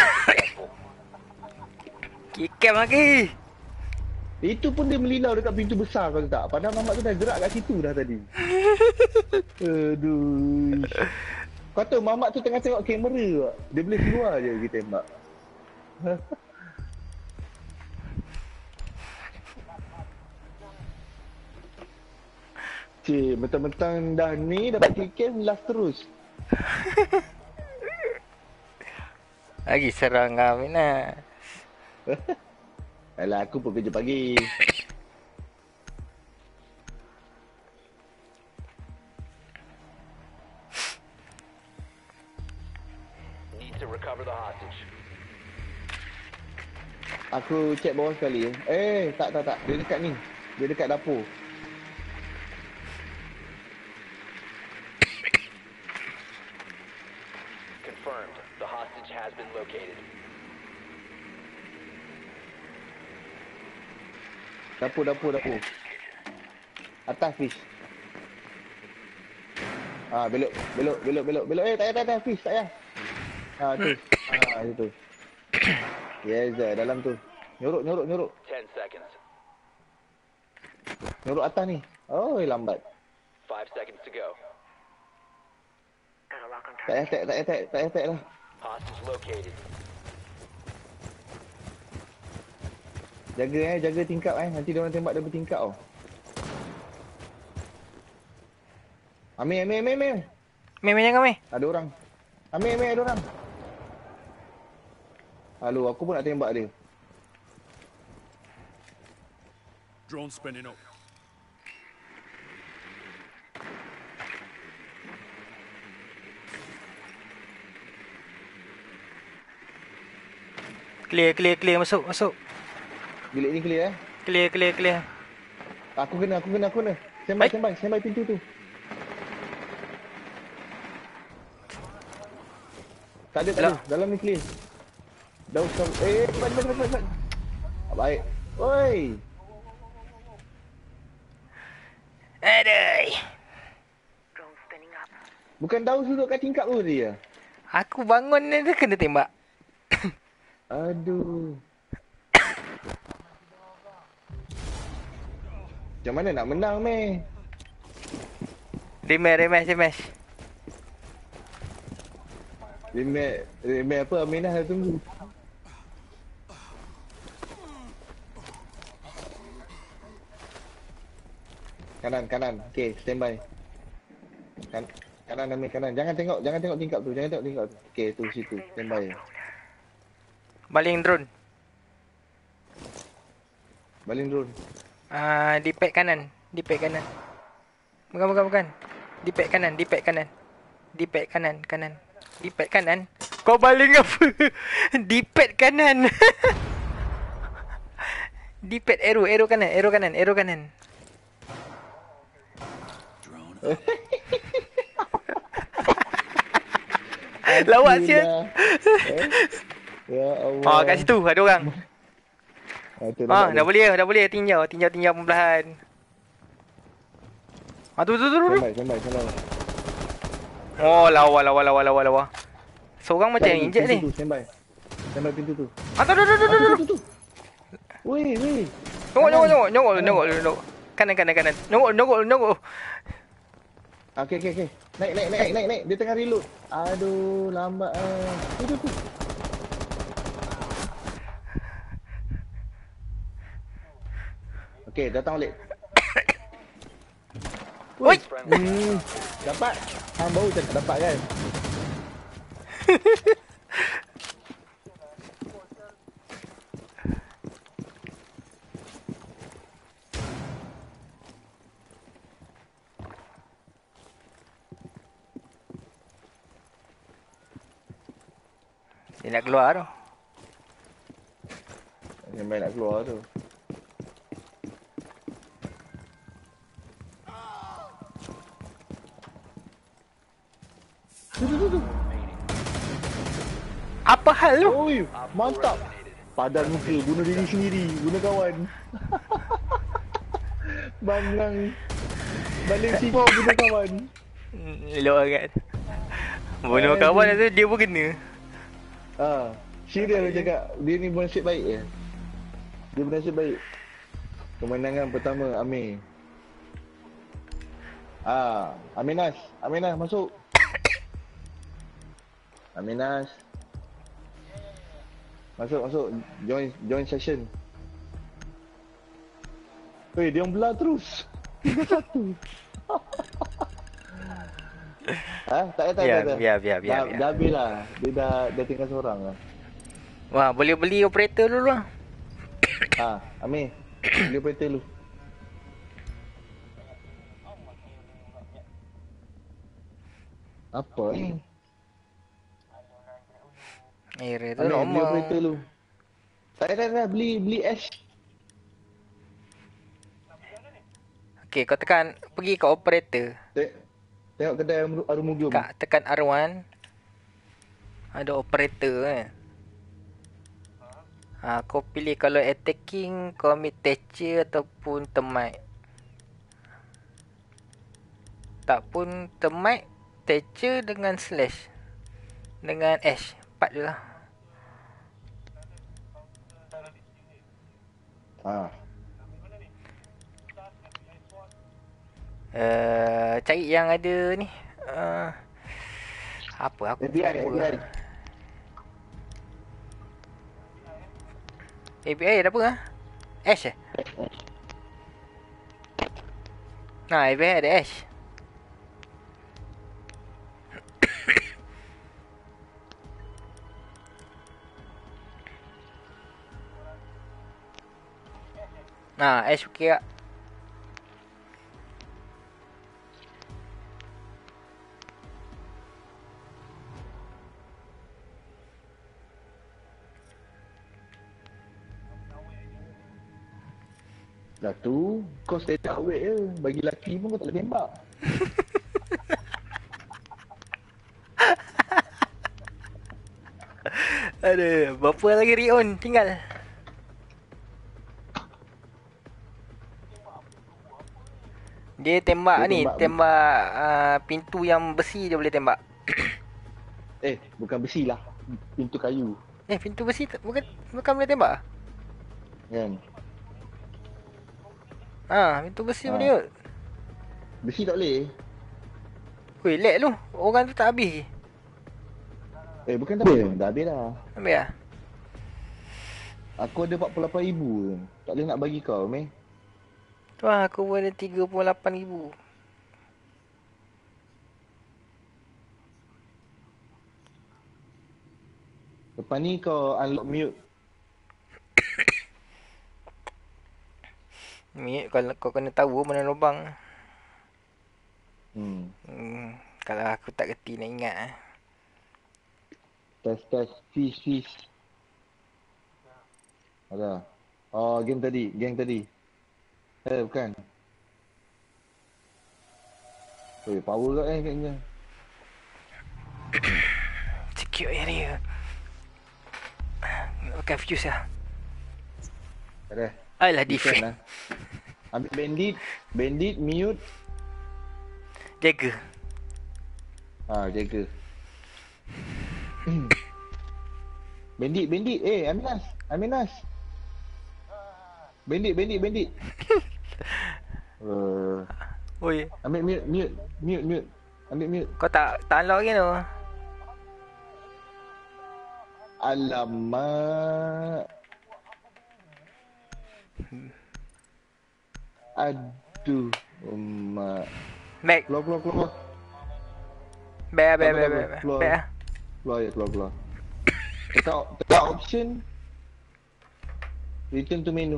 Kikam lagi. Itu pun dia melilau dekat pintu besar kau tahu tak? Padahal Mamat tu dah gerak kat situ dah tadi. Aduh. Kau tahu Mamat tu tengah tengok kamera tak? Dia boleh keluar je kita tembak. Cik, mentang-mentang dah ni dapat kill last terus. Lagi serang kami nak. Alah, aku pun kerja pagi. Need to recover the hostage. Aku cek bawah sekali. Tak. Dia dekat ni. Dia dekat dapur. Confirmed. The hostage has been located. Dapur. Atas fish. Belok. Tak payah fish, tak payah. Tu. Itu. Yes, dalam tu. Nyorok. 10 seconds. Nyorok atas ni. Lambat. 5 seconds to go. Tak payah lah. Hostage located. Jaga tingkap nanti dia orang tembak dia bertingkap tau. Amir. Meh jangan meh. Ada orang. Amir ada orang. Halo, aku pun nak tembak dia. Drone spinning up. Clear, masuk. Bilik ni clear Clear. Aku kena. Standby pintu tu. Tak ada. Dalam ni clear. Dah usah. Cepat. Baik. Oi. Aduh. Bukan Daus duduk kat tingkap tu dia. Aku bangun ni dia kena tembak. Aduh. Macam mana nak menang, meh? Rematch. Remeh apa? Aminah dah tunggu. Kanan. Okey, standby. Kanan Amir, kanan. Jangan tengok tingkap tu. Okey, tu situ. Standby. Baling drone. Di pad kanan. Bukan. Di pad kanan. Kau baling apa? Di pad kanan. Di pad arrow kanan. Lawak sial. Ya Allah. Kat situ ada orang. Tu Dah boleh tinjau perlahan. Tu. Standby. Oh, lawa. Seorang macam injek ni. Standby pintu tu. Tu. Weh. Tengok. Kanan. Tengok. Okey. Naik. Dia tengah reload. Aduh, lambat. Tu. Okey, datang balik. Oi. Friendly. Dapat. Hang baru cakap dapat kan? Dia nak keluar tu. Yang main nak keluar tu. Apa hal tu? Oi, mantap. Padan muka, bunuh diri sendiri, bunuh kawan. Bangang. Balik C4 bunuh kawan. Elok kan. Bunuh kawan tu dia pun kena. Serius dia cakap, dia ni bernasib baik je. Dia bernasib baik. Kemenangan pertama Amir. Aminas masuk. Aminas. Masuk. Join session. Weh, dia orang belah terus. 3-1. Tak. Biar. Dah habis lah. Dia dah tinggal seorang lah. Wah, boleh beli operator dulu lah. Amir. Beli operator dulu. Apa ni? Area tu Amir, beli normal. operator dulu. Tak, beli Ash. Okey, kau tekan pergi ke operator. Tengok kedai Arumugium. Kak tekan R1. Ada operator kan. Kau pilih kalau attacking, kau ambil Thatcher ataupun Termite. Tak pun Termite, Thatcher dengan Slash. Dengan Ash. 4 je lah. Cari yang ada ni. Apa aku FBI. ABI ada apa ah? Ash eh? ABI ada Ash. Ash okey tak? Dah tu, kau stay awake je. Bagi lelaki pun kau tak boleh tembak. Aduh, berapa lagi Rion tinggal? Dia tembak ni, tembak pintu yang besi dia boleh tembak. Bukan besi lah. Pintu kayu. Pintu besi bukan boleh tembak? Kan? Pintu besi boleh kot. Besi tak boleh. Weh, lag lu. Orang tu tak habis. Bukan tak habis. Dah habis dah. Habis lah? Aku ada 48,000 je. Tak boleh nak bagi kau, meh. Tu lah, aku pun ada 38,000. Lepas ni kau unlock mute. Ni kalau kau kena tahu mana lubang. Kalau aku tak kerti nak ingat Test. Fish. Ada. Geng tadi. Bukan. Power kat kayaknya. Secure area. Pakai fuse lah. Ada. Alah, defend lah. Ambil bandit, mute. Jaga. Jaga. Bandit. Aminas. Bandit. Oi. Ambil mute. Ambil mute. Kau tak unlock lagi tu. Alamak. Aduh. Mak. Back. Keluar. Baik, Tak apa, tak apa. baik. Keluar. Baik ah. Keluar je, keluar. Tekan option. Return to menu.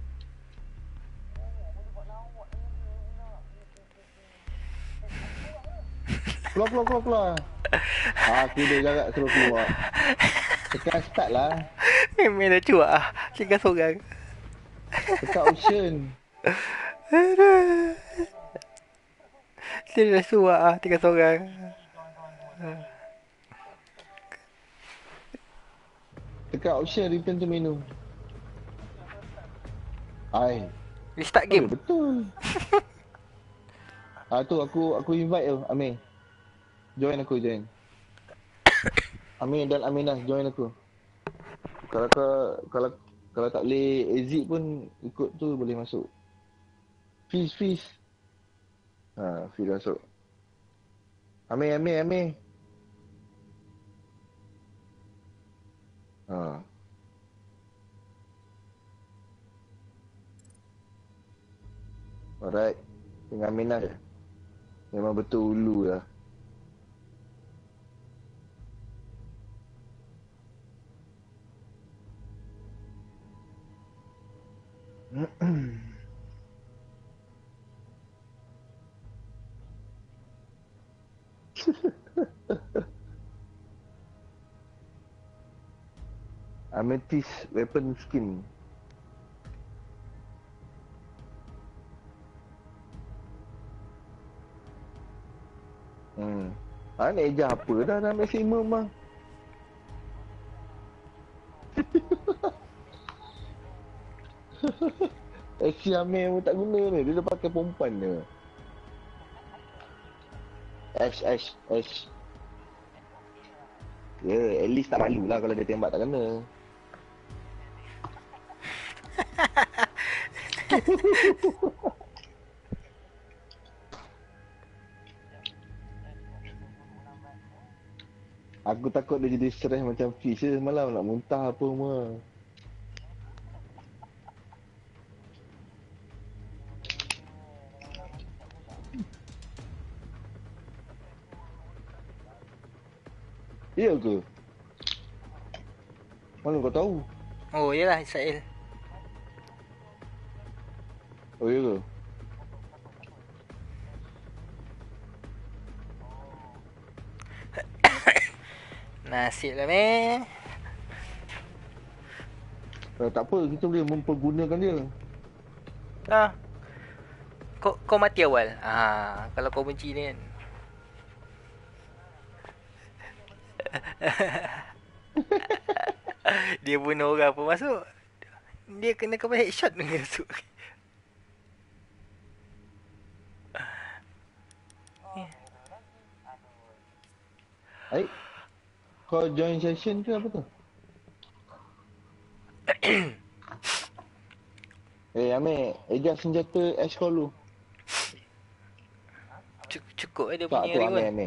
Keluar. Aku dah jarak suruh keluar. Tekan start lah. Memang dah cuak ah. Tinggal seorang. Tekan option. Aduh. Dia dah suak ah. Tinggal seorang. Tekan option return to menu. Ai. Restart game. Betul. Tu aku invite tu, Amir. Join. Amir dan Aminah join aku. Kalau tak boleh exit pun ikut tu boleh masuk. Fiz. Fiz masuk. Amir. Alright. Dengan Aminah je. Memang betul ulu lah. Amethyst weapon skin. Nak eja apa dah maksimum mah. Aksi Amir pun tak guna ni. Dia dah pakai pompan dia. Ash. Ya, at least tak malu lah kalau dia tembak tak kena. Aku takut dia jadi stress macam Fish je semalam nak muntah apa semua. Ya ke? Mana kau tahu? Oh, yelah Israel. Oh ya ke? Nasib lah meh. Tak apa, kita boleh mempergunakan dia. Kau mati awal. Kalau kau benci ni kan. Dia bunuh orang apa masuk. Dia kena kau headshot dengan masuk. Baik. Kau join session ke apa tu? Amir, adjust senjata Ash kau dulu. Cukup dia Tak punya tu ringan. Amir.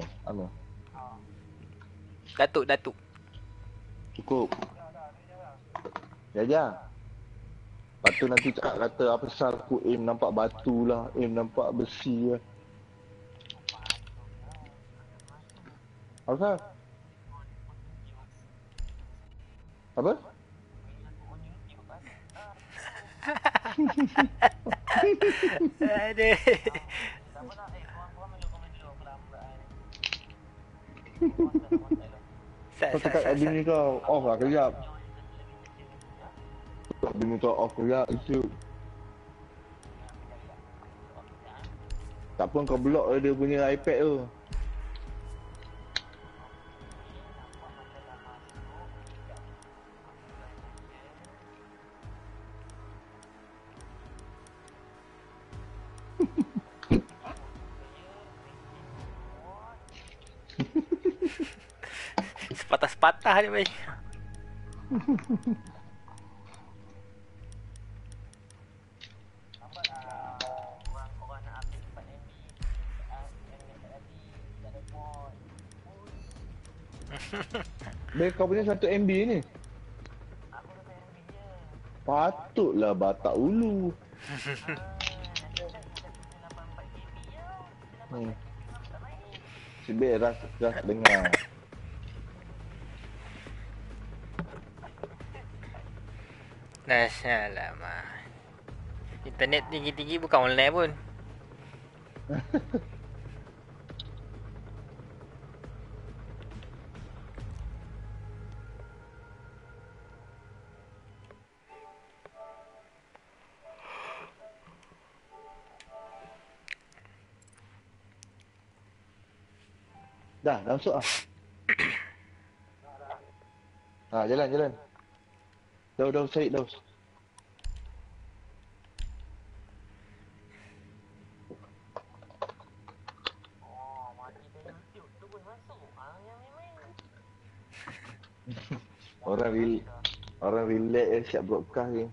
Datuk. Cukup. Jaja. Lepas tu nanti cakap kata apa pasal aku aim nampak batu lah, aim nampak besi lah. Apa? Apa? Aduh. Kau cakap admin kau off lah kejap. Admin kau off kejap itu. Tak pun kau block dia punya iPad tu. Sepatah dia baik. Baik kau punya 1 MB ni. Patutlah batak ulu. Sebab Ras tak dengar. Nasyaallah mah. Internet tinggi-tinggi bukan online pun. Dah masuk ah. Jalan. Dah Syed dah. Orang relax siap broadcast ni.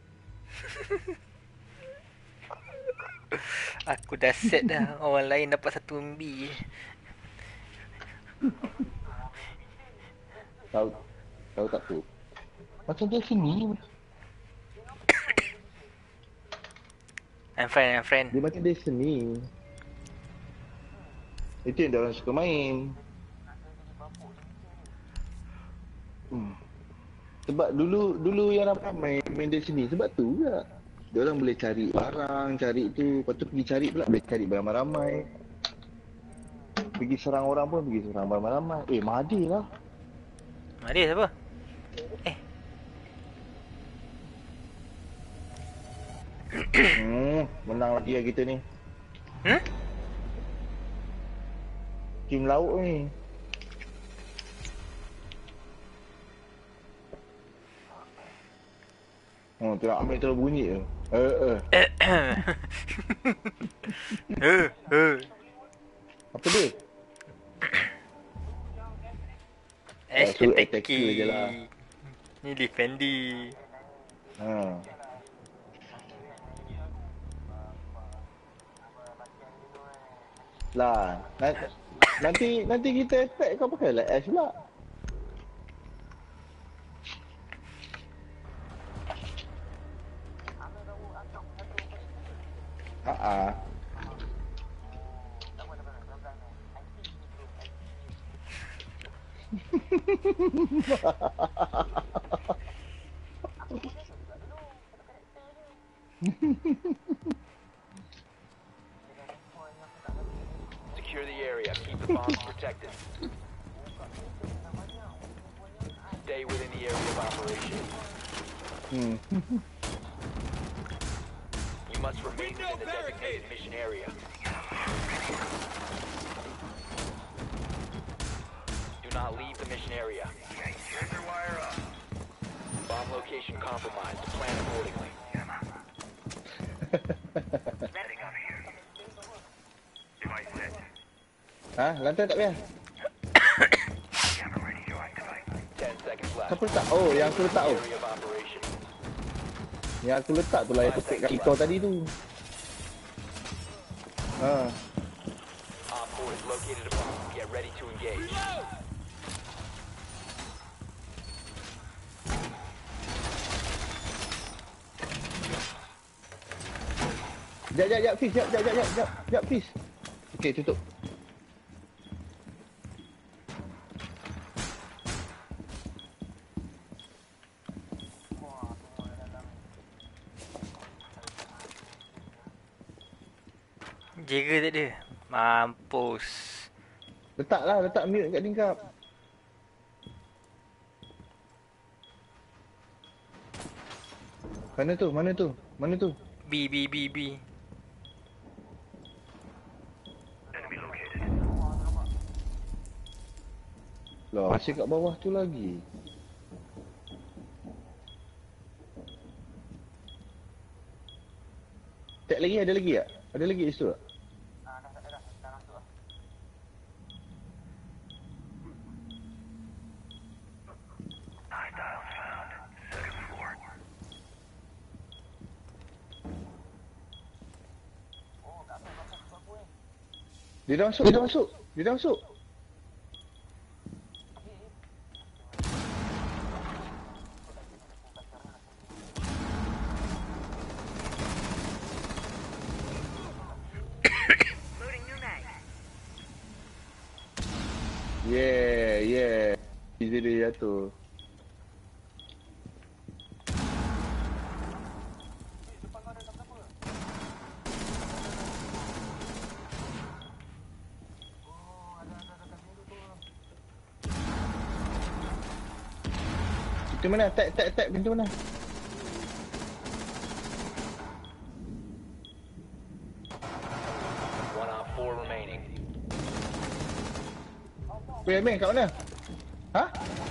Aku dah set dah. Orang lain dapat 1 MB. Tahu tak tu? Macam dia sini. I'm friend. Dia macam dia seni. Itu yang dia orang suka main. Sebab dulu yang ramai main dia sini. Sebab tu juga. Dia orang boleh cari barang, cari tu. Lepas tu pergi cari pula. Boleh cari ramai-ramai. Pergi serang orang pun pergi serang ramai-ramai. Mahathir lah. Mahathir siapa? Menang lagi lah kita ni. Hmm? Tim laut ni. Tu nak ambil terus bunyi tu. Apa dia? Action attacker Taki je lah. Ni Defendi. Lah, nanti kita attack kau pakai lah Ash pula. Secure the area. Keep the bombs protected. Stay within the area of operation. You must remain within the designated mission area. Do not leave the mission area. Bomb location compromised. Plan accordingly. Lantai tak payah. 10 seconds left. Siapa letak? Oh, yang aku letak tu. Area of operation. Yang aku letak tu lah yang petik kat kau tadi tu. Op 4 has located a bomb. Get ready to engage. Jap, Fiz. Jap, Fiz. Okey, tutup. Jaga tak ada. Mampus. Letak mute kat tingkap. Mana tu? B. Lah, masih kat bawah tu lagi. Tak lagi, ada lagi tak? Ada lagi kat situ tak? Dia dah masuk. jatuh. Pintu mana? Tap pintu mana? One on 4 remaining. Weh, Amin, kat mana? Ha?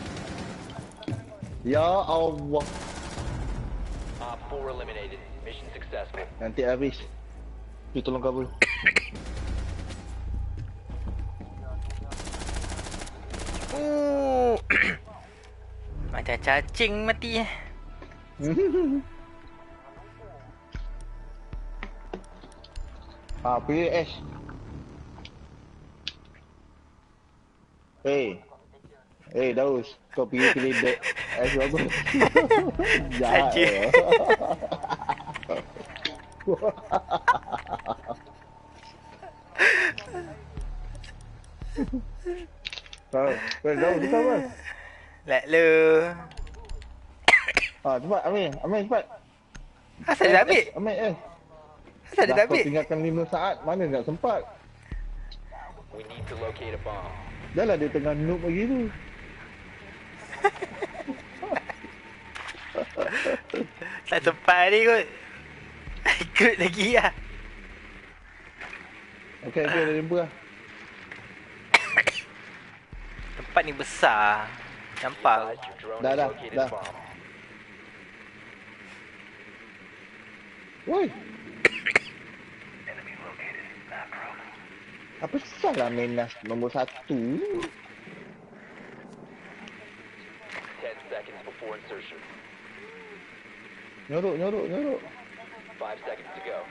Ya Allah. Op 4 eliminated. Mission successful. Nanti habis. Tu tolong kabul. Macam cacing mati eh. Pilih S. Daus, kau pergi pilih S apa? Jahat. Anjing. Daus, kita apa? Lek lu. Cepat, Amin cepat. Asal dia dah ambil? Amin, Asal dia dah kau ambil? tinggalkan 5 saat, mana nak sempat? We need to locate a bomb. Dah lah dia tengah noob lagi tu. Tak sempat ni kot. Ikut lagi lah. Okey, dah jumpa lah. Tempat ni besar. Nampak? Advise your drone Dah, has dah, located dah. a bomb. Woi. Apa salah Menas nombor 1? 10 seconds before insertion. Nyorok. 5 seconds to go.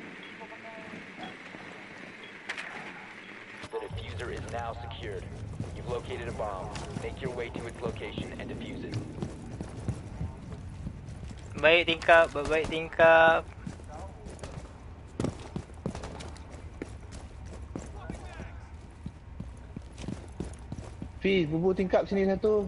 The diffuser is now secured. You've located a bomb. Make your way to its location and defuse it. Baik tingkap, baik tingkap. Fiz, bubuk tingkap sini satu.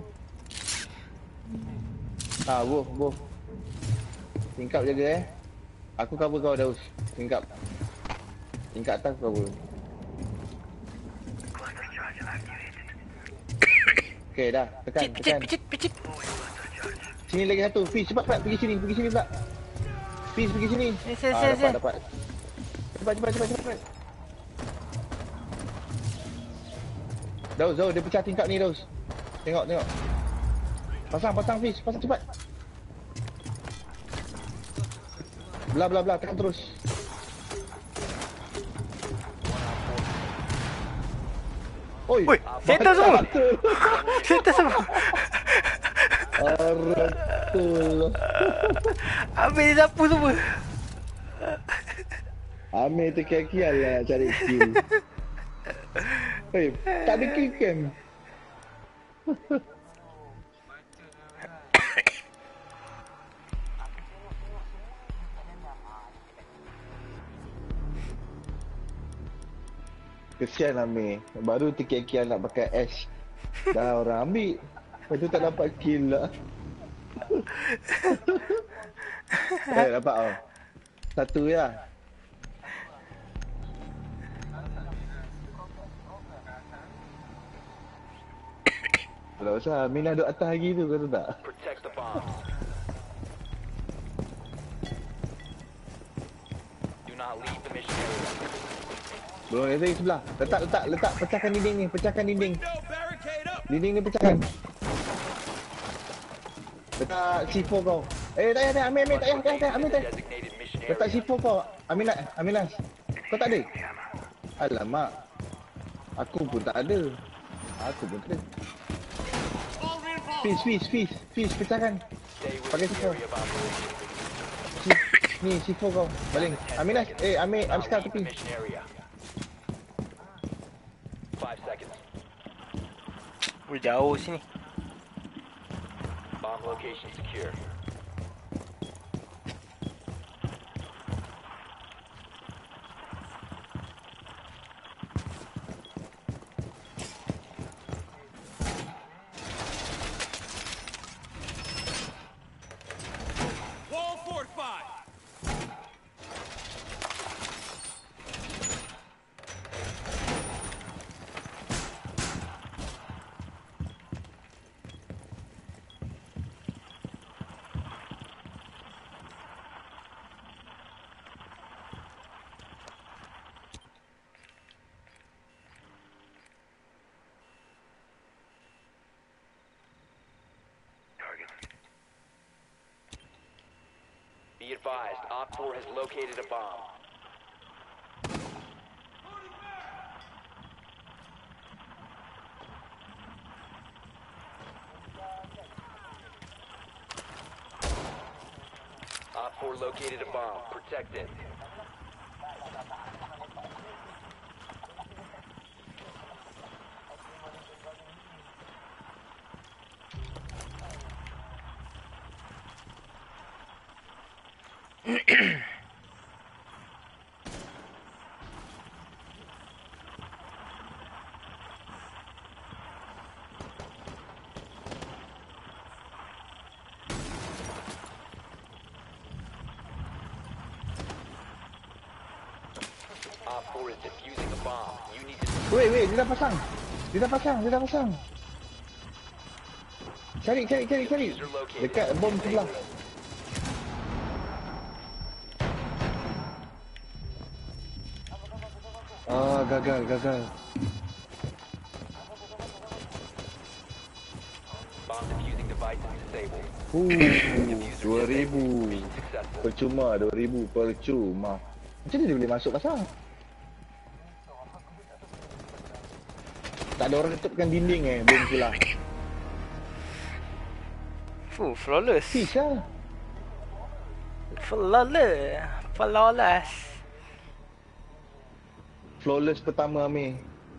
Boh. Tingkap jaga Aku cover kau Daus. Tingkap atas cover. Okey dah, tekan. Picit. Sini lagi satu. Fiz, cepat pergi sini pula. Fiz pergi sini. Saya. Dapat. Cepat. Daus, dia pecah tingkap ni Daus. Tengok. Pasang Fiz, pasang cepat. Belah, tekan terus. Oi, settle semua. Settle semua. Aratul. Habis sapu semua. Amir terkial-kial lah cari kill. Tak ada kill cam. Kesian Amir. Baru terkial-kial nak pakai S. Dah orang ambil. Lepas tu tak dapat kill lah. Dapat tau. Satu ya. Tak usah, Mina duduk atas lagi tu, kau tahu tak? Protect the bomb. Do not leave the mission area. Belum lagi sebelah. Letak. Pecahkan dinding ni, dinding. Dinding ni pecahkan. Letak C4 kau. Tak payah, Amir, tak payah, Amir tak payah. Designated mission Letak area. C4 kau, Aminas. Kau tak ada? Alamak. Aku pun tak ada. Fiz, pecahkan. Stay Pakai within the C4. area of operation. Ni C4 kau. Baling. Aminas, Amir sekarang tepi. Mission area. 5 seconds. Jauh sini. Bomb location secure. Be advised, Op 4 has located a bomb. Op 4 located a bomb. Protect it. Op 4 is defusing a bomb. You need to Wait, dia dah pasang. Dia dah pasang. Cari. Dekat bom sebelah. Ah, gagal. bomb defusing device is disabled. 2000. Percuma 2000 percuma. Macam mana dia boleh masuk pasang? Tak ada orang tutupkan dinding bom tu lah. Flawless. Fish lah. Flawless. Flawless pertama Amir.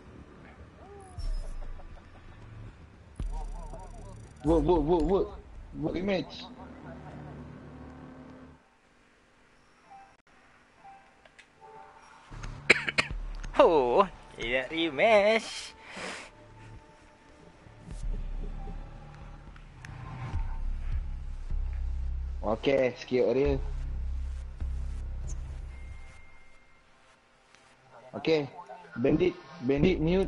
Work image. Oh, tidak rematch. Okay, skip dia. Okay, bandit mute.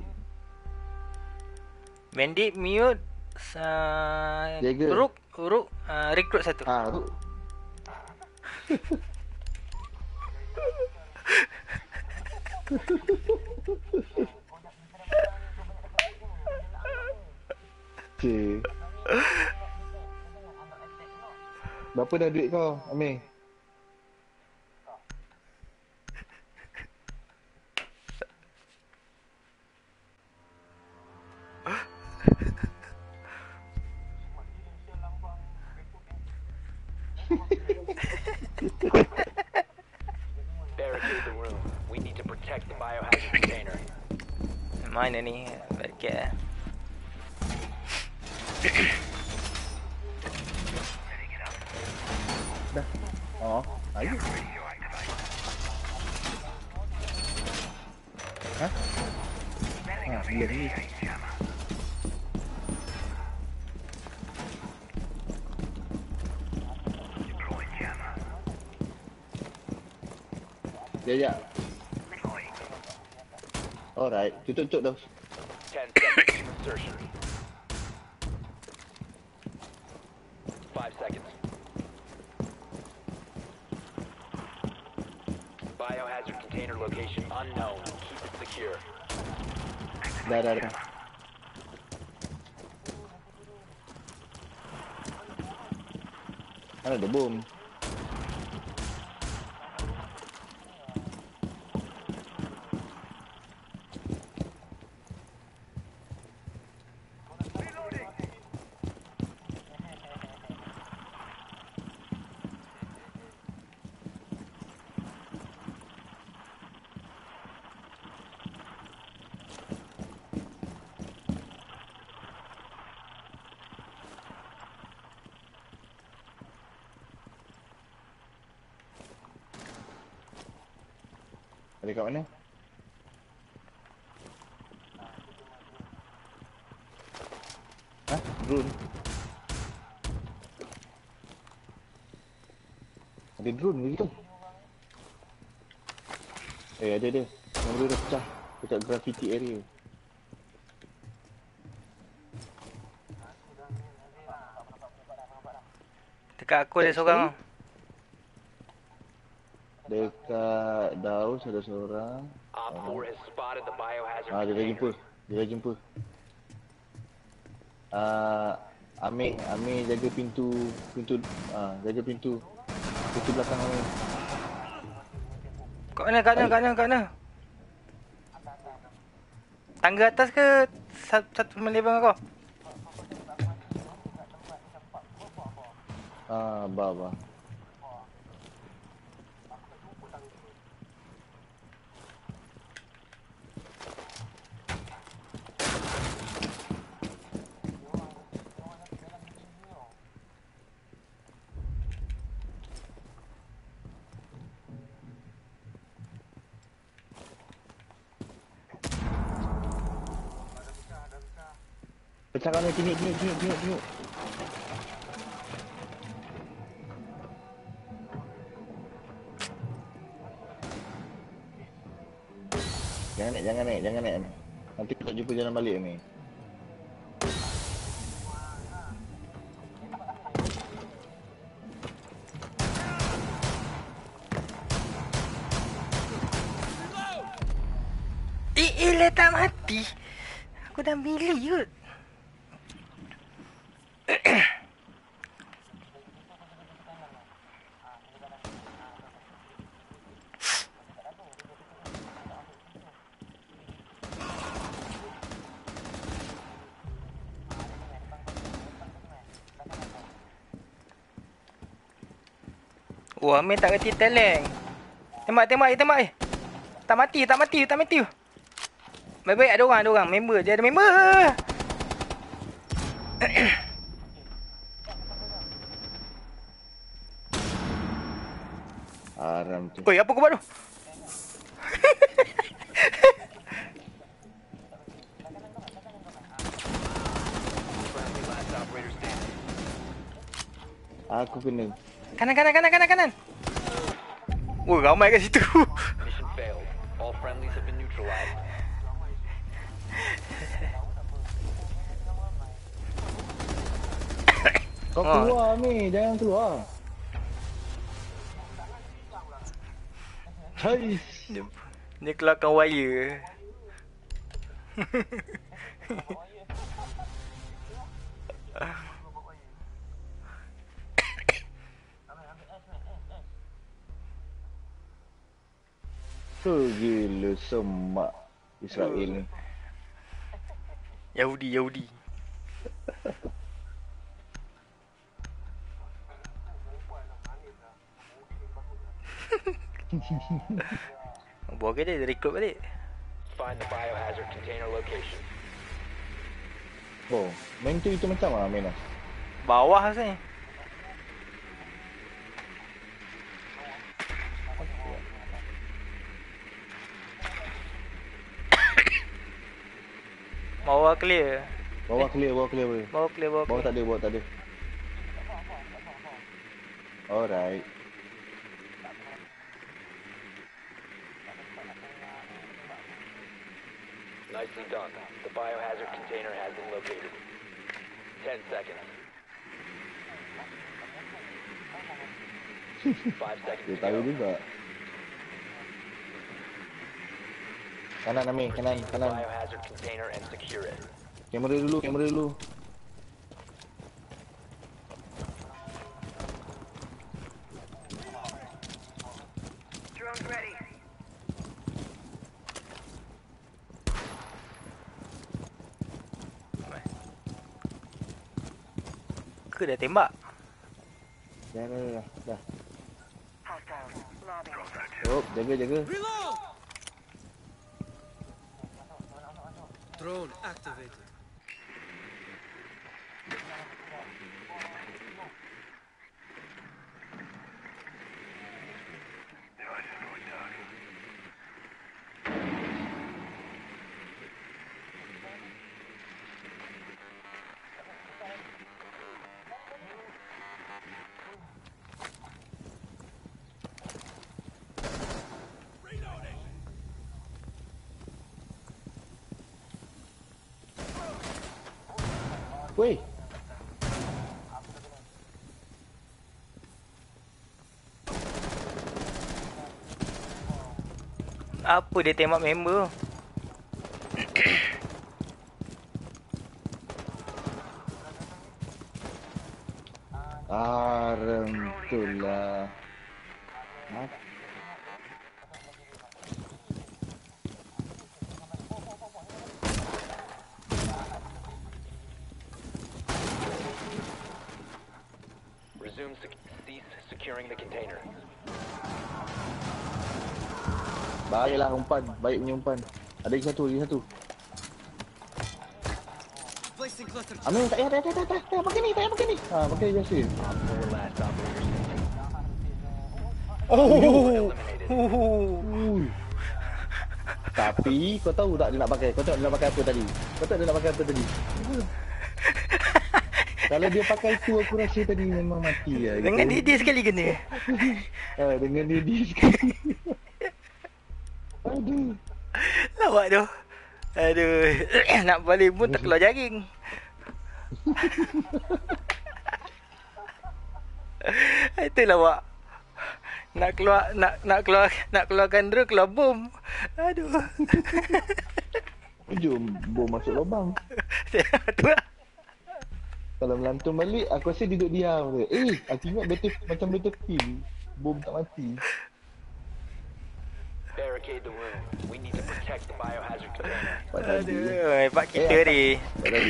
Bandit mute. Jaga. Uruk recruit satu. Ruk. Cik. Berapa dah duit kau, Amir? Barricade the room. We need to protect the biohazard container. Mana ni? Baik. Dah. Oh, ayo. Hah? Dia ni. Ya. Alright, tutup dah. 10 seconds to insertion. 5 seconds. Biohazard container location unknown. Keep it secure. Dah. Mana ada bom? Ada kat mana? Hah? Drone? Ada drone begitu? Ada. Yang dia dah pecah dekat graffiti area. Dekat aku ada seorang. Dekat Daus ada seorang. Op 4 has spotted the biohazard Dia dah jumpa. container. Amir jaga pintu. Jaga pintu. Itu belakang ni. Kat mana? Tangga atas ke satu melebang kau? Bah. Pecahkan ni, tengok. Jangan naik. Nanti kita jumpa jalan balik ni. Tak mati. Aku dah milih kot. Wah, Amin tak reti talent. Tembak. Tak mati. Baik-baik ada orang. Member, dia ada member. Haram tu. Oi, apa kau buat tu? Aku kena. Kanan. Oh, ramai kat situ. Mission failed. All friendlies have been neutralized. Kau keluar ni, jangan keluar. Hai. Dia keluarkan wire. Gila semak Israel ni. Yahudi. Buat ke dia record balik. Find the biohazard container location. Oh, main tu itu macam mana main lah? Bawah sini. Bawah clear. Bawah clear boleh. Bawah tak ada. Alright. Nicely done. The biohazard container has been located. 10 seconds. 5 seconds Dia to tahu go. juga. Kanan Ami, kanan. Biohazard container and secure it. Kamera dulu. Drone's ready. Ke dah tembak? Dah. Hostile. Lobby. Oh, jaga. Reload! Drone activated. Weh. Apa dia tembak member? Haram tu lah. Cease securing the container. Baiklah umpan. Baik punya umpan. Ada lagi satu, lagi satu. Placing cluster. Amin, tak payah, pakai ni, pakai ni. Ha, pakai biasa. Last operator standing. Oh. Ui. Tapi kau tahu tak dia nak pakai? Kau tahu dia nak pakai apa tadi? Kau tahu dia nak pakai apa tadi? Kalau dia pakai itu aku rasa tadi memang mati lah. Dengan dia sekali kena. Dengan dia sekali. Aduh. Lawak tu. Aduh. Nak balik pun tak keluar jaring. Itu lawak. Nak keluarkan drone, keluar bom. Aduh. Jom bom masuk lubang. Tu lah. Kalau melantung balik aku rasa duduk diam je. Aku ingat macam Battlefield. Bom tak mati. Barricade the room. We need to protect the biohazard container. Pak tadi. Aduh, hebat kita ni. Pak tadi.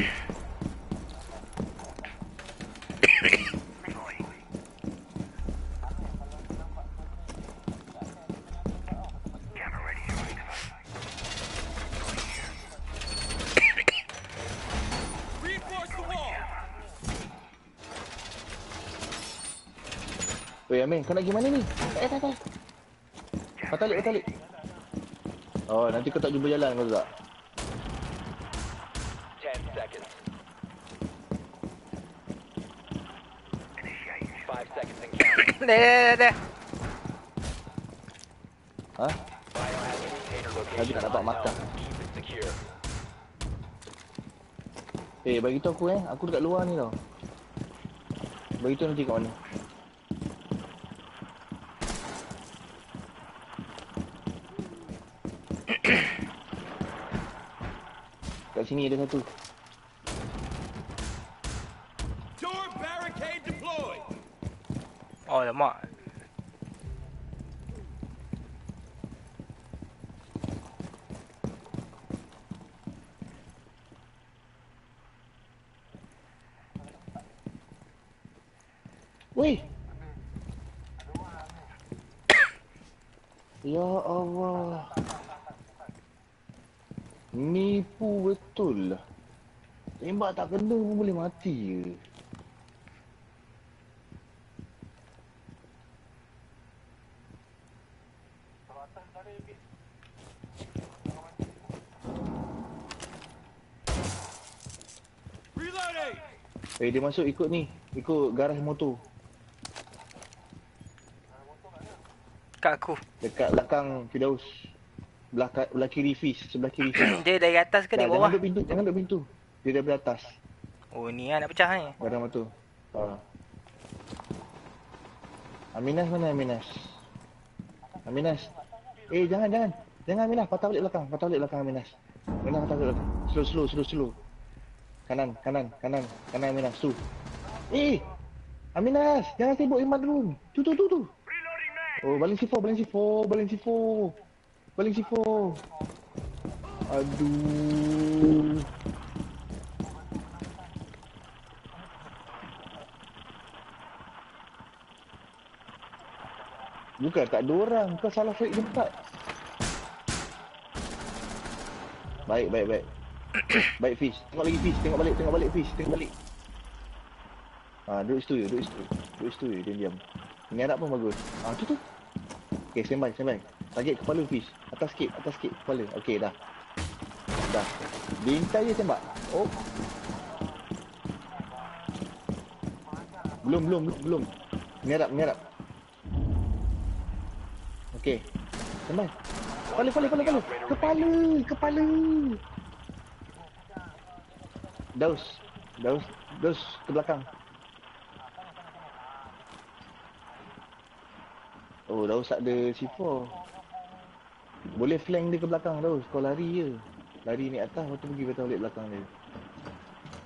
Weh Amin, kau nak pergi mana ni? Tak. Patalik. Oh, nanti kau tak jumpa jalan kau tak? 10 seconds. 5 seconds and counting. Dah. Ha? Biohazard container Lagi location tak dapat makan. Keep it secure. Bagi tahu aku aku dekat luar ni tau. Bagi tahu nanti kat mana. Kat sini ada satu. Door barricade deployed. Oh, lemak. Weh. Ya Allah. Nipu betul lah. Tembak tak kena pun boleh mati ke? Reloading. Dia masuk ikut ni. Ikut garaj motor. Kat aku. Dekat belakang Firdaus. Belah kiri Fiz. Sebelah kiri Fiz. Dia dari atas ke dari bawah? Jangan duduk pintu. Dia daripada atas. Oh, ni lah nak pecah ni. Garaj motor. Aminas mana Aminas? Aminas. Jangan. Jangan Aminas. Patah balik belakang Aminas. Aminas patah balik belakang. Slow. Kanan Aminas. Tu. Aminas. Jangan sibuk iman dulu. Tu. Oh, baling C4. Aduh. Bukan tak ada orang. Kau salah fake tempat. Baik. Baik Fiz. Tengok lagi Fiz. Tengok balik Fiz. Duduk situ je. Diam. Ini anak pun bagus. Tu. Okay, standby. Target kepala Fiz. Atas sikit kepala. Okay, dah. Bintai je tembak. Oh. Belum. Menyerap. Okay. Standby. Kepala. Daus ke belakang. Oh, Daus tak ada C4. Boleh flank dia ke belakang Daus. Kau lari je. Lari ni atas, lepas tu pergi patah balik belakang dia.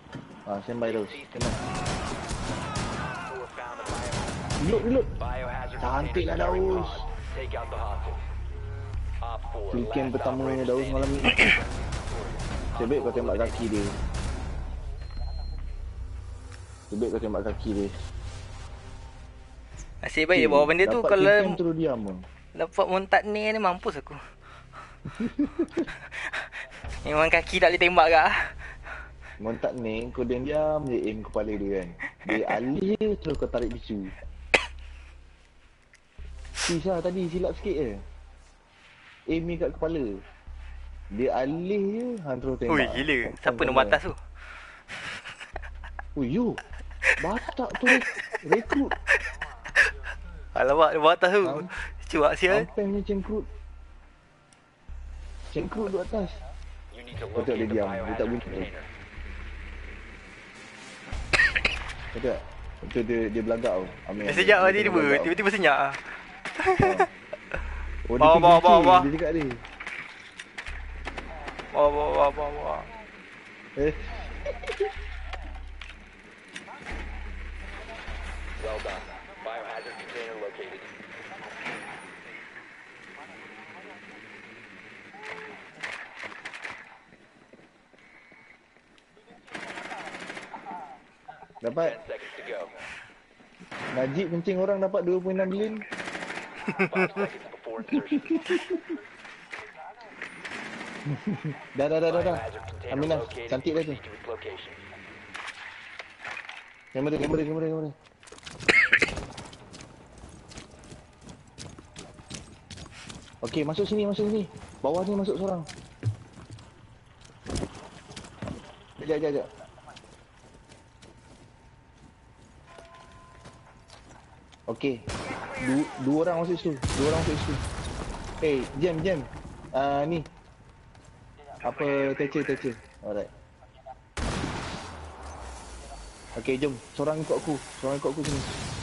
Standby Daus. Reload. Biohazard Cantik lah securing Daus. pods. Take out the hostiles. Op 4, Kill cam last pertamanya operator Daus standing. malam ni. Sebab kau tembak kaki dia. Sebab kau tembak kaki dia. Nasib baik dia bawa benda tu. Dapat Kalau kill cam terus diam pun. dapat montak ni mampus aku. Memang kaki tak boleh tembak kah? Montak ni kau diam je aim kepala dia kan. Dia alih je terus kau tarik bisu. Sisa tadi silap sikit je. Aim ni kat kepala. Dia alih je terus tembak. Ui gila. Siapa nombor atas tu? Ui yo. Batak tu rekrut. Alamak nombor atas tu. Am- Cuak sial. Ampengnya cengkrut. Cengkrut duduk atas. You need to Kau tengok locate dia the diam. Dia tak biohazard bunyi. container. Kau tengok. Betul dia belagak tau. Amir. Sejak tadi dia belagak tau. tiba-tiba senyap ah. Oh, Bawa, dia bawa, pergi bawa, kecil, bawa. dia cakap dia. Bawa. Eh, Well done. Biohazard container located. dapat 10 seconds to go. Najib kencing orang dapat 2.6 bilion. 5 seconds before insertion. Dah. Biohazard container Aminah, located. cantik dah tu. Proceed to its location. Kamera. Okey, masuk sini. Bawah ni masuk seorang. Sekejap. Okey. Dua orang masuk situ. Eh, jam. Ni. Apa Thatcher. Alright. Okey, jom. Seorang ikut aku sini.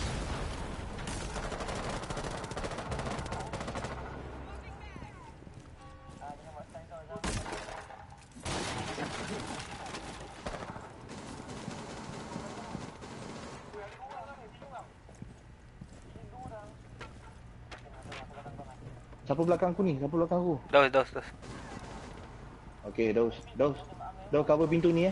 Siapa belakang aku ni? Dos. Okey, Daus cover pintu ni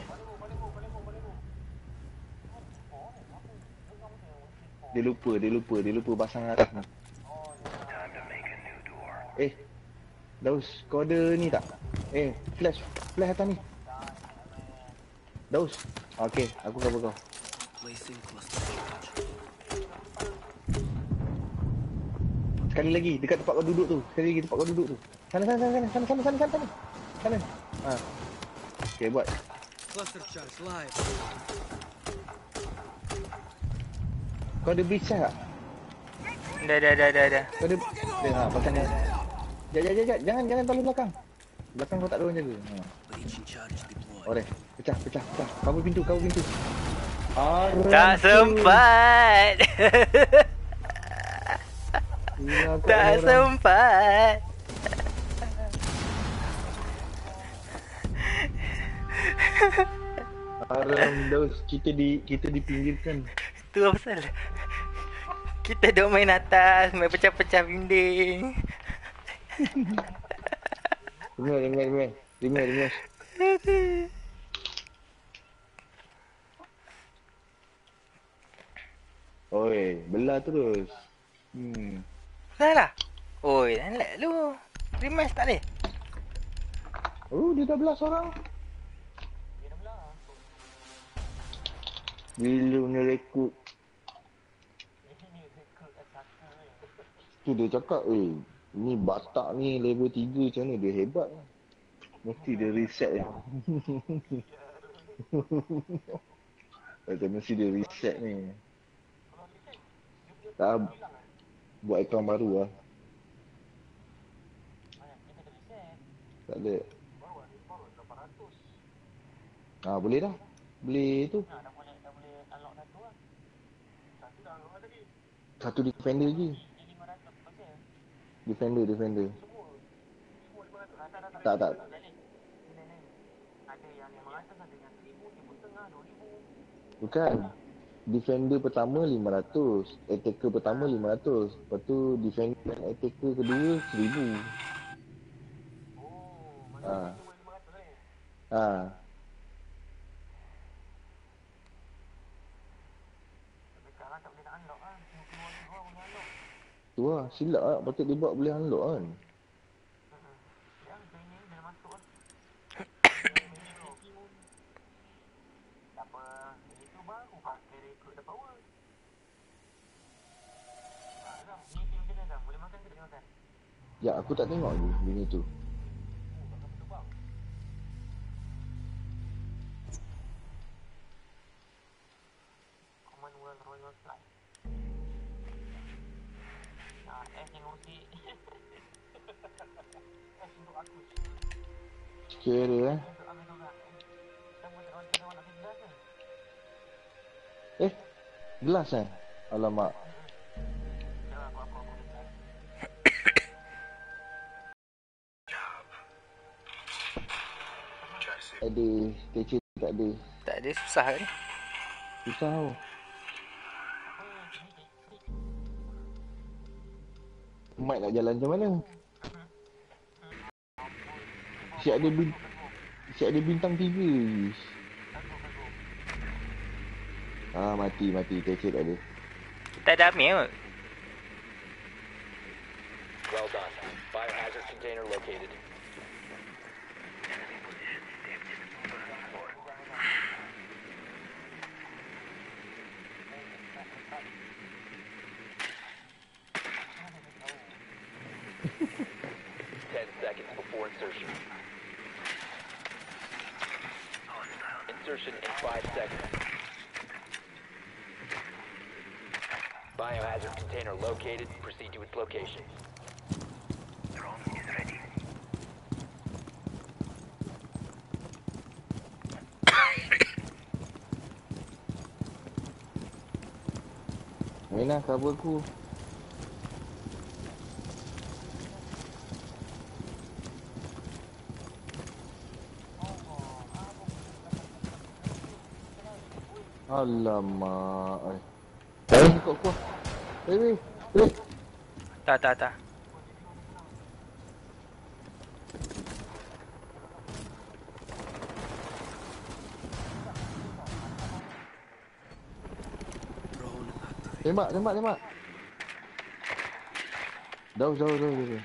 Dia lupa pasang atas ni. Daus, kau ada ni tak? Flash atas ni. Daus. Okey, aku cover kau. Placing cluster charge. Sekali lagi dekat tempat kau duduk tu. Sana. Okey, buat. Cluster charge live. Kau ada breach tak? Dah. Kau ada pasang ni. Jap. Jangan terlalu belakang. Belakang kau tak ada orang jaga. Breaching charge deployed. Alright. Pecah. Cover pintu. Tak sempat. Tak sempat. Haram Daus, kita dipinggirkan. Tu apa pasal? Kita duk main atas, main pecah-pecah dinding. Dengar. Oi, belah terus. Salah. Oi, lambat lu. Rematch tak boleh. Oh, dia dah belah seorang. Gila punya rekod. Tu dia cakap, ni Batak ni level 3 macam mana dia hebat. Mesti dia reset je. Mesti dia reset ni. Tak buat akaun baru lah. Tak ada. Boleh dah. Boleh tu. Satu defender je. Defender. Tak. Bukan. defender pertama 500, attacker pertama 500. Lepas tu defender dan attacker kedua 1000. Ha. Tu lah, silap lah. Patut dia buat boleh unlock kan. Ya, aku tak tengok ni bini tu. Kira gelas alamak. Ada, kecil tak ada. Tak ada, susah ni. Susah tau. Mike nak jalan macam mana? Siap ada bintang 3 je. Mati, kecil tak ada. Tak ada ambil kot. Well done. Biohazard container located. Before insertion. Insertion in 5 seconds. Biohazard container located. Proceed to its location. Drone is ready. Mana cover aku? Alamak. Kau kuat. Weh. Tak. Tembak. Jauh.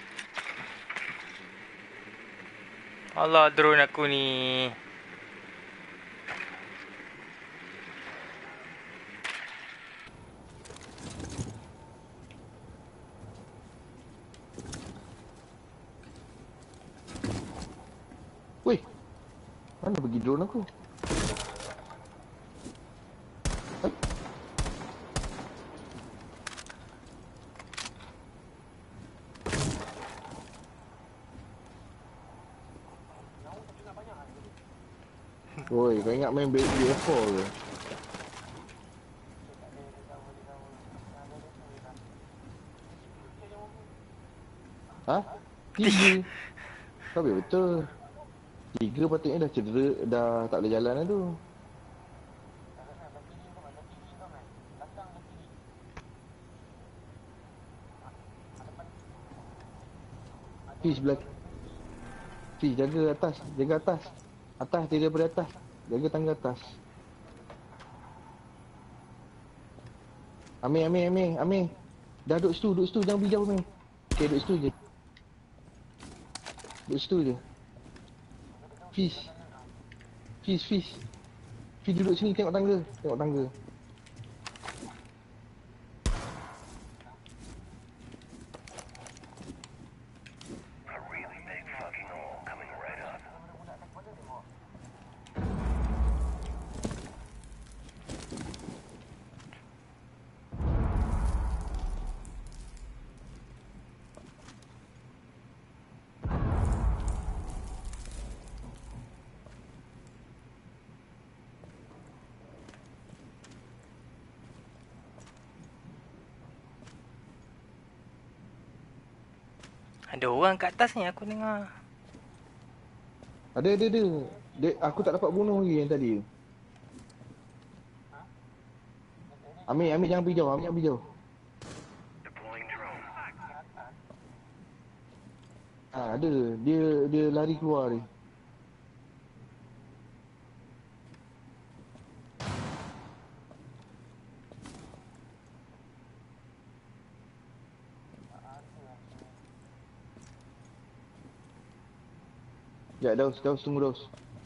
Allah, drone aku ni. Weh. Mana pergi drone aku? Woi, kau ingat main BF4 ke? Ha? 3. Tapi betul. 3 patutnya dah cedera, dah tak boleh jalan dah tu. Fish, jaga atas. Atas, dia daripada atas. Jaga tangga atas. Amir. Dah duduk situ, jangan pergi jauh, Amir. Okay, duduk situ je. Fish duduk sini, tengok tangga. Ada orang kat atas ni aku dengar. Ada. Aku tak dapat bunuh lagi yang tadi. Ambil jangan pergi jauh, jangan pergi jauh. Ada. Dia lari keluar ni. Ya, Daus, tunggu Daus.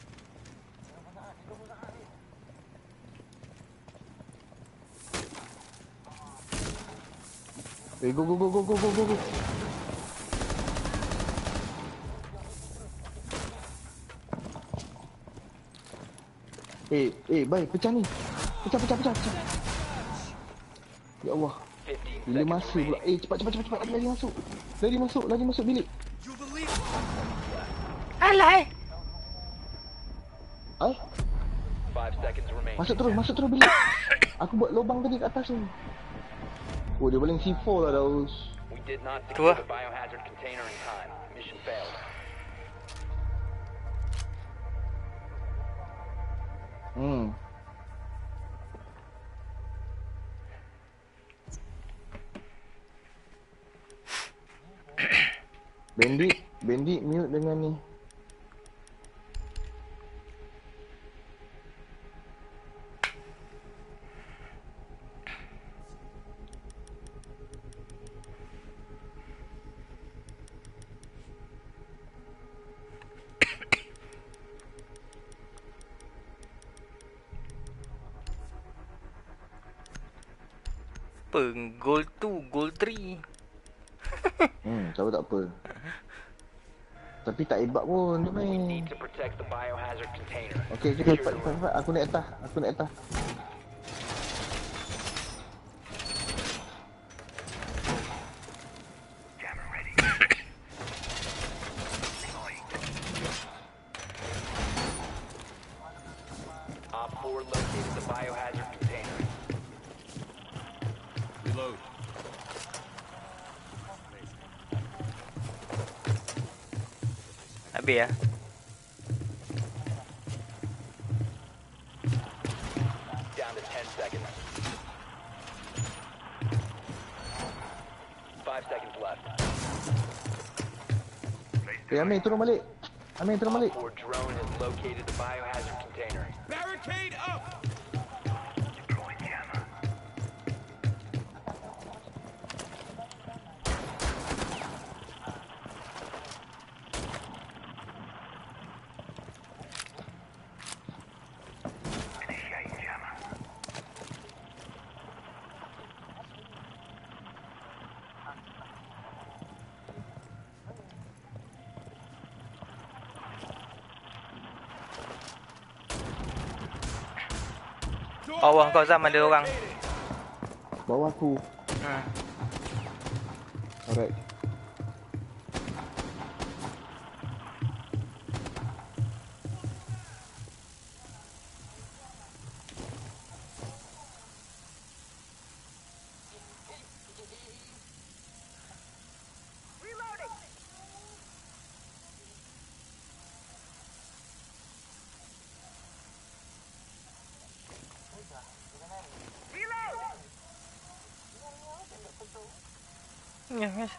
Go. Baik, pecah ni. Pecah. Ya Allah. 15 Bila seconds masa pula. remaining. Cepat. Lari masuk bilik. Alai. Ai, 5 seconds remaining. masuk terus bilik. Aku buat lubang tadi kat atas tu. Oh, dia paling C4 lah, Daus. We did not Tu lah. secure the biohazard container in time. Mission failed. Bandit mute dengan ni. Apa? Goal 2, goal 3. Tak apa. Tapi tak hebat pun dia We main. need to protect the biohazard container. Okey, cepat. Aku naik atas. Op 4 located the biohazard container. Reload. Habis lah. Down to 10 seconds. 5 seconds left. Amir turun balik. Op 4 drone has located the biohazard container. Barricade up! Bawah kau Zam ada orang. Bawah aku. Alright. Ya, biasa.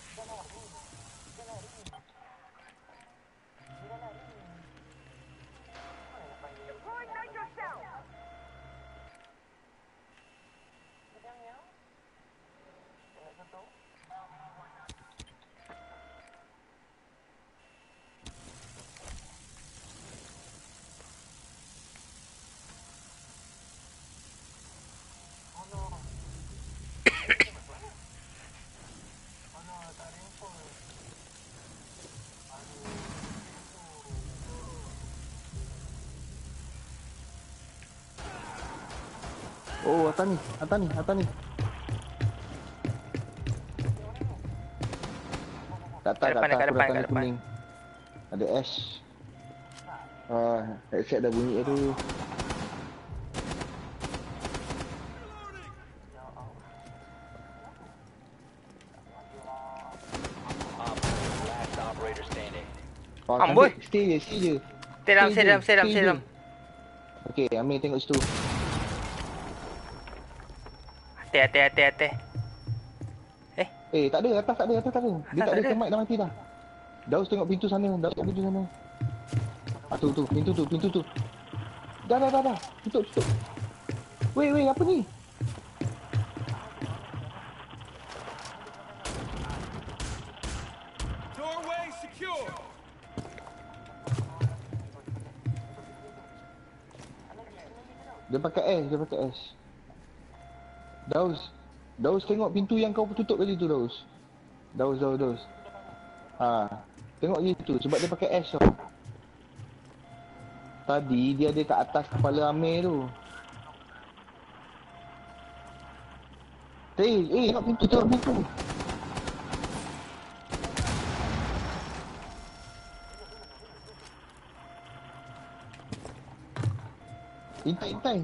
Oh, atas ni. Kat atas, Kat depan, aku datang kat ni depan. kuning. Ada ash. Headset dah bunyi tu. Op 4 last operator standing. Amboi. Stay je. Stay dalam. Okey, Amir tengok situ. Atas. Tak ada, atas tak ada. Dia Atas tak ada, tak ada. termite dah mati dah. Daus tengok pintu sana, Daus tengok pintu sana. Tu, pintu tu. Dah. Tutup. Weh, apa ni? Doorway secure. Dia pakai S. Daus tengok pintu yang kau tutup tadi tu, Daus. Tengok je tu sebab dia pakai S tau. Tadi dia ada kat atas kepala Amir tu. Tengok pintu. Intai.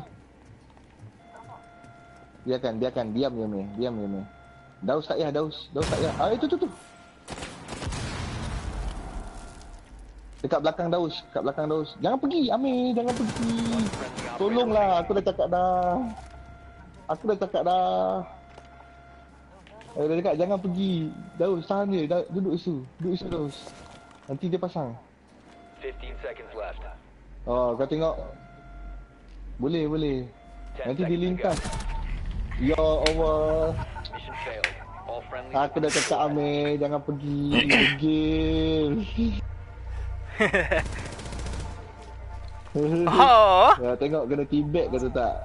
Biarkan. Diam je, Meh. Daus tak payah. Itu. Dekat belakang Daus. Jangan pergi, Amir. Jangan pergi. Tolonglah, aku dah cakap dah. Dia cakap jangan pergi. Daus, tahan dia. Duduk isu, Daus. Nanti dia pasang. 15 seconds left. Oh, kau tengok. Boleh. 10 Nanti dia seconds to lintas. go. Ya Allah. Mission failed. All friendly. Aku dah cakap, Amir. Jangan pergi. Degil. Oh. Ya, tengok kena tibet ke tu tak?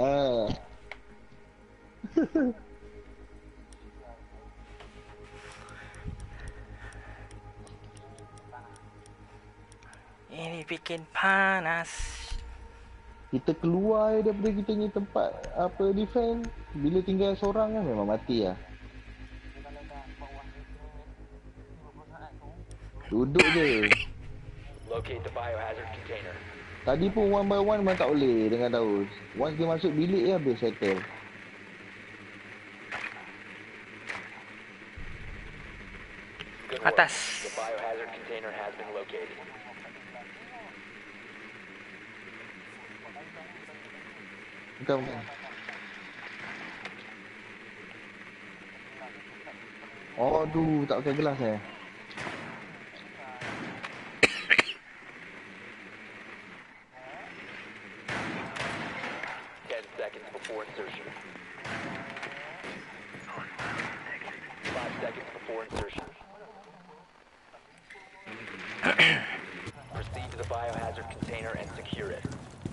Ini bikin panas. Kita keluar daripada kita ni tempat apa defend. Bila tinggal seorang kan memang mati lah. Duduk je. Locate the biohazard container. Tadi pun one by one memang tak boleh dengan Daus. Once dia masuk bilik je habis settle. Good work. Atas. The biohazard container has been located. Bukan. Aduh, tak pakai gelas 10 seconds before insertion. 5 seconds before insertion. Proceed to the biohazard container and secure it.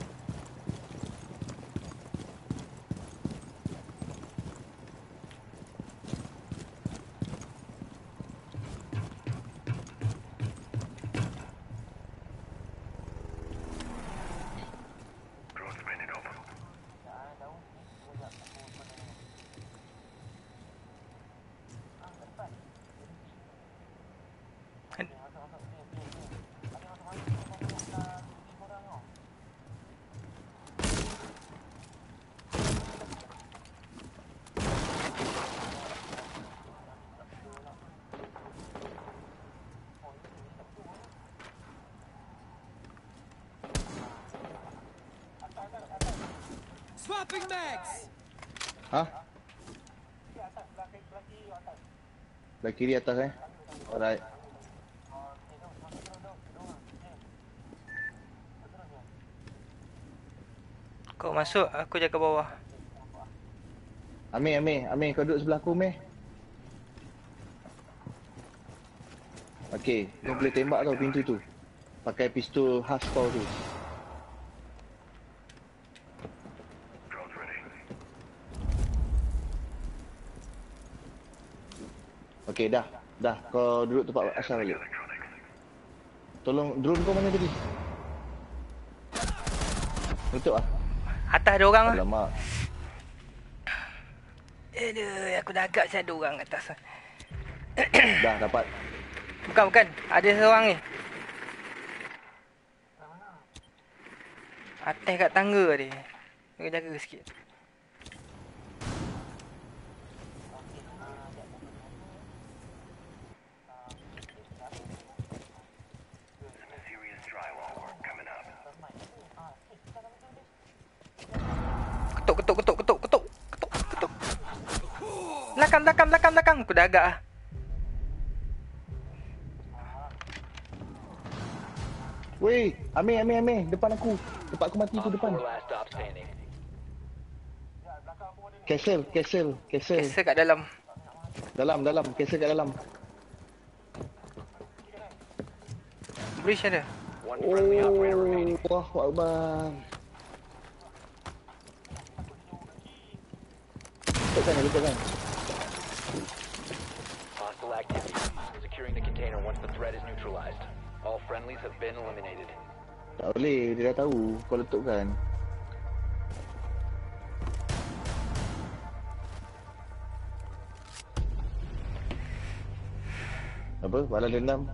Swapping mags! Ha? Belah kiri atas Alright. Kau masuk, aku jaga bawah. Amir, kau duduk sebelah aku, Amir. Okey, kau boleh tembak tau pintu tu. Pakai pistol Hustor tu. Okey, dah. Kau duduk tempat asal balik. Tolong, drone kau mana tadi? Tutup lah. Atas ada orang lah. Alamak. Aduh, aku dah agak saya ada orang atas. Dah, dapat. Bukan. Ada seorang ni. Atas kat tangga dia. Kau jaga sikit. Ketuk. belakang. Aku dah agak ah. Weh, Amir. Depan aku. Tempat aku mati tu Op depan. 4 last stop standing. Castle. Kisah kat dalam. Dalam. Castle kat dalam. Bridge ada. One friendly operator remaining. Allahu Akbar. Dekat. Hostile activity. Securing the container once the threat is neutralized. All friendlies have been eliminated. Tak boleh, dia dah tahu kau letupkan. Apa? Balas dendam?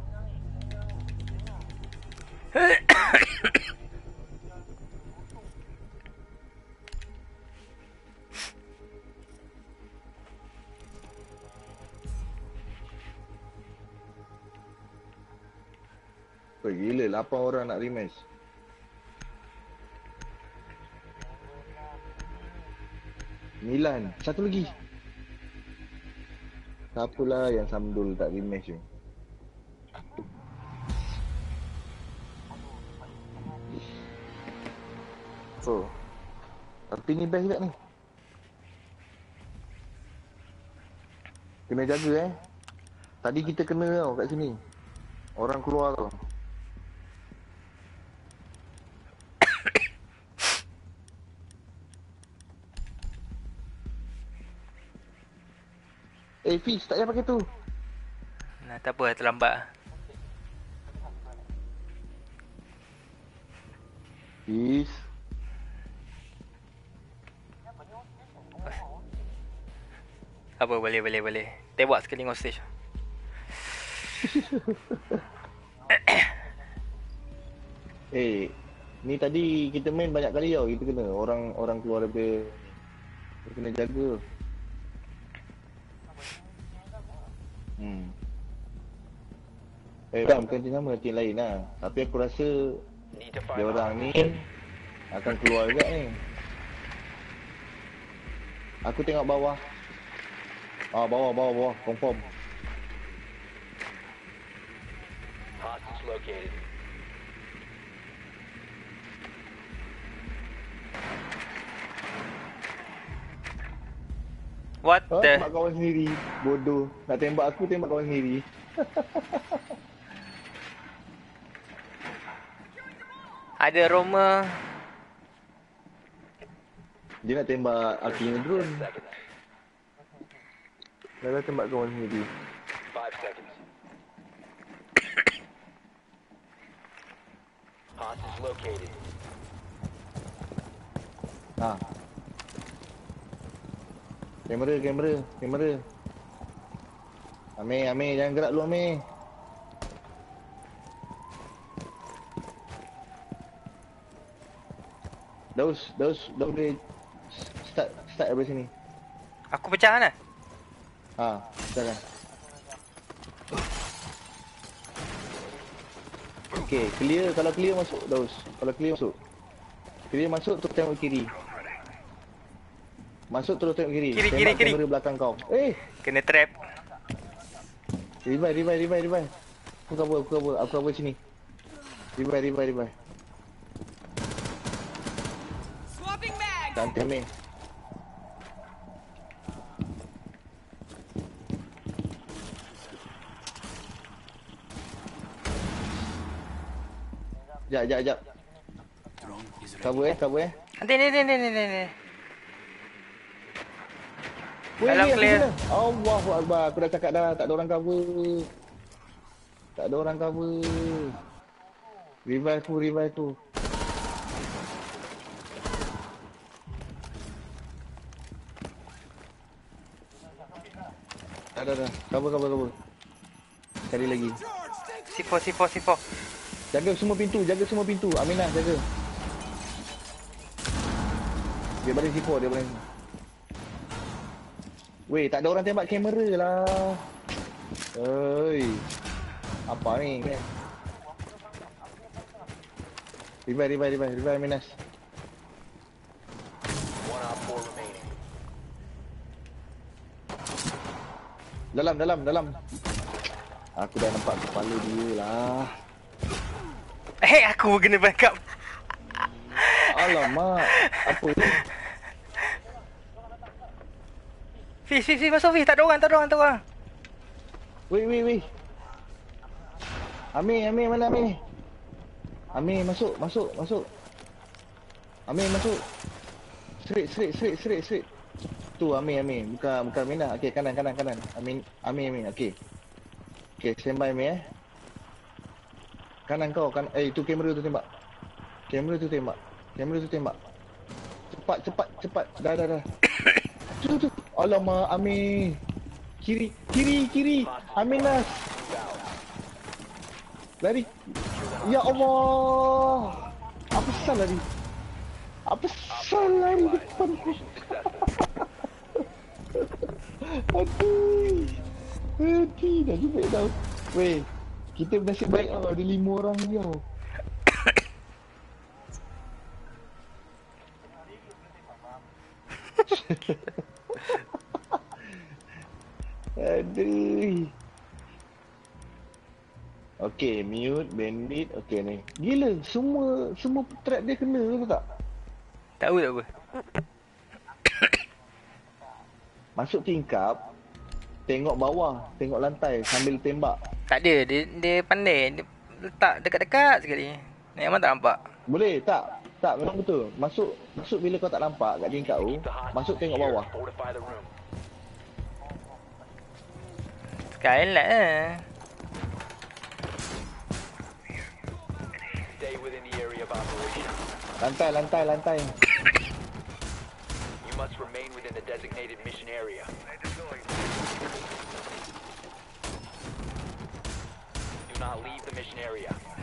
Oi, gila, 8 orang nak rematch. Milan, satu lagi. Siapalah yang Samdul tak rematch ni? Oh. Tapi ni best juga ni. Kena jaga Tadi kita kena tau kat sini. Orang keluar tau. Fish, tak payah pakai tu. Nah, tak apa, terlambat. Fish. Apa, boleh. Tembak sekali hostage. Ni tadi kita main banyak kali tau. Kita kena orang keluar daripada. Kita kena jaga. Bukan team sama, team lain lah. Tapi aku rasa Need to dia find orang ni akan keluar juga ni. Aku tengok bawah. Bawah, confirm. hostage located. What the? Tembak kawan sendiri. Bodoh. Nak tembak aku, tembak kawan sendiri. Ada Roma. Dia nak tembak aku yang drone. 10 seconds. Dah tembak kawan sendiri. 5 seconds. Hostage located. Kamera. Amir, jangan gerak dulu Amir. Daus boleh start daripada sini. Aku pecah mana? Jangan. Okay, clear. Kalau clear masuk Daus. Kalau clear masuk. Clear masuk terus tengok kiri. Masuk terus tengok kiri. Kiri. Kamera belakang kau. Kena trap. Revive. Aku cover sini. Revive. Swapping mags. Cantik Amir. Jap. Drone is ready. Cover. Nanti ni. Weh, Dalam aku clear. sana. Allahu Akbar. Aku dah cakap dah. Tak ada orang cover. Revive tu. Dah. Cover. Cari lagi. C4. Jaga semua pintu. Aminah, jaga. Dia balik C4, Weh, tak ada orang tembak kamera lah. Oi. Apa ni? Revive Minas. One op 4 remaining. Dalam. Aku dah nampak kepala dia lah. Aku kena backup. Alamak. Apa ni? Fiz, masuk Fiz. Tak ada orang. Weh. Amir, mana Amir? Amir, masuk. Amir, masuk. Straight. Tu Amir. Bukan Mina. Okey, kanan. Amir. Okey. Okey, standby Amir Kanan kau, itu kamera tu tembak. Kamera tu tembak. Cepat. Dah. Tu. Alamak, Amir. Kiri. Aminas. Lari. Ya Allah. Apa sal lari depan aku. Aduh. Dah jumpa dah. Weh, kita bernasib baik tau. Ada 5 orang ni tau. Aduh. Okay, mute, bandit. Okay ni. Gila, semua trap dia kena ke tak? Tahu tak apa. Masuk tingkap, tengok bawah, tengok lantai sambil tembak. Tak ada, dia pandai. Dia letak dekat-dekat sekali. Memang tak nampak. Boleh tak? Tak, memang betul. Masuk bila kau tak nampak kat tingkap tu, masuk tengok bawah. Fortify the room. Sekarang lah. Stay within the area of operation. Lantai. You must remain within the designated mission area. Do not leave the mission area.